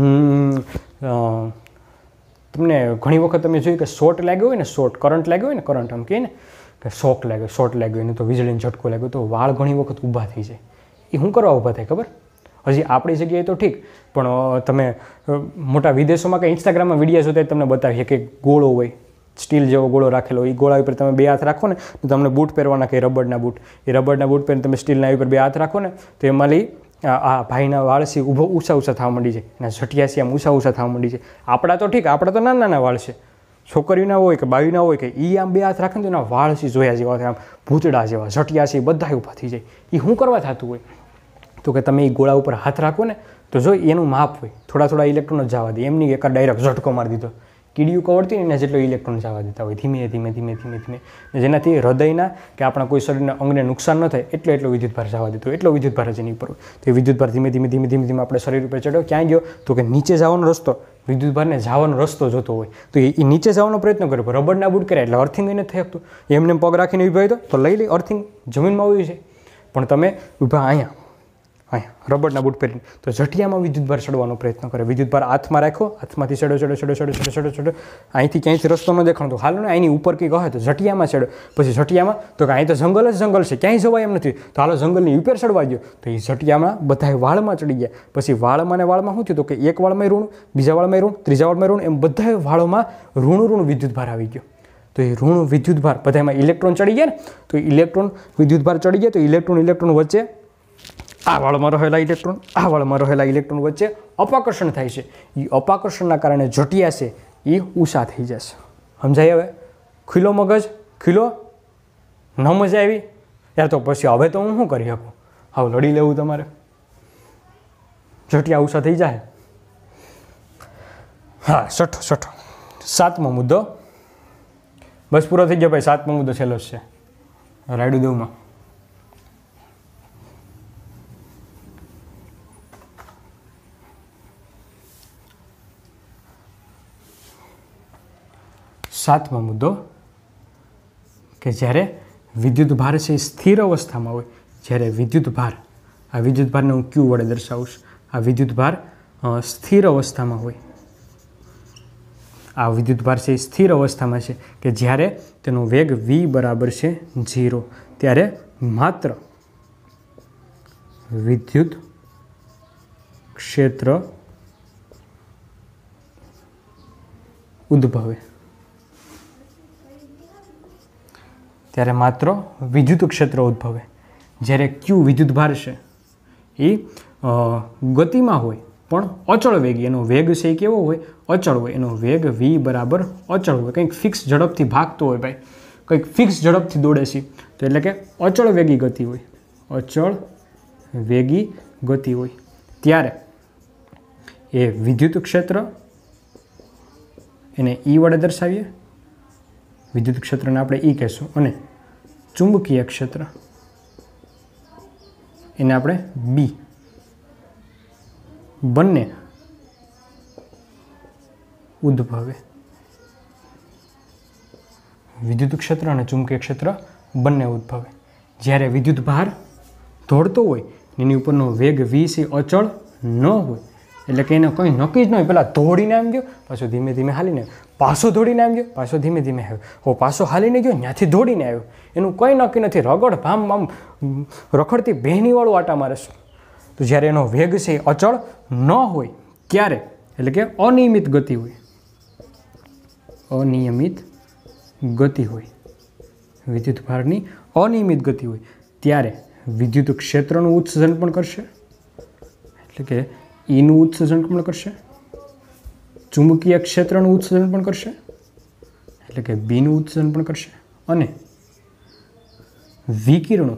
તમને ઘણી વખત તમે જોયું કે શોર્ટ લાગ્યો હોય ને, કરંટ લાગ્યો હોય ને, કરંટ આમ કહે ને કે શોર્ટ લાગ્યો ને, તો વીજળીનો ઝટકો લાગ્યો, તો વાળ ઘણી વખત ઊભા થઈ જાય. એ શું કરવા ઊભા થાય ખબર? હજી આપણી જગ્યાએ તો ઠીક, પણ તમે મોટા વિદેશોમાં કે ઇન્સ્ટાગ્રામમાં વિડીયો જોતા તમને બતાવીએ કે ગોળો હોય, સ્ટીલ જેવો ગોળો રાખેલો, એ ગોળા ઉપર તમે 2 હાથ રાખો ને તો તમને બૂટ પહેરવાના કે રબરના બૂટ, એ રબરના બૂટ પહેરીને તમે સ્ટીલના ઉપર 2 હાથ રાખો ને તો એમાં આ ભાઈના વાળસી ઊંચા થવા માંડી જાય, એના ઝટિયાસી આમ ઊંચા થવા માંડી જાય. આપણા તો ઠીક, આપણા તો નાના વાળ છે, છોકરીઓના હોય કે બાવીના હોય કે એ આમ 2 હાથ રાખે ને તો એના વાળસી જોયા જેવા થાય, આમ ભૂતડા જેવા, ઝટિયાસી બધા ઊભા થઈ જાય. એ શું કરવા થતું હોય? તો કે તમે એ ગોળા ઉપર હાથ રાખો ને તો જો એનું માપ હોય, થોડા ઇલેક્ટ્રોન જ જવા દે, એમની એક ડાયરેક્ટ ઝટકો મારી દીધો. કીડીયું કવડતી ને એના જેટલો ઇલેક્ટ્રોન જવા દેતા હોય, ધીમે, જેનાથી હૃદયના કે આપણા કોઈ શરીરના અંગને નુકસાન ન થાય એટલો વિદ્યુતભાર જવા દેતો હોય, એટલો વિદ્યુતભાર જ એની ઉપર હોય. તો એ વિદ્યુતભાર ધીમે આપણે શરીર ઉપર ચડ્યો. ક્યાં ગયો? તો કે નીચે જવાનો રસ્તો, વિદ્યુતભારને જવાનો રસ્તો જોતો હોય તો એ નીચે જવાનો પ્રયત્ન કર્યો. રબરના બૂટ કર્યા એટલે અર્થિંગ એને થઈ શકતું. એમને પગ રાખીને ઊભા હોય તો લઈ લે, અર્થિંગ જમીનમાં આવી છે. પણ તમે ઊભા અહીંયા રબરના બૂટ પહેરીને તો ઝટિયામાં વિદ્યુતભાર ચડવાનો પ્રયત્ન કરે. વિદ્યુતભાર હાથમાં રાખો, હાથમાંથી ચડો, અહીંથી ક્યાંયથી રસ્તો ન દેખાણો તો હાલો ને અહીંની ઉપર કંઈક કહે તો ઝટિયામાં ચડો. પછી ઝટિયામાં તો કે અહીં તો જંગલ છે, ક્યાંય જવાય એમ નથી, તો હાલો જંગલની ઉપર ચડવા દો. તો એ ઝટિયામાં બધા વાળમાં ચડી ગયા. પછી વાળમાં શું થયું? તો કે એક વાળમાં ઋણ, બીજા વાળમાં ઋણ, ત્રીજા વાળમાં ઋણ, એમ બધા વાળોમાં ઋણ વિદ્યુતભાર આવી ગયો. તો એ ઋણ વિદ્યુતભાર બધામાં ઇલેક્ટ્રોન ચડી ગયા ને, તો ઇલેક્ટ્રોન વિદ્યુતભાર ચડી ગયા. તો ઇલેક્ટ્રોન વચ્ચે આ વાળમાં રહેલા ઇલેક્ટ્રોન વચ્ચે અપાકર્ષણ થાય છે. એ અપાકર્ષણના કારણે જટિયા છે એ ઊંચા થઈ જશે. સમજાય? હવે ખીલો મગજ, ખીલો ન મજા આવી યાર, તો પછી હવે તો હું શું કરી શકું? હવે લડી લેવું તમારે, જટિયા ઊંચા થઈ જાય. હા, છઠ્ઠો 7મો મુદ્દો બસ પૂરો થઈ ગયો ભાઈ. 7મો મુદ્દો છેલ્લો જ છે રાયડુ દેવમાં. સાતમો મુદ્દો કે જ્યારે વિદ્યુતભાર છે એ સ્થિર અવસ્થામાં હોય, જ્યારે વિદ્યુતભાર, આ વિદ્યુતભારને હું ક્યુ વડે દર્શાવીશ, આ વિદ્યુતભાર સ્થિર અવસ્થામાં હોય, આ વિદ્યુતભાર છે એ સ્થિર અવસ્થામાં છે કે જ્યારે તેનો વેગ v બરાબર છે 0, ત્યારે માત્ર વિદ્યુત ક્ષેત્ર ઉદ્ભવે. ત્યારે માત્ર વિદ્યુત ક્ષેત્ર ઉદ્ભવે. જ્યારે ક્યુ વિદ્યુતભાર છે એ ગતિમાં હોય પણ અચળ વેગ, એનો વેગ છે એ કેવો હોય? અચળ હોય. એનો વેગ v બરાબર અચળ હોય, કંઈક ફિક્સ ઝડપથી ભાગતો હોય ભાઈ, કંઈક ફિક્સ ઝડપથી દોડે છે, તો એટલે કે અચળ વેગી ગતિ હોય, અચળ વેગી ગતિ હોય. ત્યારે એ વિદ્યુત ક્ષેત્ર એને E વડે દર્શાવીએ, વિદ્યુત ક્ષેત્રને આપણે E કહેશું, અને ચુંબકીય ક્ષેત્ર એને આપણે B. બંને ઉદ્ભવે. વિદ્યુત ક્ષેત્ર અને ચુંબકીય ક્ષેત્ર બંને ઉદ્ભવે. જ્યારે વિદ્યુત ભાર દોડતો હોય એની ઉપરનો વેગ v છે અચળ ન હોય, એટલે કે એને કંઈ નક્કી જ ન હોય, પહેલાં દોડીને આમ ગયો, પાછો ધીમે ધીમે હાલીને, પાછો દોડીને આમ ગયો, પાછો ધીમે ધીમે આવ્યો, પાછો હાલીને ગયો, ત્યાંથી દોડીને આવ્યો, એનું કંઈ નક્કી નથી, રગડ ભામ આમ રખડતી બહેનીવાળું આટા મારે છે. તો જ્યારે એનો વેગ છે એ અચળ ન હોય ત્યારે, એટલે કે અનિયમિત ગતિ હોય, અનિયમિત ગતિ હોય, વિદ્યુતભારની અનિયમિત ગતિ હોય, ત્યારે વિદ્યુત ક્ષેત્રનું ઉત્સર્જન પણ કરશે એટલે કે ઈનું ઉત્સર્જન પણ કરશે, ચુંબકીય ક્ષેત્રનું ઉત્સર્જન પણ કરશે એટલે કે બીનું ઉત્સર્જન પણ કરશે, અને વિકિરણો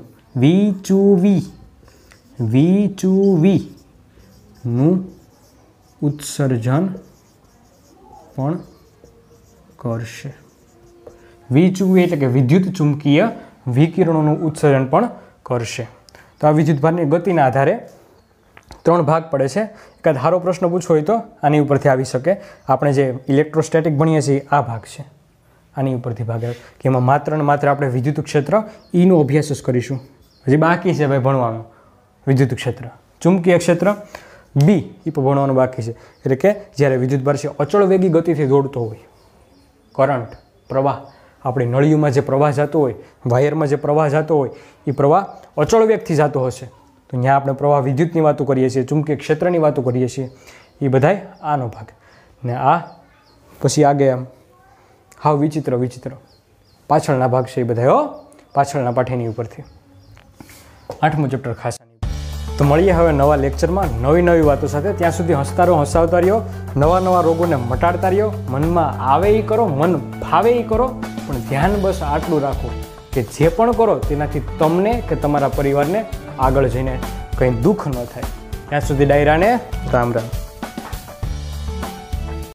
નું ઉત્સર્જન પણ કરશે. વિચુવી એટલે કે વિદ્યુત ચુંબકીય વિકિરણોનું ઉત્સર્જન પણ કરશે. તો આ વિદ્યુતભારની ગતિના આધારે 3 ભાગ પડે છે. એકાદ સારો પ્રશ્ન પૂછવો હોય તો આની ઉપરથી આવી શકે. આપણે જે ઇલેક્ટ્રોસ્ટેટિક ભણીએ છીએ આ ભાગ છે, આની ઉપરથી ભાગ આવે કે એમાં માત્ર ને માત્ર આપણે વિદ્યુત ક્ષેત્ર ઈનો અભ્યાસ જ કરીશું. હજી બાકી છે ભાઈ ભણવાનું વિદ્યુત ક્ષેત્ર. ચુંબકીય ક્ષેત્ર બી એ પણ ભણવાનું બાકી છે. એટલે કે જ્યારે વિદ્યુતભાર છે અચળ વેગી ગતિથી દોડતો હોય, કરંટ પ્રવાહ આપણી નળીઓમાં જે પ્રવાહ જતો હોય, વાયરમાં જે પ્રવાહ જતો હોય એ પ્રવાહ અચળ વેગથી જતો હશે. તો ત્યાં આપણે પ્રવાહ વિદ્યુતની વાતો કરીએ છીએ, ચુંબકીય ક્ષેત્રની વાતો કરીએ છીએ. એ બધાય આનો ભાગ. ને આ પછી આગળ આમ હાવ વિચિત્ર પાછળના ભાગ છે એ બધા પાછળના પાઠેની ઉપરથી. 8મું ચેપ્ટર ખાસ. તો મળીએ હવે નવા લેક્ચરમાં નવી વાતો સાથે. ત્યાં સુધી હસતા રહો, હસાવતા રહ્યો, નવા રોગોને મટાડતા રહ્યો. મનમાં આવે એ કરો, મન ફાવે એ કરો, પણ ધ્યાન બસ આટલું રાખો કે જે પણ કરો તેનાથી તમને કે તમારા પરિવારને આગળ જઈને કંઈ દુઃખ ન થાય. ત્યાં સુધી ડાયરાને રામ રામ.